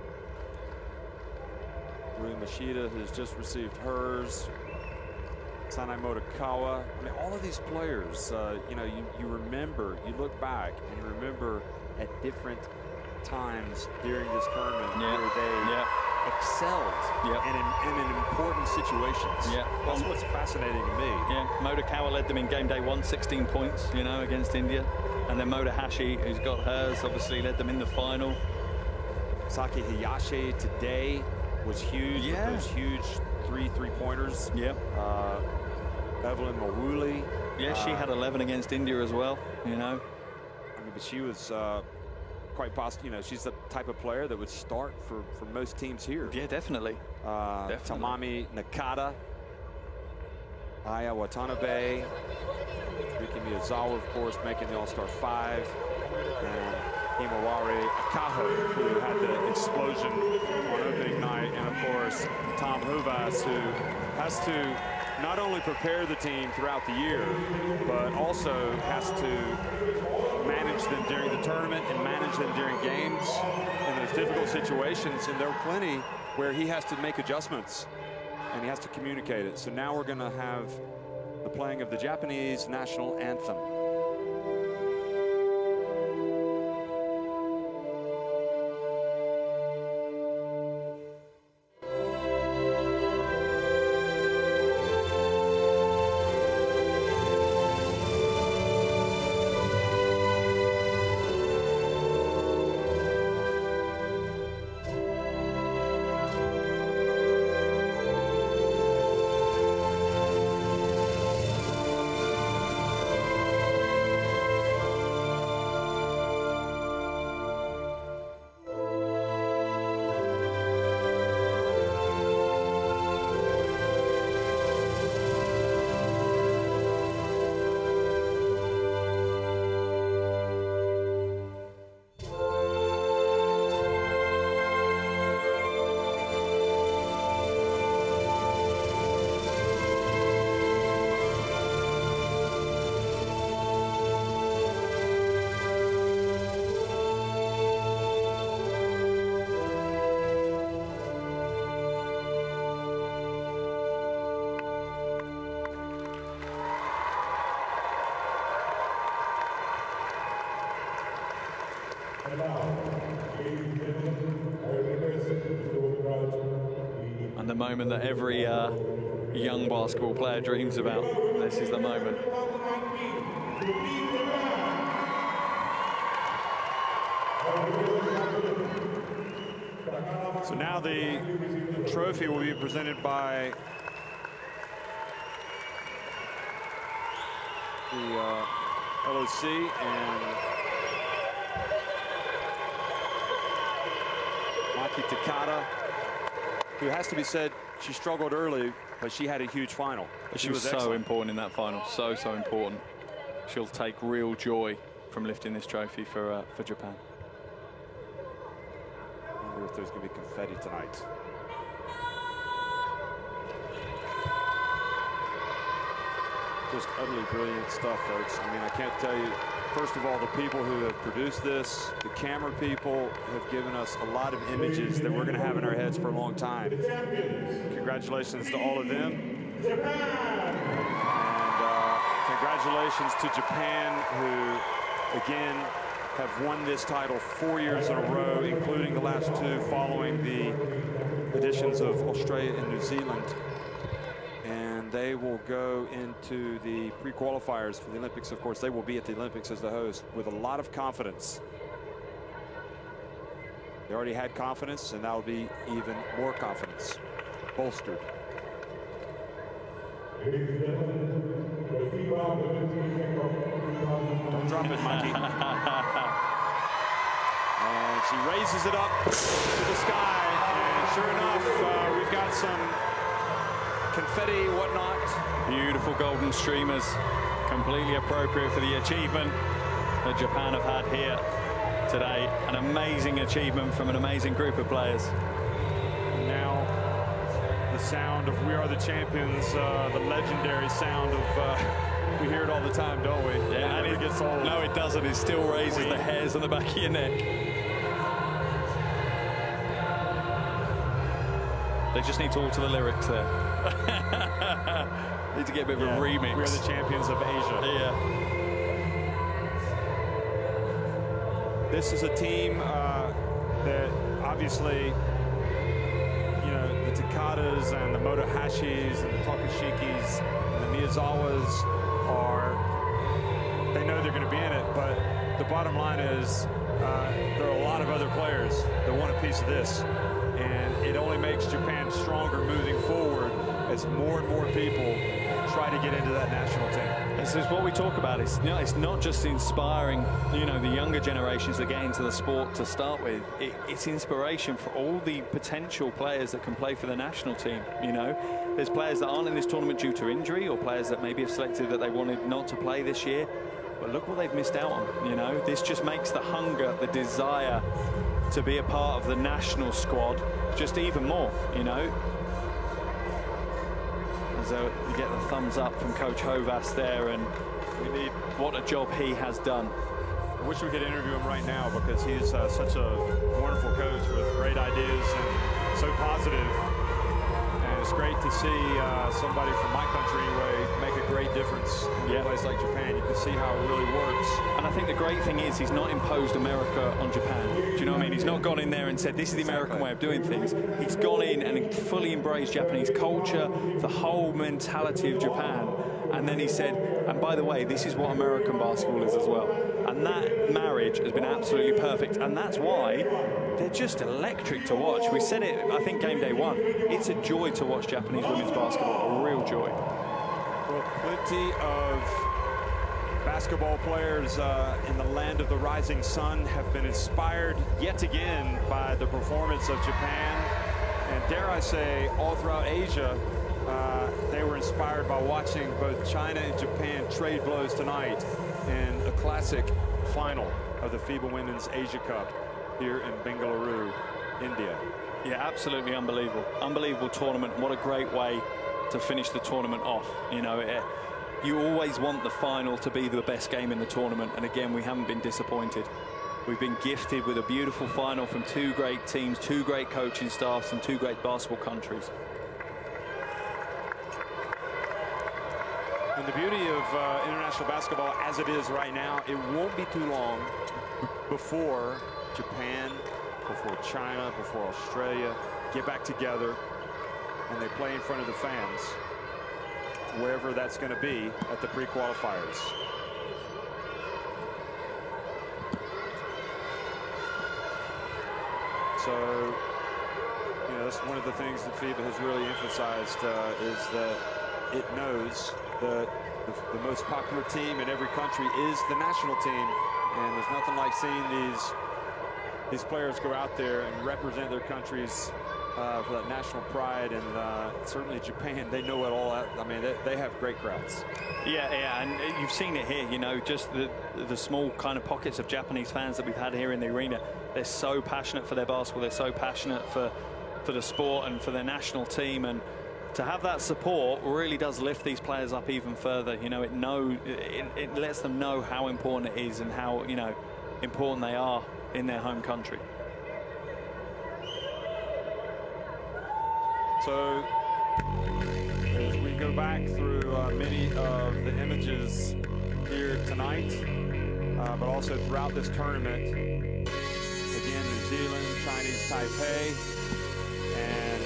Rui Mashida has just received hers. Sanai Motokawa. I mean, all of these players, uh, you know, you, you remember, you look back and you remember at different times during this tournament yeah. where they yeah. excelled yeah. and, in, and in important situations. Yeah. That's what's fascinating to me. Yeah, Motokawa led them in game day one, sixteen points, you know, against India. And then Motohashi, who's got hers, obviously led them in the final. Saki Hayashi today was huge yeah. with those huge three three-pointers. Yep. Uh, Evelyn Mawuli. Yeah, she uh, had eleven against India as well, you know. I mean, but she was uh, quite possible, you know, she's the type of player that would start for, for most teams here. Yeah, definitely. Uh, definitely. Tamami Nakata. Aya Watanabe. Riki Miyazawa, of course, making the All-Star five. And Himawari Akaho, who had the explosion on opening night, and of course Tom Huvas, who has to not only prepare the team throughout the year, but also has to manage them during the tournament and manage them during games in those difficult situations. And there are plenty where he has to make adjustments and he has to communicate it. So now we're going to have the playing of the Japanese national anthem. And the moment that every uh, young basketball player dreams about. This is the moment. So now the trophy will be presented by the uh, L O C and Maki Takada, who has to be said, she struggled early, but she had a huge final. She, she was, was so excellent. important in that final, so, so important. She'll take real joy from lifting this trophy for, uh, for Japan. I wonder if there's going to be confetti tonight. Just utterly brilliant stuff, folks. I mean, I can't tell you, first of all, the people who have produced this, the camera people have given us a lot of images that we're going to have in our heads for a long time. Congratulations to all of them. And uh, congratulations to Japan, who, again, have won this title four years in a row, including the last two following the editions of Australia and New Zealand. And they will go into the pre-qualifiers for the Olympics. Of course, they will be at the Olympics as the host with a lot of confidence. They already had confidence, and that will be even more confidence bolstered. Don't drop it, Mikey. And she raises it up to the sky, and sure enough, uh, we've got some confetti, whatnot. Beautiful golden streamers, completely appropriate for the achievement that Japan have had here today. An amazing achievement from an amazing group of players. And now the sound of "We Are the Champions," uh, the legendary sound of, uh, we hear it all the time, don't we? Yeah, and it it gets old. No, it doesn't. It still raises Queen. the hairs on the back of your neck. They just need to alter the lyrics there. Need to get a bit of Yeah, a remix. We are the champions of Asia. Yeah. This is a team uh, that obviously, you know, the Takadas and the Motohashis and the Takashikis and the Miyazawas are, they know they're going to be in it, but the bottom line is uh, there are a lot of other players that want a piece of this. And it only makes Japan stronger moving forward as more and more people try to get into that national team. This is what we talk about. It's, you know, it's not just inspiring, you know, the younger generations that get into the sport to start with. It, it's inspiration for all the potential players that can play for the national team. You know, there's players that aren't in this tournament due to injury, or players that maybe have selected that they wanted not to play this year. But look what they've missed out on, you know. This just makes the hunger, the desire to be a part of the national squad just even more, you know. As uh, you get the thumbs up from Coach Hovas there, and we need, what a job he has done. I wish we could interview him right now because he's uh, such a wonderful coach with great ideas and so positive. And it's great to see uh, somebody from my country anyway make a great difference in yeah. a place like Japan. You can see how it really works. And I think the great thing is he's not imposed America on Japan. Do you know what I mean? He's not gone in there and said, this is the American exactly. way of doing things. He's gone in and fully embraced Japanese culture, the whole mentality of Japan. And then he said, and by the way, this is what American basketball is as well. And that marriage has been absolutely perfect. And that's why they're just electric to watch. We said it, I think, game day one. It's a joy to watch Japanese women's basketball, a real joy. Well, plenty of basketball players uh, in the land of the rising sun have been inspired yet again by the performance of Japan. And dare I say, all throughout Asia, uh, they were inspired by watching both China and Japan trade blows tonight in a classic final of the FIBA Women's Asia Cup here in Bengaluru, India. Yeah, absolutely unbelievable. Unbelievable tournament. What a great way to finish the tournament off. You know, it, you always want the final to be the best game in the tournament, and again, we haven't been disappointed. We've been gifted with a beautiful final from two great teams, two great coaching staffs, and two great basketball countries. And the beauty of uh, international basketball as it is right now, it won't be too long before Japan, before China, before Australia get back together and they play in front of the fans, wherever that's going to be at the pre-qualifiers. So, you know, that's one of the things that FIBA has really emphasized uh, is that it knows that the, the most popular team in every country is the national team, and there's nothing like seeing these these players go out there and represent their countries uh, for that national pride. And uh, certainly Japan, they know it all. I mean, they, they have great crowds. Yeah, yeah, and you've seen it here, you know, just the, the small kind of pockets of Japanese fans that we've had here in the arena. They're so passionate for their basketball. They're so passionate for, for the sport and for their national team. And to have that support really does lift these players up even further. You know, it, know, it, it lets them know how important it is and how, you know, important they are in their home country. So as we go back through uh, many of the images here tonight, uh, but also throughout this tournament, again, New Zealand, Chinese Taipei, and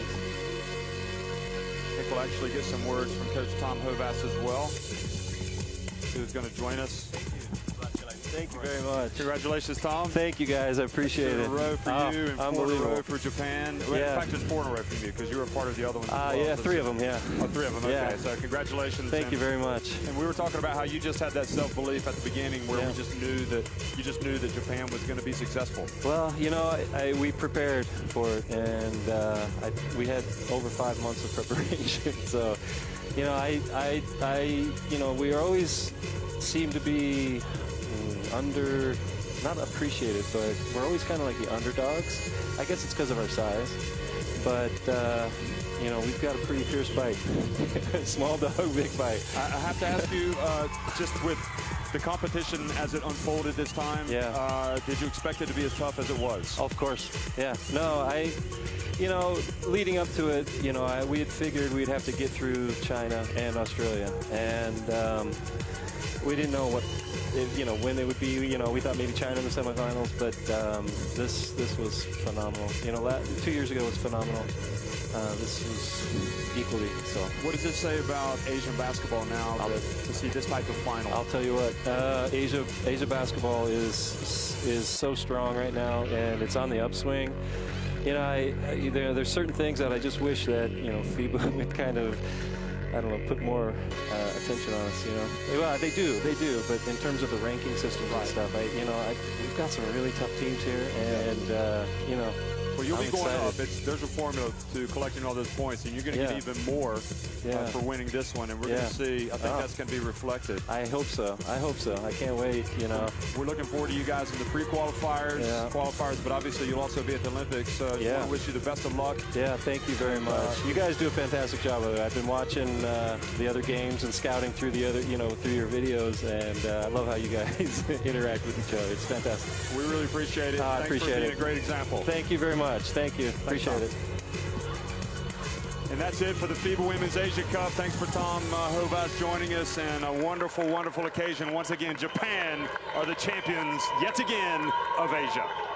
I think we'll actually get some words from Coach Tom Hovas as well, who's going to join us. Thank you very much. Congratulations, Tom. Thank you, guys. I appreciate Two it. in a row for oh, you and four in a row for Japan. Well, yeah. In fact, it's four in a row for you because you were a part of the other one. Uh, well. yeah, so three of them, yeah. Oh, three of them, okay. Yeah. So congratulations. Thank and, you very much. And we were talking about how you just had that self-belief at the beginning where yeah. we just knew that you just knew that Japan was going to be successful. Well, you know, I, I, we prepared for it, and uh, I, we had over five months of preparation. So, you know, I, I, I, you know, we always seem to be mm, under, not appreciated, but we're always kind of like the underdogs. I guess it's because of our size, but uh, you know, we've got a pretty fierce bite. Small dog, big bite. I, I have to ask you, uh, just with the competition as it unfolded this time, yeah. uh, did you expect it to be as tough as it was? Of course, yeah. No, I, you know, leading up to it, you know, I, we had figured we'd have to get through China and Australia, and um, we didn't know what, it, you know, when it would be. You know, we thought maybe China in the semifinals, but um, this this was phenomenal. You know, last, two years ago was phenomenal. Uh, this was equally so. What does it say about Asian basketball now that, to see this type of final? I'll tell you what, uh, Asia Asia basketball is is so strong right now, and it's on the upswing. You know, I, I there there's certain things that I just wish that, you know, FIBA would kind of, I don't know, put more uh, attention on us, you know. Well, they do, they do, but in terms of the ranking system and stuff, I, you know, I, we've got some really tough teams here, and, uh, you know. Well, Well, you'll I'm be going excited. up. It's, there's a formula to collecting all those points, and you're going to Yeah. get even more Yeah. uh, for winning this one. And we're Yeah. going to see. I think Oh. that's going to be reflected. I hope so. I hope so. I can't wait, you know. We're looking forward to you guys in the pre-qualifiers, Yeah. qualifiers, but obviously you'll also be at the Olympics. Uh, just Yeah. want to wish you the best of luck. Yeah, thank you very much. uh, You guys do a fantastic job of it. I've been watching uh, the other games and scouting through the other, you know, through your videos, and uh, I love how you guys interact with each other. It's fantastic. We really appreciate it. Uh, I Thanks appreciate for being it. a great example. Thank you very much. Thank you. Appreciate Tom. it. And that's it for the FIBA Women's Asia Cup. Thanks for Tom uh, Hovas joining us, and a wonderful, wonderful occasion. Once again, Japan are the champions yet again of Asia.